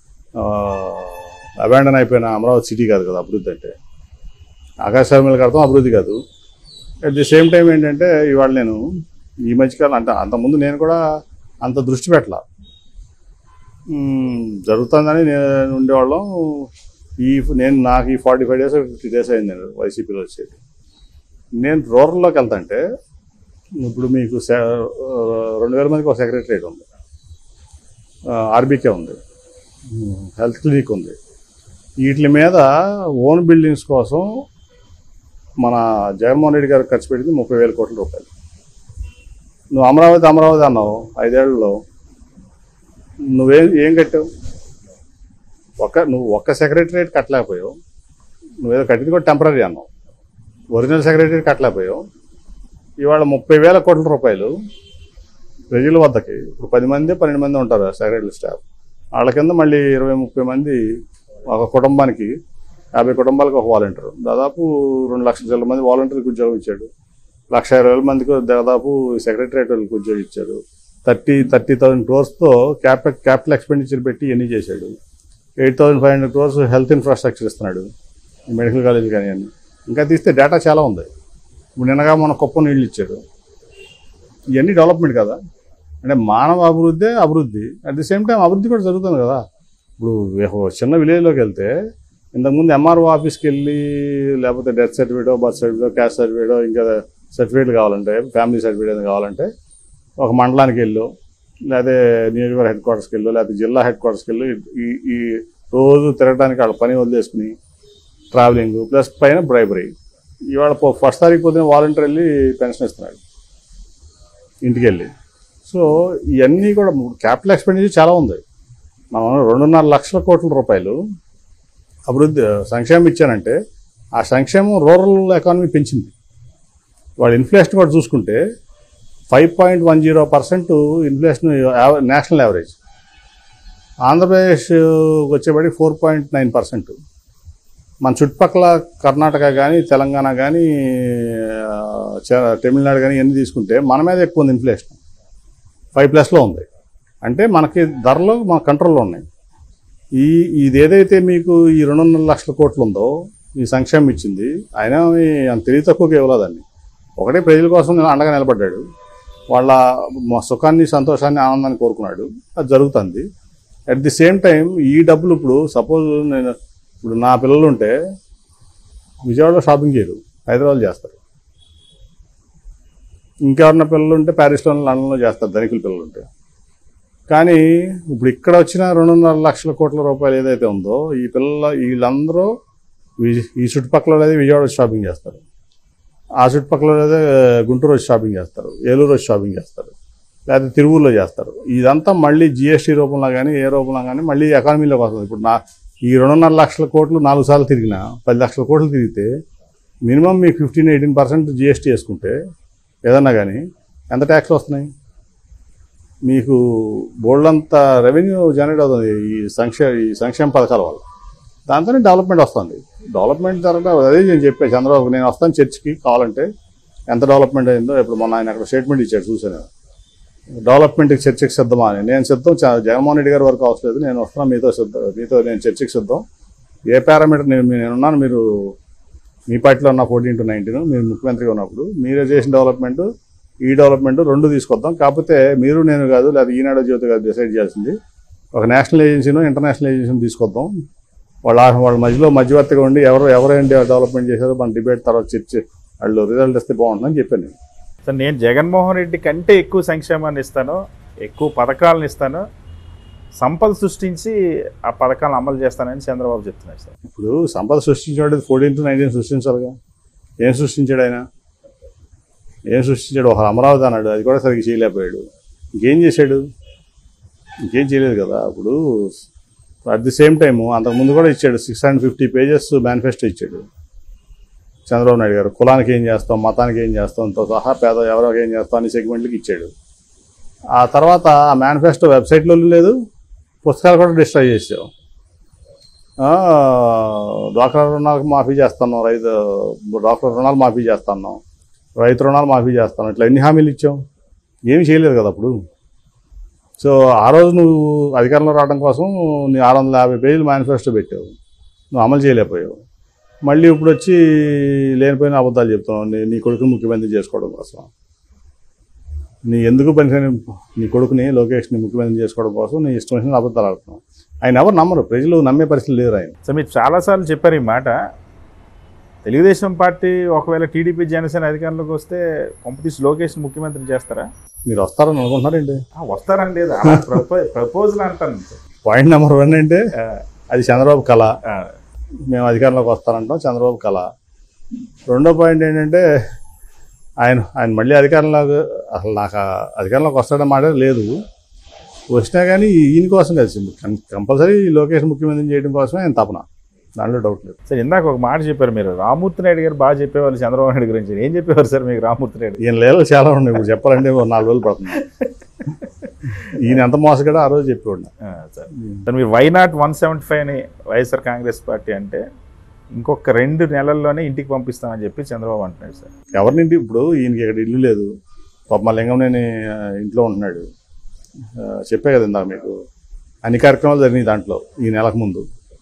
అబాండన్ అయిపోయిన అమరావతి సిటీ కాదు కదా అభివృద్ధి అంటే. ఆకాశవాణి కడతాం అభివృద్ధి కాదు. అట్ ది సేమ్ టైం ఏంటంటే ఇవాళ నేను ఈ మధ్యకాలం అంటే అంతకుముందు నేను కూడా అంత దృష్టి పెట్టాల జరుగుతుందని నేను ఉండేవాళ్ళం. నాకు ఈ 45 days 50 days అయింది నేను వైసీపీలో వచ్చేది. నేను రూరల్లోకి వెళ్తాంటే ఇప్పుడు మీకు 2000 మందికి ఒక సెక్రటరియట్ ఉంది, ఆర్బీకే ఉంది, హెల్త్ క్లినిక్ ఉంది. వీటి మీద ఓన్ బిల్డింగ్స్ కోసం మన జగన్మోహన్ రెడ్డి గారు ఖర్చు పెట్టింది 30,000 కోట్ల రూపాయలు. నువ్వు అమరావతి అన్నావు 5 ఏళ్లలో. ఏం కట్టావు? నువ్వు ఒక్క సెక్రటరియట్ కట్టలేకపోయావు. నువ్వేదో కట్టింది కూడా టెంపరీ అన్నావు. ఒరిజినల్ సెక్రటరియట్ కట్టలేకపోయావు. ఇవాళ 30,000 కోట్ల రూపాయలు ప్రజల వద్దకి. ఇప్పుడు 10 మంది 12 మంది ఉంటారు సెక్రటరీ స్టాఫ్. వాళ్ళ కింద మళ్ళీ 20-30 మంది, ఒక కుటుంబానికి 50 కుటుంబాలకు ఒక వాలంటీర్. దాదాపు 2 లక్షల మంది వాలంటీర్లకు ఉద్యోగం ఇచ్చాడు. 1,20,000 మందికి దాదాపు సెక్రటరియట్ వాళ్ళకి ఉద్యోగం ఇచ్చాడు. 30,000 crores క్యాపిటల్ ఎక్స్పెండిచర్ పెట్టి ఎన్ని చేశాడు. 8,500 crores హెల్త్ ఇన్ఫ్రాస్ట్రక్చర్ ఇస్తున్నాడు, మెడికల్ కాలేజ్ కానీ అని. ఇంకా తీస్తే డేటా చాలా ఉంది. ఇప్పుడు నిన్నగా మన కుప్పం నీళ్ళు ఇచ్చాడు. ఇవన్నీ డెవలప్మెంట్ కదా. అంటే మానవ అభివృద్ధి అట్ ది సేమ్ టైం అభివృద్ధి కూడా జరుగుతుంది కదా. ఇప్పుడు చిన్న విలేజ్లోకి వెళ్తే ఇంతకుముందు ఎంఆర్ఓ ఆఫీస్కి వెళ్ళి, లేకపోతే డెత్ సర్టిఫికేటో, బర్త్ సర్టిఫికేటో, క్యాస్ట్ సర్టిఫికేటో, ఇంకా సర్టిఫికేట్లు కావాలంటే, ఫ్యామిలీ సర్టిఫికేట్ కావాలంటే ఒక మండలానికి వెళ్ళు, లేకపోతే నియోజకవర్గ హెడ్ క్వార్టర్స్కి వెళ్ళు, లేకపోతే జిల్లా హెడ్ క్వార్టర్స్కి వెళ్ళు. ఈ రోజు తిరగడానికి వాళ్ళ పని వదిలేసుకుని ట్రావెలింగ్ ప్లస్ పైన బ్రైబరీ. ఇవాళ 1st తారీఖు పొద్దున వాలంటీర్ వెళ్ళి పెన్షన్ ఇస్తున్నాడు ఇంటికి వెళ్ళి. సో ఇవన్నీ కూడా క్యాపిటల్ ఎక్స్పెండిచర్ చాలా ఉంది. మనం 2.5 లక్షల కోట్ల రూపాయలు అభివృద్ధి సంక్షేమం ఇచ్చానంటే ఆ సంక్షేమం రూరల్ ఎకానమీ పెంచింది. వాడు ఇన్ఫ్లేషన్ కూడా చూసుకుంటే 5.10% ఇన్ఫ్లేషన్ నేషనల్ యావరేజ్. ఆంధ్రప్రదేశ్ వచ్చేబడి 4.9%. మన చుట్టుపక్కల కర్ణాటక కానీ, తెలంగాణ కానీ, తమిళనాడు కానీ ఇవన్నీ తీసుకుంటే మన మీద ఎక్కువ ఉంది ఇన్ఫ్లేషన్. 5+ ఉంది. అంటే మనకి ధరలు మన కంట్రోల్లో ఉన్నాయి. ఇది ఏదైతే మీకు ఈ 2.5 లక్షల కోట్లు ఉందో ఈ సంక్షేమం ఇచ్చింది, ఆయన అంత తెలివి తక్కువగా ఇవ్వలేదండి. ఒకటే ప్రజల కోసం అండగా నిలబడ్డాడు. వాళ్ళ సుఖాన్ని, సంతోషాన్ని, ఆనందాన్ని కోరుకున్నాడు. అది జరుగుతుంది. అట్ ది సేమ్ టైం ఈ డబ్బులు ఇప్పుడు సపోజ్ ఇప్పుడు నా పిల్లలు ఉంటే విజయవాడలో షాపింగ్ చేయరు, హైదరాబాద్ చేస్తారు. ఇంకెవరన్నా పిల్లలు ఉంటే ప్యారిస్లో, లండన్లో చేస్తారు, ధనికుల పిల్లలు ఉంటే. కానీ ఇప్పుడు ఇక్కడ వచ్చిన 2.5 లక్షల కోట్ల రూపాయలు ఏదైతే ఉందో వీళ్ళందరూ ఈ చుట్టుపక్కల అయితే విజయవాడ షాపింగ్ చేస్తారు, ఆ చుట్టుపక్కల అయితే గుంటూరు వచ్చి షాపింగ్ చేస్తారు, ఏలూరు వచ్చి షాపింగ్ చేస్తారు, లేకపోతే తిరువూరులో చేస్తారు. ఇదంతా మళ్ళీ జిఎస్టీ రూపంలో కానీ ఏ రూపంలో కానీ మళ్ళీ ఎకానమీలోకి వస్తుంది. ఇప్పుడు ఈ 2.5 లక్షల కోట్లు 4 సార్లు తిరిగినా 10 లక్షల కోట్లు తిరిగితే మినిమం మీకు 15-18% జిఎస్టీ వేసుకుంటే ఏదన్నా కానీ ఎంత ట్యాక్స్ వస్తున్నాయి? మీకు బోల్డంత రెవెన్యూ జనరేట్ అవుతుంది ఈ సంక్షేమ పథకాల వల్ల. దాంతోనే డెవలప్మెంట్ వస్తుంది. డెవలప్మెంట్ జరగడం అదే నేను చెప్పాను చంద్రబాబు, నేను వస్తాను చర్చికి కావాలంటే ఎంత డెవలప్మెంట్ అయిందో. ఇప్పుడు మొన్న ఆయన అక్కడ స్టేట్మెంట్ ఇచ్చాడు చూసాను, డెవలప్మెంట్కి చర్చకి సిద్ధమా అని. నేను సిద్ధం, జగన్మోహన్ రెడ్డి గారి వరకు అవసరం లేదు, నేను వస్తున్నాను మీతో నేను చర్చకి సిద్ధం. ఏ పారామీటర్ నేనున్నాను, మీరు మీ పార్టీలో ఉన్న 14-19 మీరు ముఖ్యమంత్రిగా ఉన్నప్పుడు మీరే చేసిన డెవలప్మెంట్ ఈ డెవలప్మెంట్ 2 తీసుకొద్దాం. కాకపోతే మీరు నేను కాదు, లేదా ఈనాడు జ్యోతి కాదు డిసైడ్ చేయాల్సింది, ఒక నేషనల్ ఏజెన్సీను ఇంటర్నేషనల్ ఏజెన్సీని తీసుకొద్దాం. వాళ్ళ మధ్యలో మధ్యవర్తిగా ఉండి ఎవరైనా డెవలప్మెంట్ చేశారో మన డిబేట్ తర్వాత చర్చ వాళ్ళు రిజల్ట్ ఇస్తే బాగుంటుందని చెప్పాను. సార్, నేను జగన్మోహన్ రెడ్డి కంటే ఎక్కువ సంక్షేమాన్ని ఇస్తాను, ఎక్కువ పథకాలను ఇస్తాను, సంపద సృష్టించి ఆ పథకాలను అమలు చేస్తానని చంద్రబాబు చెప్తున్నారు సార్. ఇప్పుడు సంపద సృష్టించాడు 14-19 సృష్టించాలిగా. ఏం సృష్టించాడు ఆయన? ఏం సృష్టించాడు? ఒక అమరావతి అన్నాడు, అది కూడా సరిగ్గా చేయలేకపోయాడు. ఇంకేం చేశాడు? ఇంకేం చేయలేదు కదా. ఇప్పుడు అట్ ది సేమ్ టైం అంతకుముందు కూడా ఇచ్చాడు 650 pages మేనిఫెస్టో ఇచ్చాడు చంద్రబాబు నాయుడు గారు. కులానికి ఏం చేస్తాం, మతానికి ఏం చేస్తాంతో సహా పేద ఎవరికి ఏం చేస్తాం అన్ని సెగ్మెంట్లకి ఇచ్చాడు. ఆ తర్వాత ఆ మేనిఫెస్టో వెబ్సైట్లో లేదు, పుస్తకాలు కూడా డిస్ట్రాయ్ చేసాం. డ్వాక్రా రుణాలకు మాఫీ చేస్తున్నాం, డ్వాక్రా రుణాలు మాఫీ చేస్తున్నాం, రైతు రుణాలు మాఫీ చేస్తున్నాం, ఇట్లా ఎన్ని హామీలు ఇచ్చాం, ఏమీ చేయలేదు కదా అప్పుడు. సో ఆ రోజు నువ్వు అధికారంలో రావడం కోసం నీ 650 pages మేనిఫెస్టో పెట్టావు, నువ్వు అమలు చేయలేకపోయావు. మళ్ళీ ఇప్పుడు వచ్చి లేనిపోయిన అబద్ధాలు చెప్తున్నావు నీ కొడుకుని ముఖ్యమంత్రి చేసుకోవడం కోసం. నీ ఎందుకు పనిచేయని నీ కొడుకుని లోకేష్ని ముఖ్యమంత్రి చేసుకోవడం కోసం నీ ఇష్టం వచ్చిన అబద్ధాలు ఆడుతున్నావు. ఆయన ఎవరు నమ్మరు, ప్రజలు నమ్మే పరిస్థితి లేరు ఆయన. సో మీరు చాలాసార్లు చెప్పారు ఈ మాట. తెలుగుదేశం పార్టీ ఒకవేళ టీడీపీ జనసేన అధికారంలోకి వస్తే కొంపతీసి లోకేష్ని ముఖ్యమంత్రి చేస్తారా? మీరు వస్తారని అనుకుంటున్నారండి? వస్తారని లేదు, ప్రపోజల్ అంటాను. పాయింట్ నెంబర్ 1 అంటే అది చంద్రబాబు కళ, మేము అధికారంలోకి వస్తానంటాం, చంద్రబాబు కళ. రెండో పాయింట్ ఏంటంటే ఆయన మళ్ళీ అధికారంలోకి, అసలు నాకు అధికారంలోకి వస్తాడన్న మాట లేదు. వచ్చినా కానీ ఈయన కోసం కలిసి కంపల్సరీ లోకేష్ ముఖ్యమంత్రి చేయడం కోసమే ఆయన తపన, దాంట్లో డౌట్ లేదు. సార్ ఇందాక ఒక మాట చెప్పారు మీరు, రామ్మూర్తి నాయుడు గారు బాగా చెప్పేవాళ్ళు చంద్రబాబు నాయుడు గురించి. ఏం చెప్పేవారు సార్ మీకు రామ్మూర్తి నాయుడు? ఈయన లేవలు చాలా ఉన్నాయి, ఇప్పుడు చెప్పాలంటే 4 రోజులు పడుతుంది. ఈయన ఎంత మోసగాడో ఆ రోజు చెప్పేవాడు. సార్ మీరు వై నాట్ 175 అని వైఎస్ఆర్ కాంగ్రెస్ పార్టీ అంటే ఇంకొక 2 నెలల్లోనే ఇంటికి పంపిస్తామని చెప్పి చంద్రబాబు అంటున్నాడు సార్. ఎవరినింటి? ఇప్పుడు ఈయనకి ఇక్కడ ఇల్లు లేదు, పాప మా లింగంనేని ఇంట్లో ఉంటున్నాడు. చెప్పే కదా ఇందాక మీకు, అన్ని కార్యక్రమాలు జరిగినాయి దాంట్లో. ఈ నెలకు ముందు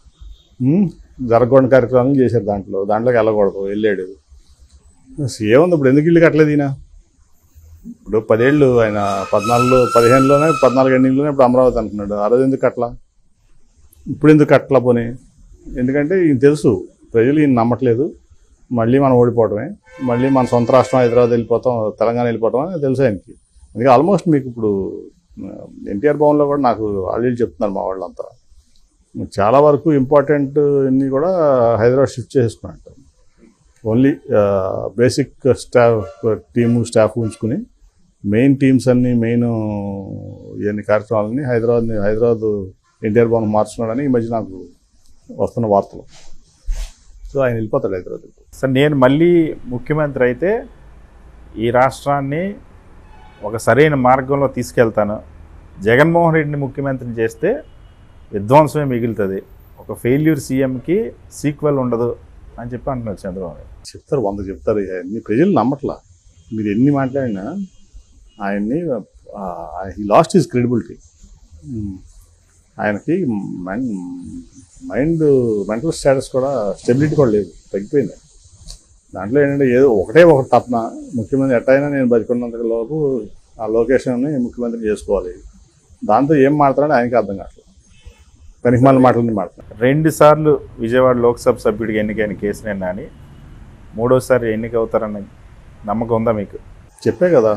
జరగకూడని కార్యక్రమాలు చేశారు, దాంట్లోకి వెళ్ళకూడదు, వెళ్ళాడు. ఏముంది ఇప్పుడు, ఎందుకు ఇల్లు కట్టలేదు ఈయన? ఇప్పుడు 10 ఏళ్ళు ఆయన 15లోనే 14 ఎన్నికలోనే ఇప్పుడు అమరావతి అంటున్నాడు. ఆ రోజు ఎందుకు కట్టలా? ఇప్పుడు ఎందుకు కట్టలా పోనీ? ఎందుకంటే ఈయన తెలుసు ప్రజలు ఈయన నమ్మట్లేదు, మళ్ళీ మనం ఓడిపోవడమే, మళ్ళీ మన సొంత రాష్ట్రం హైదరాబాద్ వెళ్ళిపోతాం, తెలంగాణ వెళ్ళిపోవడం అని తెలుసు ఆయనకి. అందుకే ఆల్మోస్ట్ మీకు ఇప్పుడు ఎన్టీఆర్ భవన్లో కూడా నాకు ఆల్రెడీ చెప్తున్నారు మా వాళ్ళంతా, చాలా వరకు ఇంపార్టెంట్ అన్నీ కూడా హైదరాబాద్ షిఫ్ట్ చేసుకున్నట్టు. ఓన్లీ బేసిక్ స్టాఫ్ ఉంచుకుని మెయిన్ టీమ్స్ అన్ని ఇవన్నీ కార్యక్రమాలని హైదరాబాద్ ఎన్టీఆర్ భవన్ మార్చుకున్నాడని ఈ మధ్య నాకు వస్తున్న వార్తలు. సో ఆయన వెళ్ళిపోతాడు హైదరాబాద్. సార్ నేను మళ్ళీ ముఖ్యమంత్రి అయితే ఈ రాష్ట్రాన్ని ఒక సరైన మార్గంలో తీసుకెళ్తాను, జగన్మోహన్ రెడ్డిని ముఖ్యమంత్రిని చేస్తే విధ్వంసమే మిగులుతుంది, ఒక ఫెయిల్యూర్ సీఎంకి సీక్వెల్ ఉండదు అని చెప్పి అంటున్నారు చంద్రబాబు. చెప్తారు 100 చెప్తారు, అన్ని ప్రజలు నమ్మట్లా. మీరు ఎన్ని మాట్లాడినా ఆయన్ని హీ లాస్ట్ హిస్ క్రెడిబిలిటీ. ఆయనకి మెంటల్ స్టేటస్ కూడా, స్టెబిలిటీ కూడా లేదు, తగ్గిపోయింది. దాంట్లో ఏంటంటే ఏదో ఒకటే తపన, ముఖ్యమంత్రి ఎట్టయినా నేను బతికున్నంత లోపు ఆ లొకేషన్ని ముఖ్యమంత్రి చేసుకోవాలి. దాంతో ఏం మాట్లాడాలని ఆయనకి అర్థం కావట్లేదు, కనికమాల మాటలని మాట్లాడారు. 2 సార్లు విజయవాడ లోక్సభ సభ్యుడికి ఎన్నికైన కేసీఆర్ నాని 3వసారి ఎన్నికవుతారన్న నమ్మకం ఉందా మీకు? చెప్పే కదా,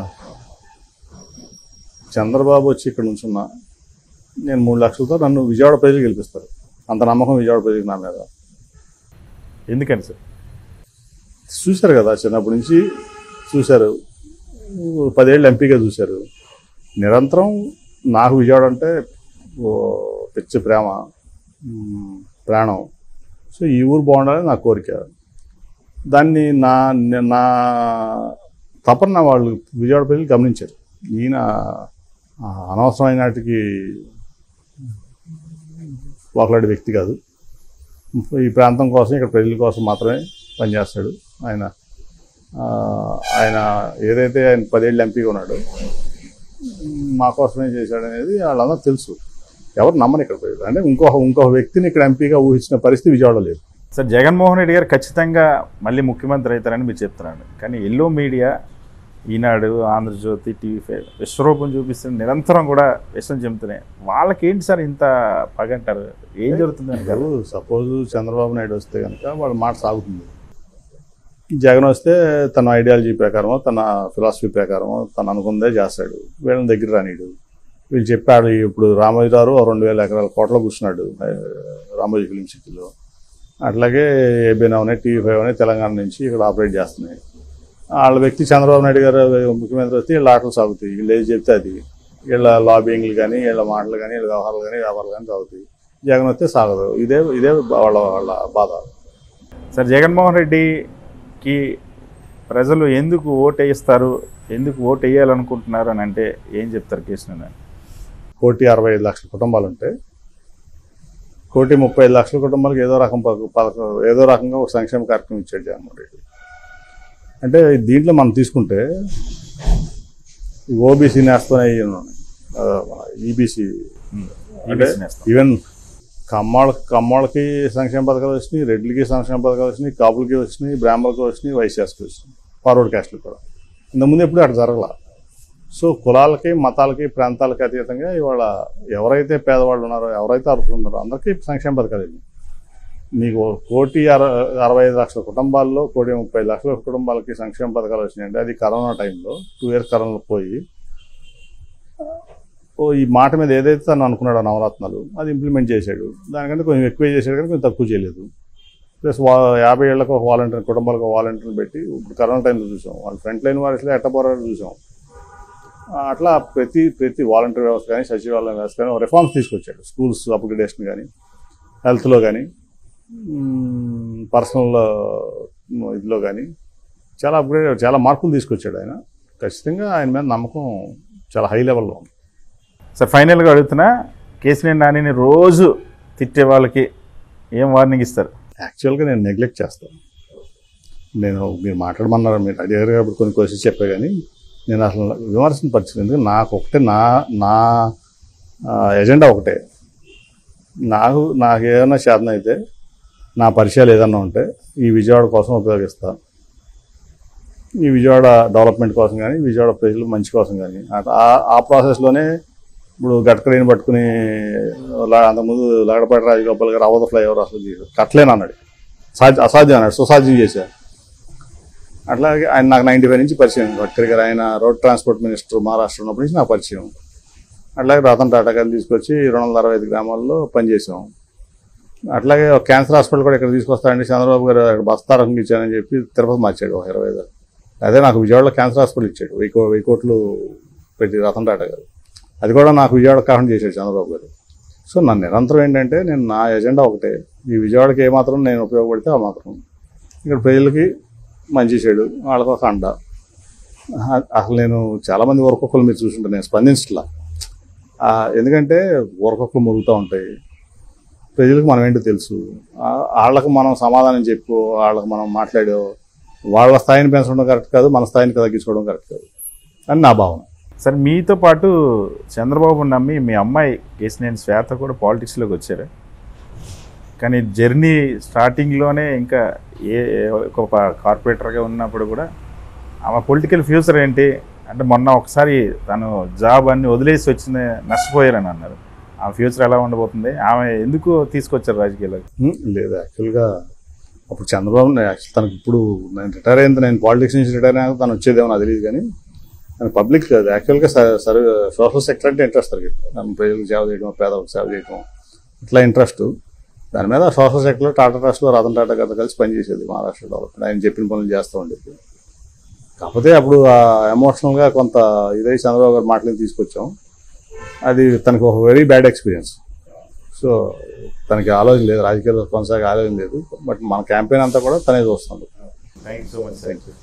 చంద్రబాబు వచ్చి ఇక్కడ నుంచున్నా నేను 3 లక్షలతో నన్ను విజయవాడ ప్రజలు గెలిపిస్తారు, అంత నమ్మకం విజయవాడ ప్రజలకు నా మీద. ఎందుకని సార్? చూశారు కదా, చిన్నప్పటి నుంచి చూశారు, 10 ఏళ్ళు ఎంపీగా చూశారు. నిరంతరం నాకు విజయవాడ అంటే పిచ్చి ప్రేమ, ప్రాణం. సో ఈ ఊరు బాగుండాలని నా కోరిక. దాన్ని నా తపన వాళ్ళు విజయవాడ ప్రజలు గమనించారు. ఈయన అనవసరమైన నాటికి వాకులాడే వ్యక్తి కాదు, ఈ ప్రాంతం కోసం, ఇక్కడ ప్రజల కోసం మాత్రమే పనిచేస్తాడు. ఆయన ఏదైతే ఆయన 10 ఏళ్ళు ఎంపీగా ఉన్నాడో మా కోసమే చేశాడు అనేది వాళ్ళందరూ తెలుసు. ఎవరు నమ్మని ఇక్కడ ప్రజలు. అంటే ఇంకొక వ్యక్తిని ఇక్కడ ఎంపీగా ఊహించిన పరిస్థితి విజయవాడ లేదు. సార్ జగన్మోహన్ రెడ్డి గారు ఖచ్చితంగా మళ్ళీ ముఖ్యమంత్రి అవుతారని మీరు చెప్తున్నాడు, కానీ yellow media, Eenadu, Andhra Jyothi, TV5 విశ్వరూపం చూపిస్తున్న నిరంతరం కూడా విషయం చెబుతున్నాయి. వాళ్ళకి ఏంటి సార్ ఇంత పగంటారు? ఏం జరుగుతుంది? సపోజ్ చంద్రబాబు నాయుడు వస్తే కనుక వాళ్ళ మాట సాగుతుంది, జగన్ వస్తే తన ఐడియాలజీ ప్రకారమో తన ఫిలాసఫీ ప్రకారమో తను అనుకుందే చేస్తాడు, వీళ్ళని దగ్గర రానిడు. వీళ్ళు చెప్పాడు ఇప్పుడు రామోజీరావు 2000 ఎకరాల కోట్ల కూర్చున్నాడు రామోజీ ఫిలిం సిటీలో. అట్లాగే ఏబిఎన్ అవనే, TV5 అనే తెలంగాణ నుంచి ఇక్కడ ఆపరేట్ చేస్తున్నాయి. వాళ్ళ వ్యక్తి చంద్రబాబు నాయుడు గారు ముఖ్యమంత్రి వస్తే వీళ్ళ ఆటలు సాగుతాయి, వీళ్ళు ఏది చెప్తే అది. వీళ్ళ లాబింగ్లు కానీ, వీళ్ళ మాటలు కానీ, వీళ్ళ వ్యవహారాలు కానీ, వ్యాపారాలు కానీ సాగుతాయి. జగన్ వస్తే సాగదు. ఇదే ఇదే వాళ్ళ వాళ్ళ బాధ. సార్ జగన్మోహన్ రెడ్డికి ప్రజలు ఎందుకు ఓటు వేయిస్తారు, ఎందుకు ఓటు వేయాలనుకుంటున్నారు అని అంటే ఏం చెప్తారు కేసీఆర్? 1,65,00,000 కుటుంబాలు ఉంటే 1,35,00,000 కుటుంబాలకు ఏదో రకంగా ఒక సంక్షేమ కార్యక్రమం ఇచ్చాడు జగన్మోహన్ రెడ్డి. అంటే దీంట్లో మనం తీసుకుంటే ఓబీసీ నేస్తం ఈబీసీ అంటే ఈవెన్ కమ్మోళ్ళకి సంక్షేమ పథకాలు వచ్చినాయి, రెడ్లకి సంక్షేమ పథకాలు వచ్చినాయి, కాపులకి వచ్చినాయి, బ్రాహ్మణులకి వచ్చినాయి, వైశ్యాస్కి వచ్చినాయి, ఫార్వర్డ్ క్యాస్ట్కి కూడా. ఇంతకుముందు ఎప్పుడు అటు జరగల. సో కులాలకి మతాలకి ప్రాంతాలకి అతీతంగా ఇవాళ ఎవరైతే పేదవాళ్ళు ఉన్నారో, ఎవరైతే అర్హులు ఉన్నారో అందరికీ సంక్షేమ పథకాలు ఇవి. మీకు 1,65,00,000 కుటుంబాల్లో 1,30,00,000 కుటుంబాలకి సంక్షేమ పథకాలు వచ్చినాయంటే అది కరోనా టైంలో 2 years కరోనా పోయి ఈ మాట మీద ఏదైతే తను అనుకున్నాడో నవరత్నాలు అది ఇంప్లిమెంట్ చేశాడు. దానికంటే కొంచెం ఎక్కువ చేశాడు కానీ కొంచెం తక్కువ చేయలేదు. ప్లస్ 50 ఏళ్లకు ఒక వాలంటీర్, కుటుంబాలకు వాలంటీర్లు పెట్టి ఇప్పుడు కరోనా టైంలో చూసాం, వాళ్ళు ఫ్రంట్ లైన్ వారిస్లో ఎట్టపోరాడు చూసాం. అట్లా ప్రతి వాలంటీర్ వ్యవస్థ కానీ సచివాలయం వ్యవస్థ కానీ రిఫార్మ్స్ తీసుకొచ్చాడు. స్కూల్స్ అప్గ్రేడేషన్ కానీ, హెల్త్లో కానీ, పర్సనల్ ఇదిలో కానీ చాలా మార్పులు తీసుకొచ్చాడు ఆయన. ఖచ్చితంగా ఆయన మీద నమ్మకం చాలా హై లెవెల్లో ఉంది. సార్ ఫైనల్గా అడుగుతున్నా, కేసీఆర్ నానిని రోజు తిట్టే వాళ్ళకి ఏం వార్నింగ్ ఇస్తారు? యాక్చువల్గా నేను నెగ్లెక్ట్ చేస్తాను. మీరు మాట్లాడమన్నారు, మీరు అడిగారు కాబట్టి కొన్ని క్వశ్చన్స్ చెప్పే కానీ నేను అసలు విమర్శను పరిచయం. ఎందుకంటే నాకు నా ఎజెండా ఒకటే. నాకు ఏదైనా శాతం అయితే నా పరిచయాలు ఏదన్నా ఉంటే ఈ విజయవాడ కోసం ఉపయోగిస్తాను. ఈ విజయవాడ డెవలప్మెంట్ కోసం కానీ, విజయవాడ ప్రజలు మంచి కోసం కానీ ఆ ప్రాసెస్లోనే ఇప్పుడు గడ్కరీని పట్టుకుని అంతకుముందు లగడపాటి రాజగోపాల్ గారు అవధ ఫ్లైఓవర్ అసలు కట్టలేను అన్నాడు, అసాధ్యం అన్నాడు, సుసాధ్యం చేశారు. అట్లాగే ఆయన నాకు 95 నుంచి పరిచయం. గడ్కరీ గారు ఆయన రోడ్ ట్రాన్స్పోర్ట్ మినిస్టర్ మహారాష్ట్ర ఉన్నప్పటి నుంచి నాకు పరిచయం. అట్లాగే రతన్ టాటా గారిని తీసుకొచ్చి 265 గ్రామాల్లో పనిచేసాం. అట్లాగే క్యాన్సర్ హాస్పిటల్ కూడా ఇక్కడ తీసుకొస్తారండి చంద్రబాబు గారు బస్తారంగా ఇచ్చానని చెప్పి తిరుపతి మార్చాడు 25. అదే నాకు విజయవాడలో క్యాన్సర్ హాస్పిటల్ ఇచ్చాడు 1,000 కోట్లు పెట్టి రతన్ టాటా గారు. అది కూడా నాకు విజయవాడ కాకుండా చేశాడు చంద్రబాబు గారు. సో నన్ను నిరంతరం ఏంటంటే నా ఎజెండా ఒకటే, ఈ విజయవాడకి ఏమాత్రం నేను ఉపయోగపడితే ఆ మాత్రం ఇక్కడ ప్రజలకి మంచి చెడు వాళ్ళకు ఒక అండ. అసలు నేను చాలామంది ఊరకొక్కలు మీరు చూసుంటారు, నేను స్పందించట్లా. ఎందుకంటే ఊరకొక్కలు మురుగుతూ ఉంటాయి, ప్రజలకు మనం ఏంటో తెలుసు. వాళ్ళకు మనం సమాధానం చెప్పు, వాళ్ళకు మనం మాట్లాడో వాళ్ళ స్థాయిని పెంచడం కరెక్ట్ కాదు, మన స్థాయిని తగ్గించుకోవడం కరెక్ట్ కాదు అని నా భావన. సార్ మీతో పాటు చంద్రబాబు నమ్మి మీ అమ్మాయి కేసినేని శ్వేత కూడా పాలిటిక్స్లోకి వచ్చారు. కానీ జర్నీ స్టార్టింగ్లోనే ఇంకా ఒక కార్పొరేటర్గా ఉన్నప్పుడు కూడా ఆమె పొలిటికల్ ఫ్యూచర్ ఏంటి అంటే మొన్న ఒకసారి తను జాబ్ అన్ని వదిలేసి వచ్చింది, నష్టపోయారని అన్నారు. ఆ ఫ్యూచర్ ఎలా ఉండబోతుంది, ఆమె ఎందుకు తీసుకొచ్చారు రాజకీయాలకు? లేదు, యాక్చువల్గా అప్పుడు చంద్రబాబు తనకు ఇప్పుడు నేను రిటైర్ అయింది, నేను పాలిటిక్స్ నుంచి రిటైర్ అయ్యాక తను వచ్చేదేమో నాకు తెలియదు. కానీ నేను పబ్లిక్ కాదు, యాక్చువల్గా సోషల్ సెక్టర్ అంటే ఇంట్రెస్ట్ తగ్గిపోయింది. ప్రజలకు సేవ చేయడం, పేదలకు సేవ చేయడం ఇట్లా ఇంట్రెస్ట్. దాని మీద సోషల్ సెక్టర్లో టాటా ట్రస్ట్లో రతన్ టాటా గారితో కలిసి పనిచేసేది మహారాష్ట్ర డెవలప్మెంట్. ఆయన చెప్పిన పనులు చేస్తూ ఉండేది. కాకపోతే అప్పుడు ఎమోషనల్గా కొంత ఇదై చంద్రబాబు గారు మాటలను తీసుకొచ్చాం. అది తనకు ఒక వెరీ బ్యాడ్ ఎక్స్పీరియన్స్. సో తనకి ఆలోచన లేదు, రాజకీయాల్లో కొనసాగే ఆలోచన లేదు. బట్ మన క్యాంపెయిన్ అంతా కూడా తనే చూస్తుంది. Thank you so much. Thank you.